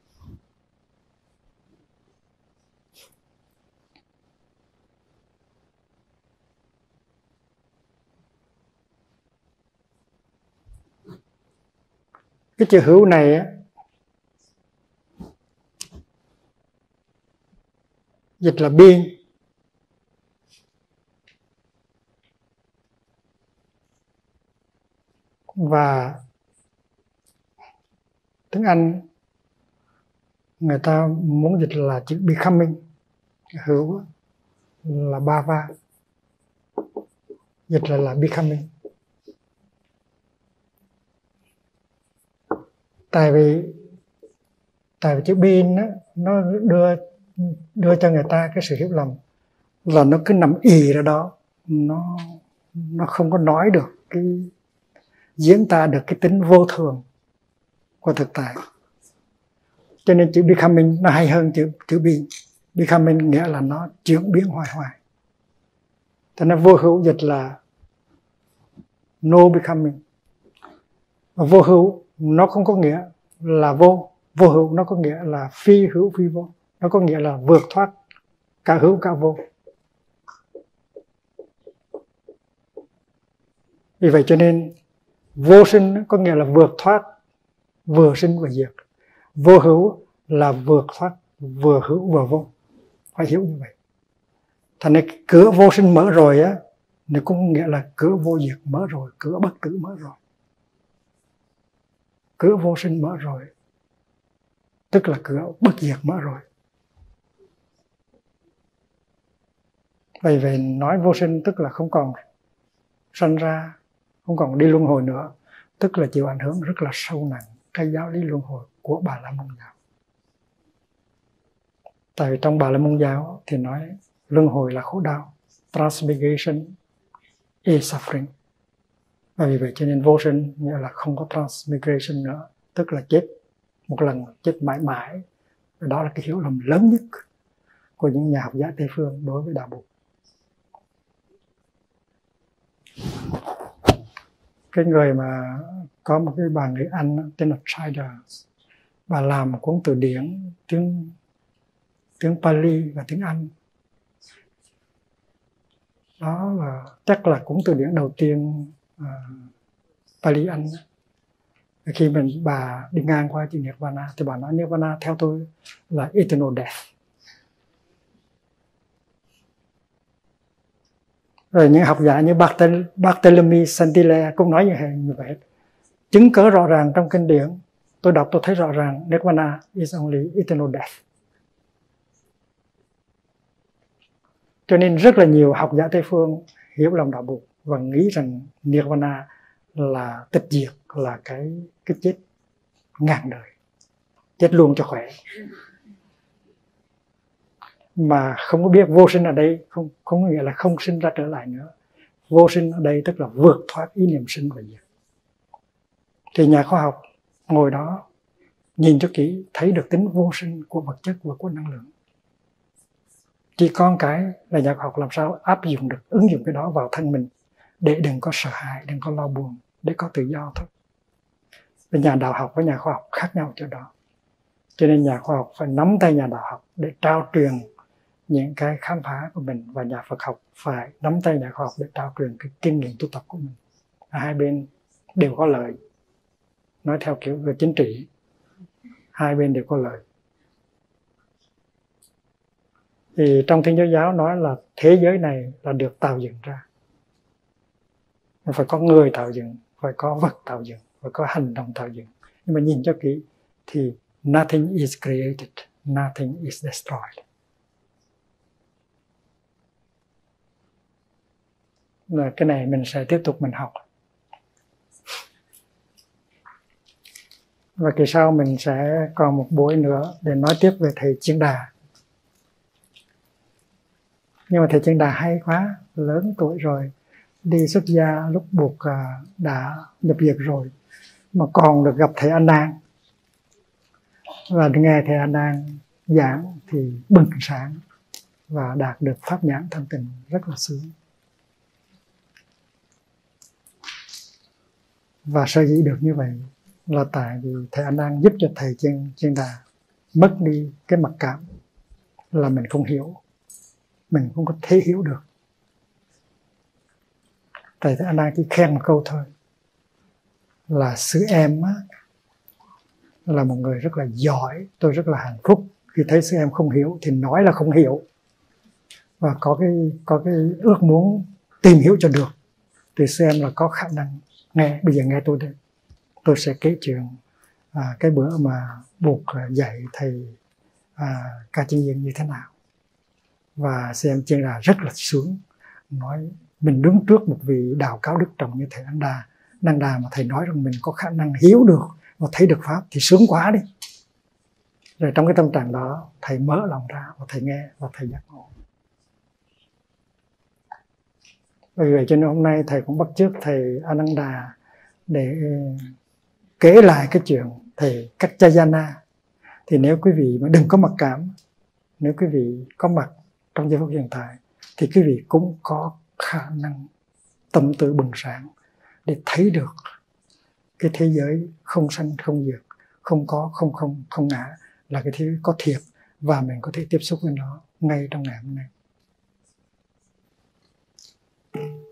Cái chữ hữu này á, dịch là being. Và tiếng Anh người ta muốn dịch là chữ becoming. Hữu là bhava, dịch là là becoming. Tại vì tại vì chữ being đó, nó đưa đưa cho người ta cái sự hiểu lầm là nó cứ nằm ì ra đó, nó nó không có nói được cái diễn tả được cái tính vô thường của thực tại. Cho nên chữ becoming nó hay hơn chữ chữ being. Becoming nghĩa là nó chuyển biến hoài hoài. Cho nên vô hữu dịch là no becoming. Và vô hữu nó không có nghĩa là vô. Vô hữu nó có nghĩa là phi hữu phi vô. Nó có nghĩa là vượt thoát cả hữu cả vô. Vì vậy cho nên vô sinh có nghĩa là vượt thoát vừa sinh vừa diệt. Vô hữu là vượt thoát vừa hữu vừa vô. Phải hiểu như vậy. Thành nên cửa vô sinh mở rồi á, nó cũng nghĩa là cửa vô diệt mở rồi, cửa bất tử mở rồi. Cửa vô sinh mở rồi, tức là cửa bất diệt mở rồi. Vậy vậy nói vô sinh tức là không còn sanh ra, không còn đi luân hồi nữa, tức là chịu ảnh hưởng rất là sâu nặng cái giáo lý luân hồi của Bà La Môn giáo. Tại vì trong Bà La Môn giáo thì nói luân hồi là khổ đau, transmigration is suffering. Và vì vậy cho nên vô sinh nghĩa là không có transmigration nữa, tức là chết một lần, chết mãi mãi. Và đó là cái hiểu lầm lớn nhất của những nhà học giả Tây phương đối với đạo Bụt. Cái người mà có một cái bà người Anh tên là Childers, bà làm một cuốn từ điển tiếng tiếng Pali và tiếng Anh. Đó là chắc là cuốn từ điển đầu tiên uh, Pali Anh. Khi mình bà đi ngang qua chữ Nirvana thì bà nói Nirvana theo tôi là eternal death. Rồi những học giả như Barthélemy Saint-Hilaire cũng nói như vậy. Chứng cớ rõ ràng trong kinh điển, tôi đọc tôi thấy rõ ràng Nirvana is only eternal death. Cho nên rất là nhiều học giả Tây phương hiểu lầm đạo Bụt và nghĩ rằng Nirvana là tịch diệt, là cái cái chết ngàn đời, chết luôn cho khỏe. Mà không có biết vô sinh ở đây không không có nghĩa là không sinh ra trở lại nữa. Vô sinh ở đây tức là vượt thoát ý niệm sinh và diệt. Thì nhà khoa học ngồi đó nhìn cho kỹ thấy được tính vô sinh của vật chất và của năng lượng. Chỉ con cái là nhà khoa học làm sao áp dụng được, ứng dụng cái đó vào thân mình để đừng có sợ hãi, đừng có lo buồn, để có tự do thôi. Và nhà đạo học với nhà khoa học khác nhau chỗ đó. Cho nên nhà khoa học phải nắm tay nhà đạo học để trao truyền những cái khám phá của mình, và nhà Phật học phải nắm tay nhà khoa học để trao truyền cái kinh nghiệm tu tập của mình. Hai bên đều có lợi. Nói theo kiểu về chính trị, hai bên đều có lợi. Thì trong Thiên Chúa giáo nói là thế giới này là được tạo dựng ra. Phải có người tạo dựng, phải có vật tạo dựng, phải có hành động tạo dựng. Nhưng mà nhìn cho kỹ thì Nothing is created, nothing is destroyed. Và cái này mình sẽ tiếp tục mình học. Và kỳ sau mình sẽ còn một buổi nữa để nói tiếp về thầy Chiên Đà. Nhưng mà thầy Chiên Đà hay quá, lớn tuổi rồi, đi xuất gia lúc buộc đã nhập diệt rồi, mà còn được gặp thầy A Nan và nghe thầy A Nan giảng thì bừng sáng và đạt được pháp nhãn thanh tịnh, rất là sướng. Và sở dĩ được như vậy là tại vì thầy A Nan giúp cho thầy Chiên, Chiên Đà mất đi cái mặc cảm là mình không hiểu, mình không có thể hiểu được. Thầy A Nan chỉ khen một câu thôi là sư em á, là một người rất là giỏi, tôi rất là hạnh phúc khi thấy sư em không hiểu thì nói là không hiểu, và có cái có cái ước muốn tìm hiểu cho được thì sư em là có khả năng nghe. Bây giờ nghe tôi đây, tôi sẽ kể chuyện à, cái bữa mà buộc dạy thầy à, Ca Chân Nhiên như thế nào. Và sư em Chiên Đà rất là sướng, nói mình đứng trước một vị đạo cao đức trọng như thầy Năng Đà, Năng Đà mà thầy nói rằng mình có khả năng hiểu được và thấy được pháp thì sướng quá đi. Rồi trong cái tâm trạng đó thầy mở lòng ra và thầy nghe và thầy giác ngộ. Vì vậy cho nên hôm nay thầy cũng bắt chước thầy Ananda để kể lại cái chuyện thầy Kaccayana. Thì nếu quý vị mà đừng có mặc cảm, nếu quý vị có mặt trong giây phút hiện tại thì quý vị cũng có khả năng tâm tự bừng sáng để thấy được cái thế giới không sanh không diệt, không có không không không ngã là cái thứ có thiệt, và mình có thể tiếp xúc với nó ngay trong ngày hôm nay.